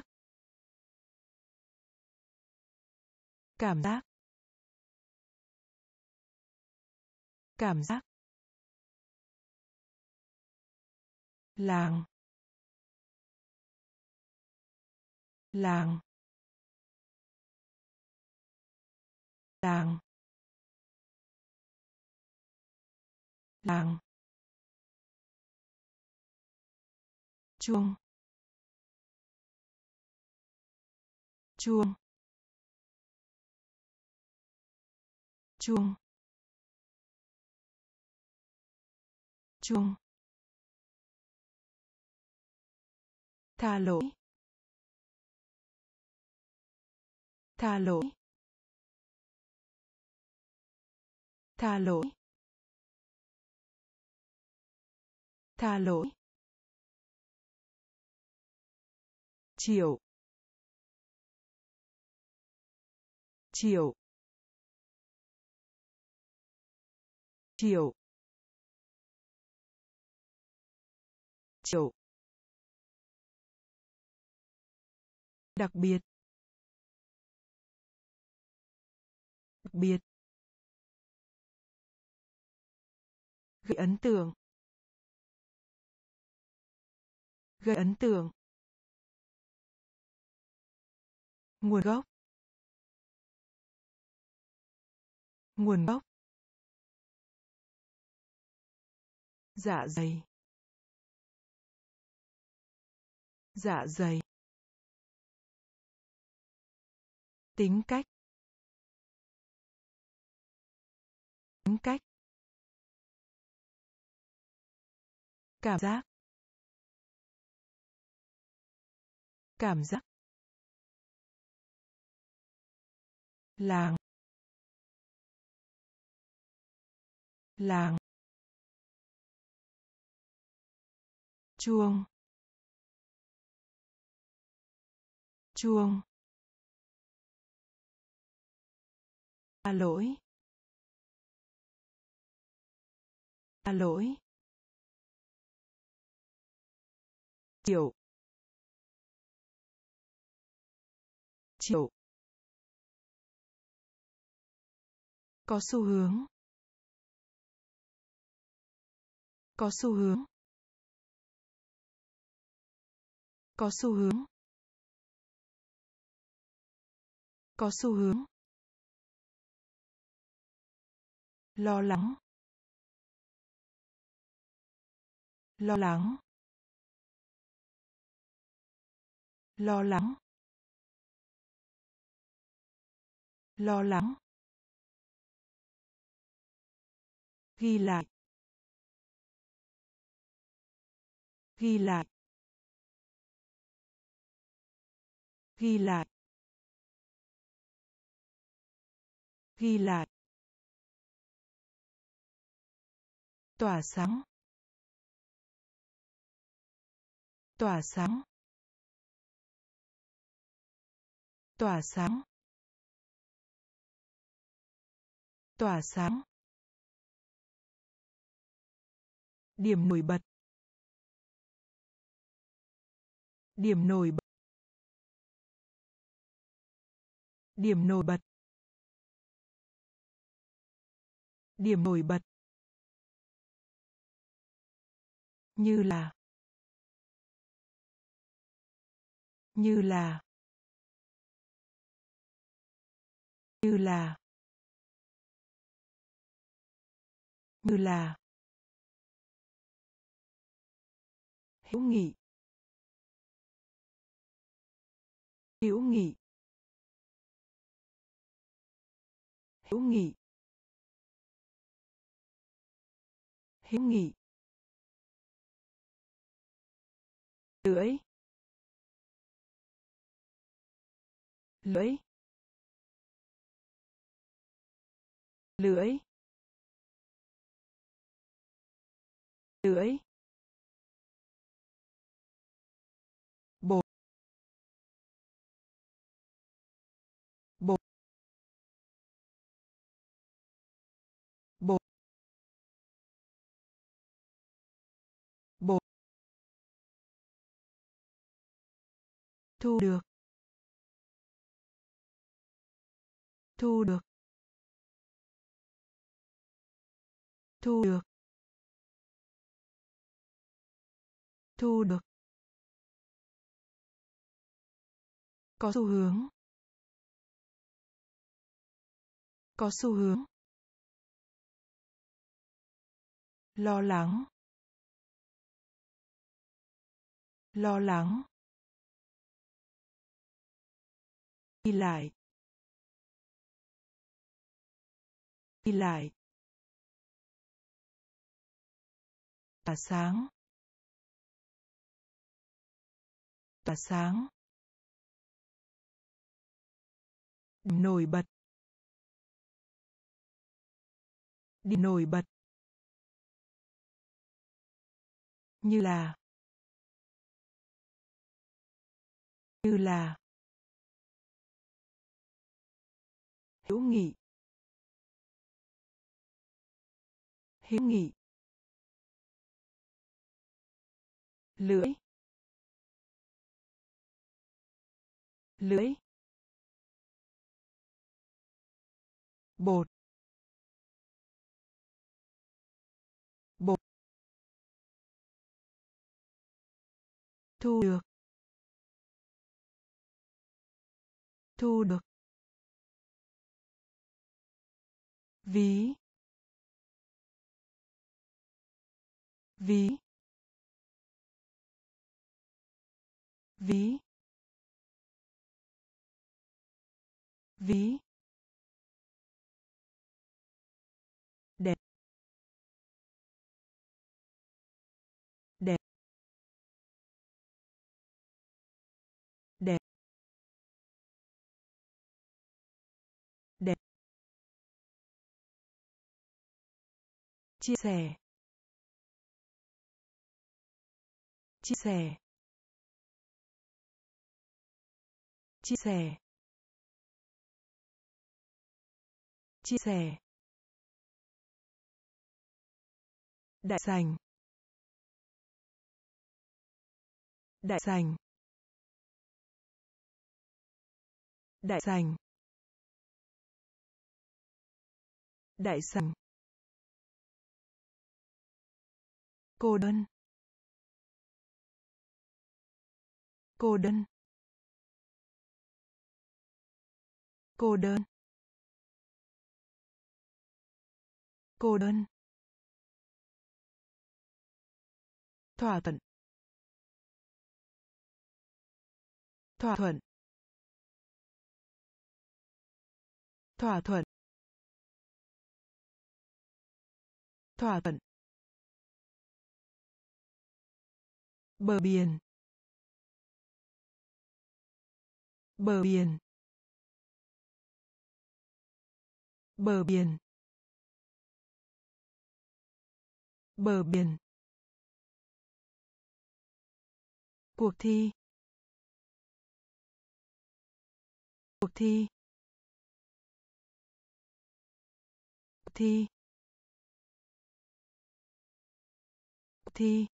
Cảm giác. Cảm giác. Làng. Làng. Làng. Làng. Chuông. Chuông. Chuông. Chuông. Tha lỗi. Tha lỗi. Tha lỗi. Tha lỗi. Triệu. Triệu. Triệu. Triệu. Đặc biệt. Đặc biệt. Gây ấn tượng. Gây ấn tượng. Nguồn gốc. Nguồn gốc. dạ dày, dạ dày, tính cách, tính cách, cảm giác, cảm giác, làng, làng, chuông, chuông, tha lỗi, tha lỗi, triệu, triệu, có xu hướng, có xu hướng, có xu hướng, có xu hướng, lo lắng, lo lắng, lo lắng, lo lắng, ghi lại, ghi lại, ghi lại, ghi lại, tỏa sáng, tỏa sáng, tỏa sáng, tỏa sáng, điểm nổi bật, điểm nổi bật, điểm nổi bật, điểm nổi bật, như là, như là, như là, như là, hữu nghị, hữu nghị, hữu nghị, hữu nghị, lưỡi, lưỡi, lưỡi, lưỡi, bột, bột, bột, bột, thu được, thu được, thu được, thu được, có xu hướng, có xu hướng, lo lắng, lo lắng, ghi lại, ghi lại, tỏa sáng, tỏa sáng, điểm nổi bật, điểm nổi bật, như là, như là, hữu nghị, hữu nghị, lưỡi, lưỡi, bột, bột, thu được, thu được, ví, ví, ví, ví, đẹp, đẹp, đẹp, đẹp, chia sẻ, chia sẻ, chia sẻ, chia sẻ, đại sành, đại sành, đại sành, đại sành, cô đơn, cô đơn, cô đơn, cô đơn, thỏa thuận, thỏa thuận, thỏa thuận, thỏa thuận, bờ biển, bờ biển, bờ biển, bờ biển, cuộc thi, cuộc thi, cuộc thi, cuộc thi,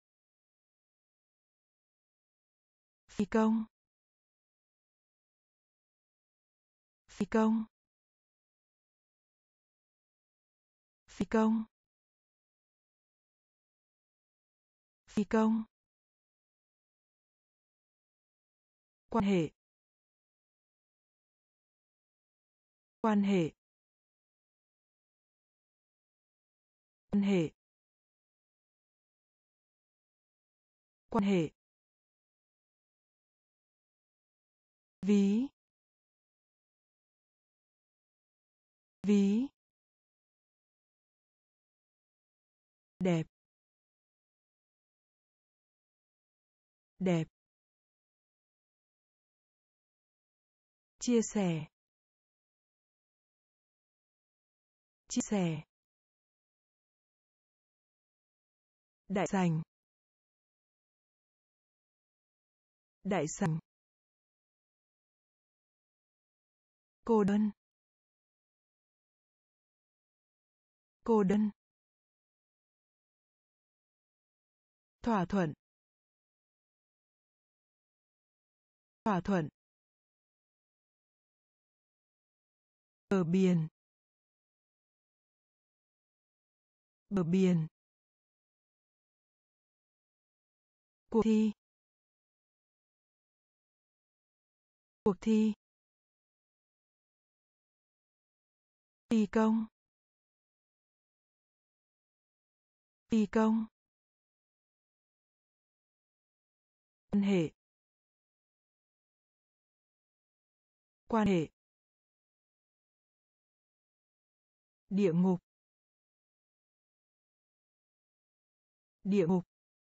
phi công, phi công, phi công, phi công, quan hệ, quan hệ, quan hệ, quan hệ, ví, ví, đẹp, đẹp, chia sẻ, chia sẻ, đại sành, đại sành, cô đơn, cô đơn, thỏa thuận, thỏa thuận, bờ biển, bờ biển, cuộc thi, cuộc thi, phi công, phi công, quan hệ, quan hệ, địa ngục, địa ngục,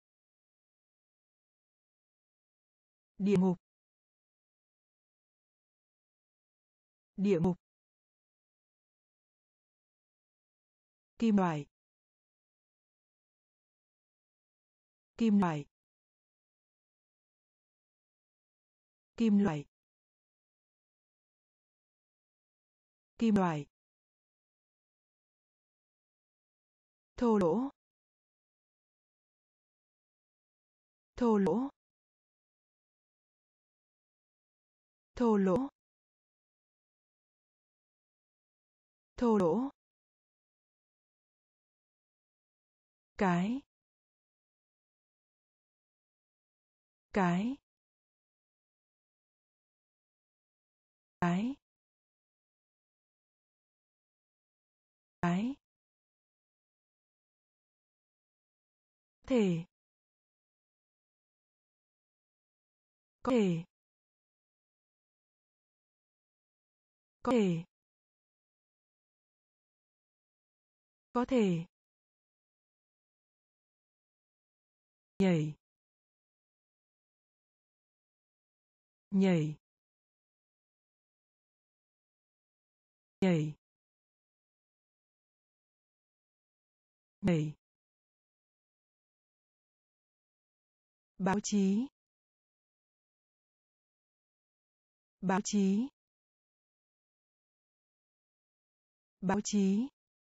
địa ngục, địa ngục, kim loại, kim loại, kim loại, kim loại, thô lỗ, thô lỗ, thô lỗ, thô lỗ, cái, cái, cái, cái, thể, có thể, có thể, có thể, nhảy, nhảy, nhảy, nhảy, báo chí, báo chí, báo chí,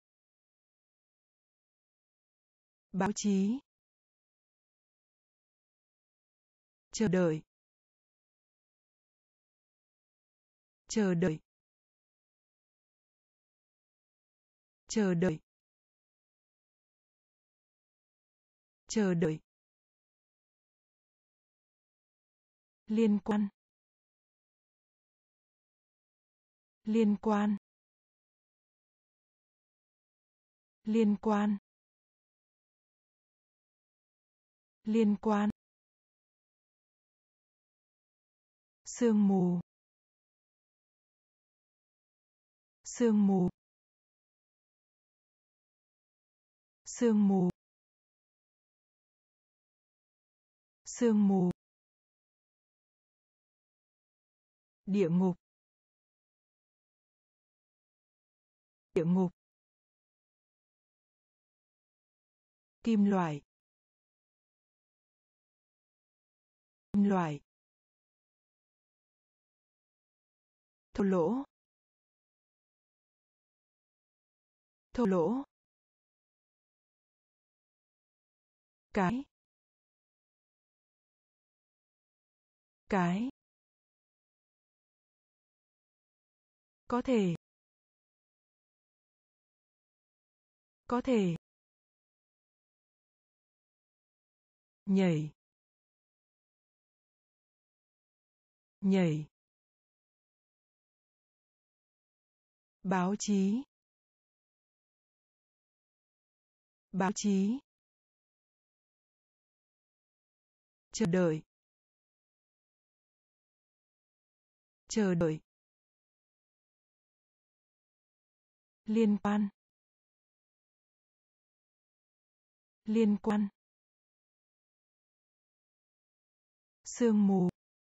báo chí, chờ đợi, chờ đợi, chờ đợi, chờ đợi, liên quan, liên quan, liên quan, liên quan, sương mù, sương mù, sương mù, sương mù, địa ngục, địa ngục, kim loại, kim loại, thô lỗ, thô lỗ, cái, cái, có thể, có thể, nhảy, nhảy, báo chí, báo chí, chờ đợi, chờ đợi, liên quan, liên quan, sương mù,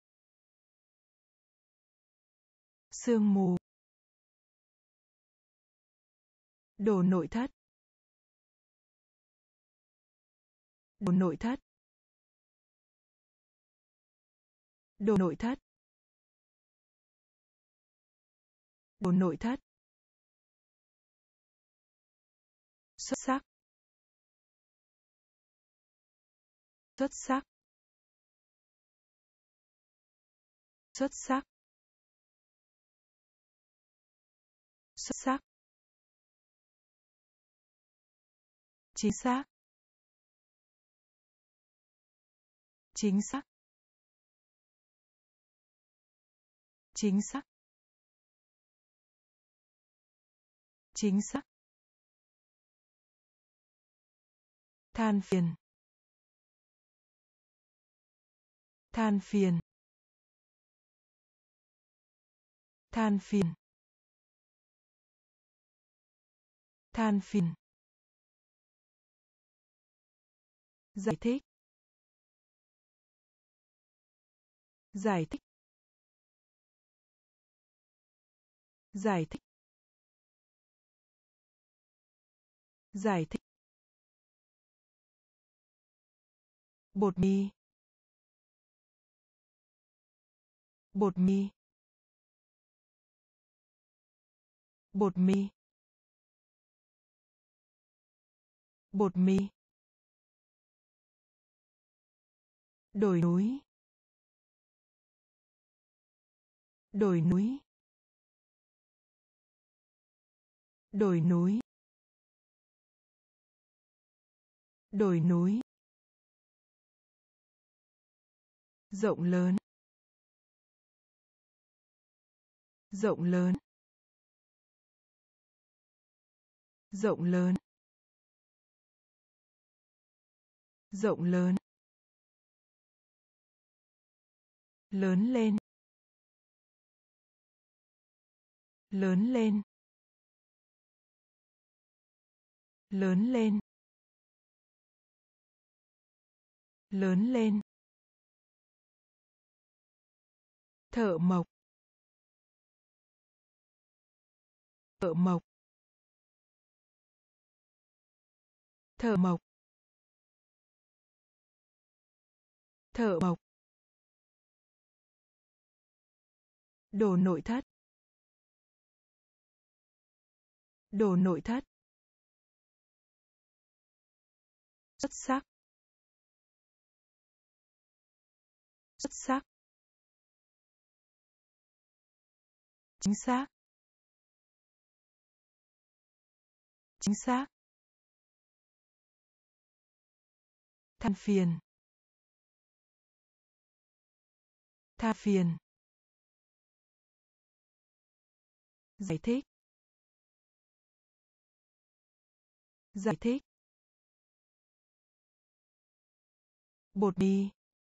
sương mù, đồ nội thất, đồ nội thất, đồ nội thất, đồ nội thất, xuất sắc, xuất sắc, xuất sắc, xuất sắc, chính xác, chính xác, chính xác, chính xác, than phiền, than phiền, than phiền, than phiền, giải thích, giải thích, giải thích, giải thích, bột mì, bột mì, bột mì, bột mì, đồi núi, đồi núi, đồi núi, đồi núi, rộng lớn, rộng lớn, rộng lớn, Rộng lớn. Lớn lên. Lớn lên. Lớn lên. Lớn lên. Thợ mộc. Thợ mộc. Thợ mộc. Thợ mộc. Đồ nội thất. Đồ nội thất. Xuất sắc. Xuất sắc. Chính xác. Chính xác. Than phiền. Than phiền. Giải thích. Giải thích. Bột mì.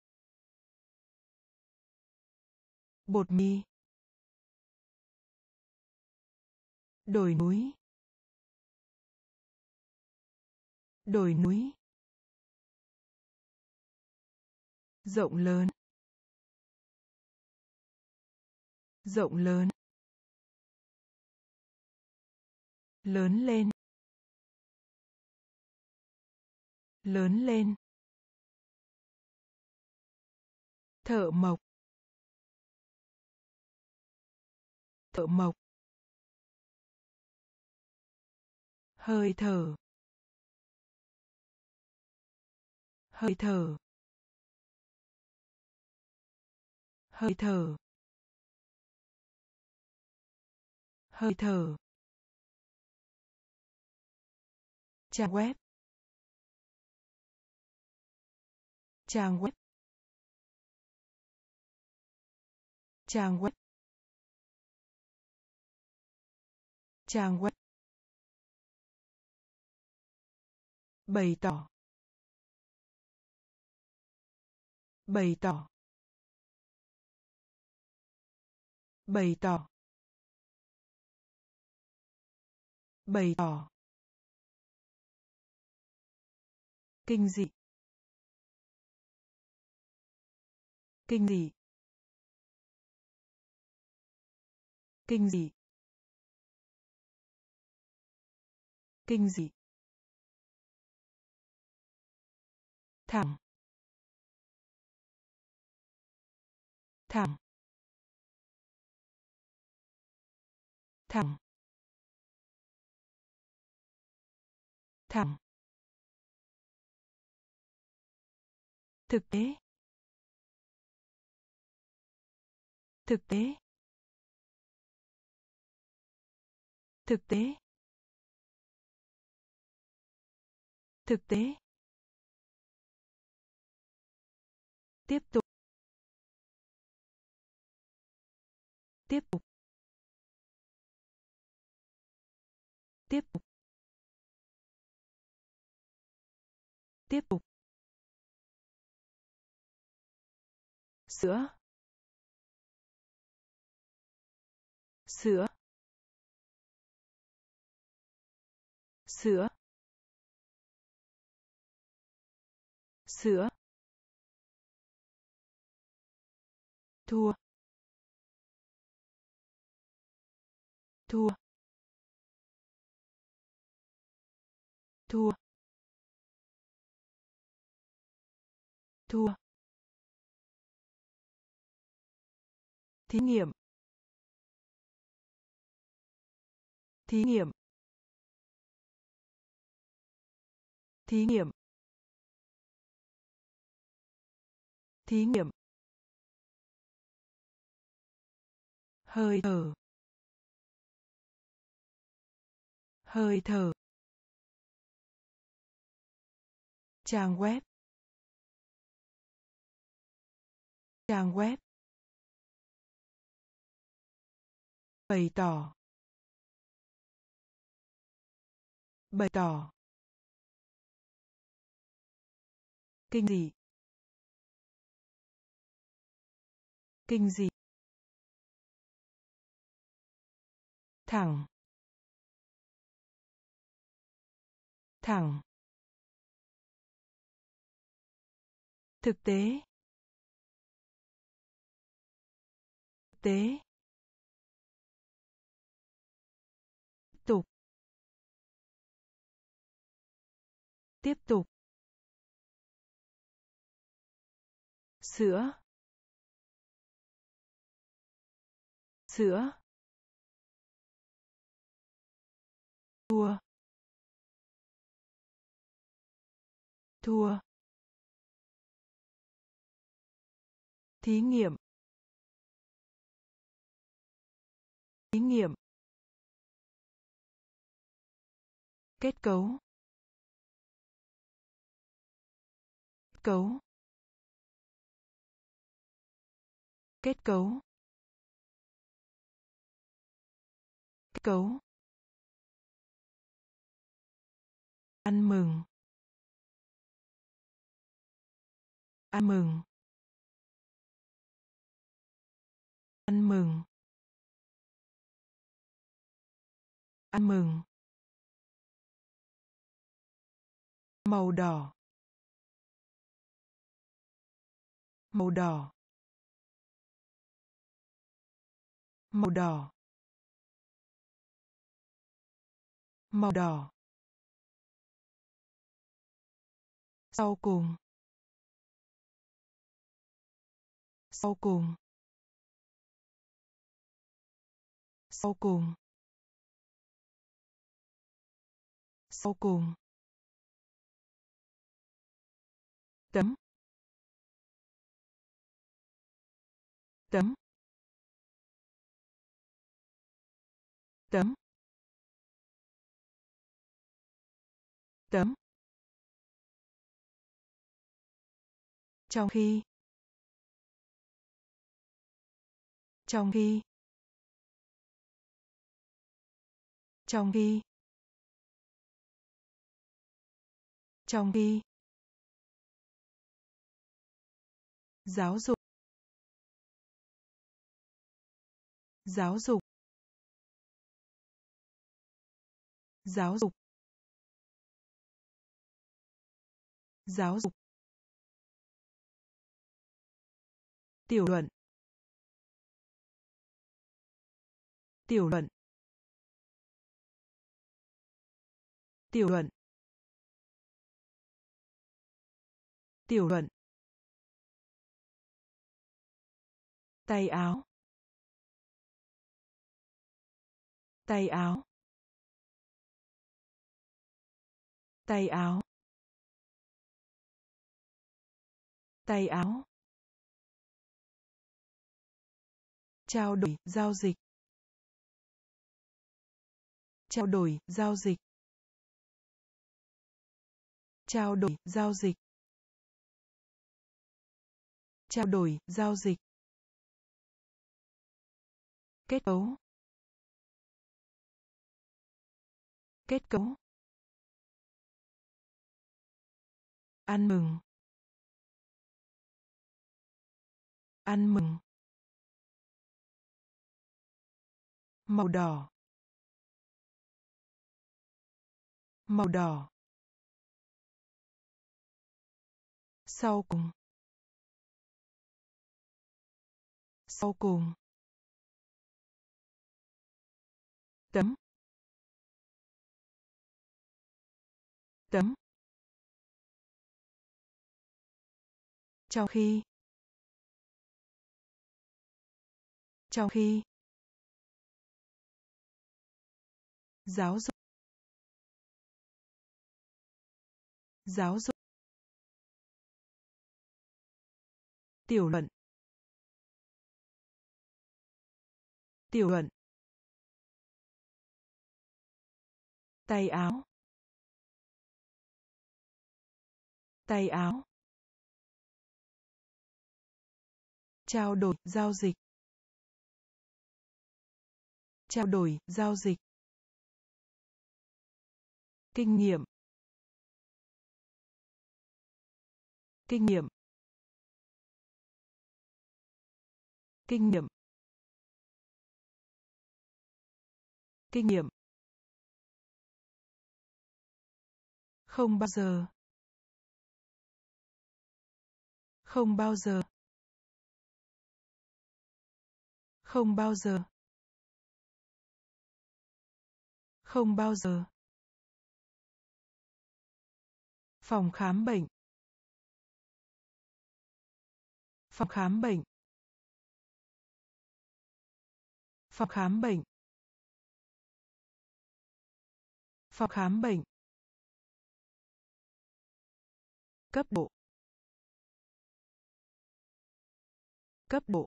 Bột mì. Đồi núi. Đồi núi. Rộng lớn. Rộng lớn. Lớn lên. Lớn lên. Thợ mộc. Thợ mộc. Hơi thở. Hơi thở. Hơi thở. Hơi thở. Trang web. Trang web. Trang web. Trang web. Bày tỏ. Bày tỏ. Bày tỏ. Bày tỏ. Kinh dị. Kinh dị. Kinh dị. Kinh dị. Thẳng. Thẳng. Thẳng. Thẳng. Thực tế. Thực tế. Thực tế. Thực tế. Tiếp tục. Tiếp tục. Tiếp tục. Tiếp tục. Sữa. Sữa. Sữa. Sữa. Thua. Thua. Thua. Thua. Thí nghiệm. Thí nghiệm. Thí nghiệm. Thí nghiệm. Hơi thở. Hơi thở. Trang web. Trang web. Bày tỏ. Bày tỏ. Kinh dị. Kinh dị. Thẳng. Thẳng. Thực tế. Thực tế. Tiếp tục. Tiếp tục. Sữa. Sữa. Thua. Thua. Thí nghiệm. Thí nghiệm. Kết cấu. Kết cấu. Kết cấu. Kết cấu. Ăn mừng. Ăn mừng. Ăn mừng. Ăn mừng. Màu đỏ. Màu đỏ. Màu đỏ. Màu đỏ. Sau cùng. Sau cùng. Sau cùng. Sau cùng. Tấm. Tấm. Tấm. Tấm. Trong khi. Trong khi. Trong khi. Trong khi. Giáo dục. Giáo dục. Giáo dục. Giáo dục. Tiểu luận. Tiểu luận. Tiểu luận. Tiểu luận. Tay áo. Tay áo. Tay áo. Tay áo. Trao đổi, giao dịch. Trao đổi, giao dịch. Trao đổi, giao dịch. Trao đổi, giao dịch. Kết cấu. Kết cấu. Ăn mừng. Ăn mừng. Màu đỏ. Màu đỏ. Sau cùng. Sau cùng. Tấm. Tấm. Trong khi. Trong khi. Giáo dục. Giáo dục. Tiểu luận. Tiểu luận. Tay áo. Tay áo. Trao đổi, giao dịch. Trao đổi, giao dịch. Kinh nghiệm. kinh nghiệm, kinh nghiệm, kinh nghiệm, không bao giờ, không bao giờ, không bao giờ, không bao giờ, phòng khám bệnh, phòng khám bệnh, phòng khám bệnh, phòng khám bệnh, cấp độ, cấp độ,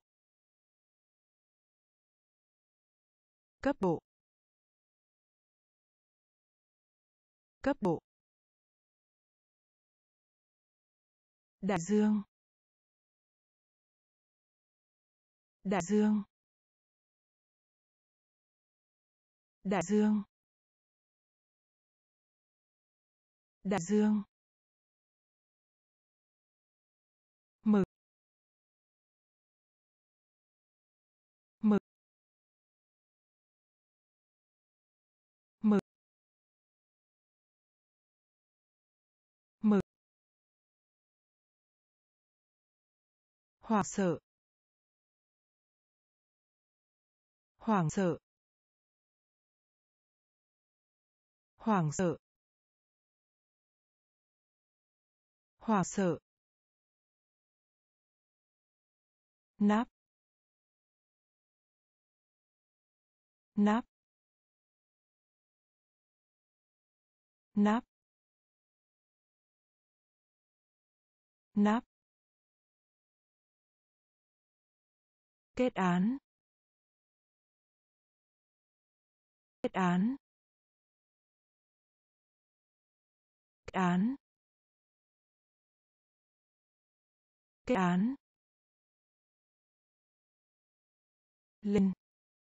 cấp độ, cấp độ, đại dương, đại dương, đại dương, đại dương, mực, mực, mực, mực, hoảng sợ, hoảng sợ, hoảng sợ, hoảng sợ, nắp, nắp, nắp, nắp, kết án, kết án, kết án, kết án, lên,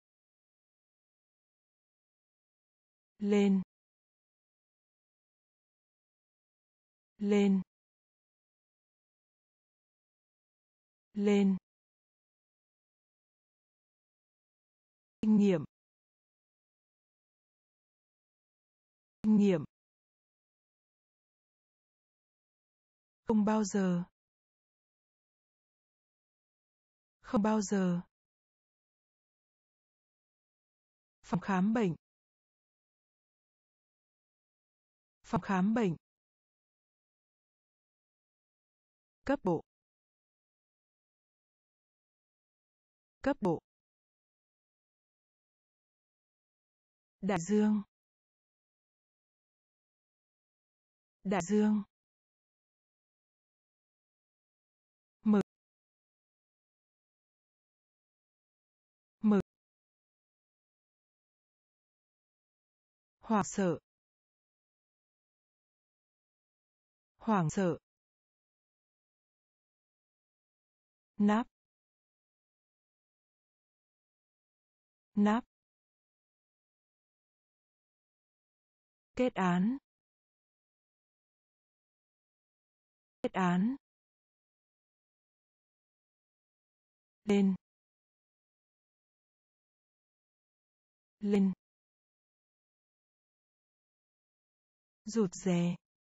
lên, lên, lên, kinh nghiệm, kinh nghiệm, không bao giờ, không bao giờ, phòng khám bệnh, phòng khám bệnh, cấp độ, cấp độ, đại dương, đại dương, mực, mực, hoảng sợ, hoảng sợ, nắp, nắp, kết án, kết án, lên, lên, rụt rè,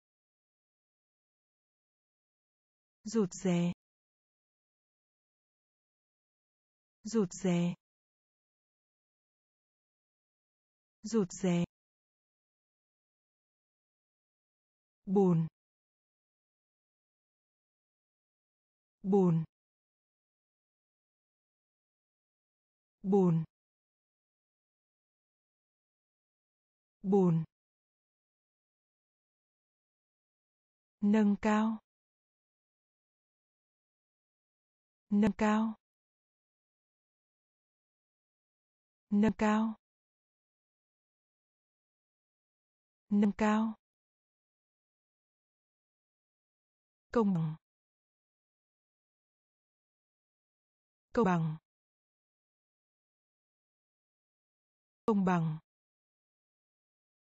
rụt rè, rụt rè, rụt rè, bùn, bùn, bùn, bùn, nâng cao, nâng cao, nâng cao, nâng cao, công bằng, công bằng, công bằng,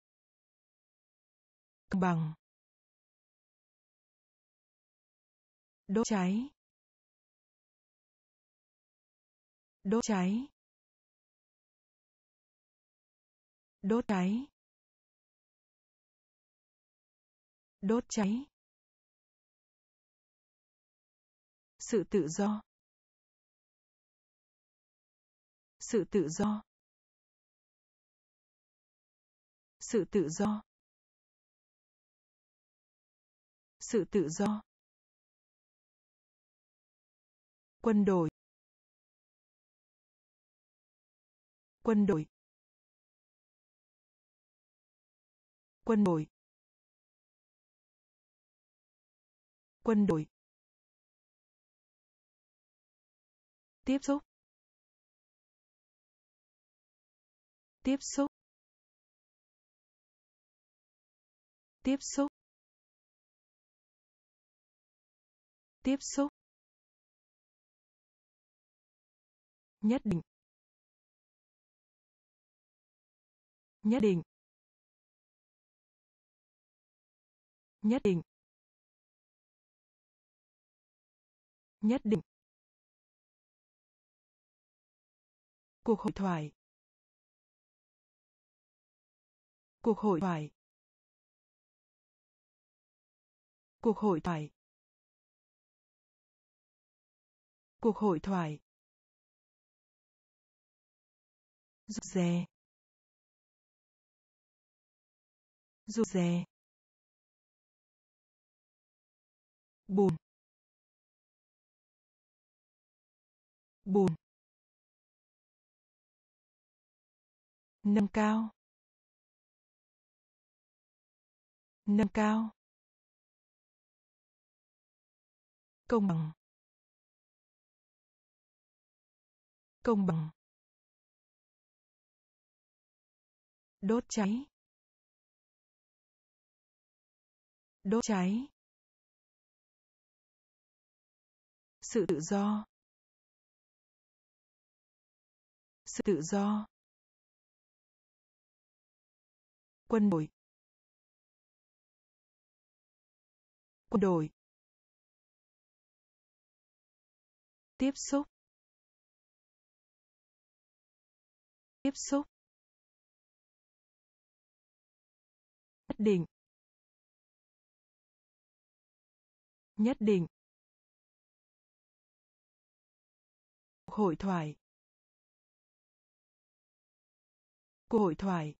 công bằng, Đốt cháy. Đốt cháy. Đốt cháy. Đốt cháy. Sự tự do. Sự tự do. Sự tự do. Sự tự do. Quân đội. Quân đội. Quân đội. Quân đội. Tiếp xúc. Tiếp xúc. Tiếp xúc. Tiếp xúc. Nhất định. Nhất định. Nhất định. Nhất định. Cuộc hội thoại. Cuộc hội thoại. Cuộc hội thoại. Cuộc hội thoại. Rụt rè. Rụt rè. Bùn. Bùn. Nâng cao. Nâng cao. Công bằng. Công bằng. Đốt cháy. Đốt cháy. Sự tự do. Sự tự do. Quân đội. Quân đội. Tiếp xúc. Tiếp xúc. Nhất định. Nhất định. Hội thoại. Cuộc hội thoại.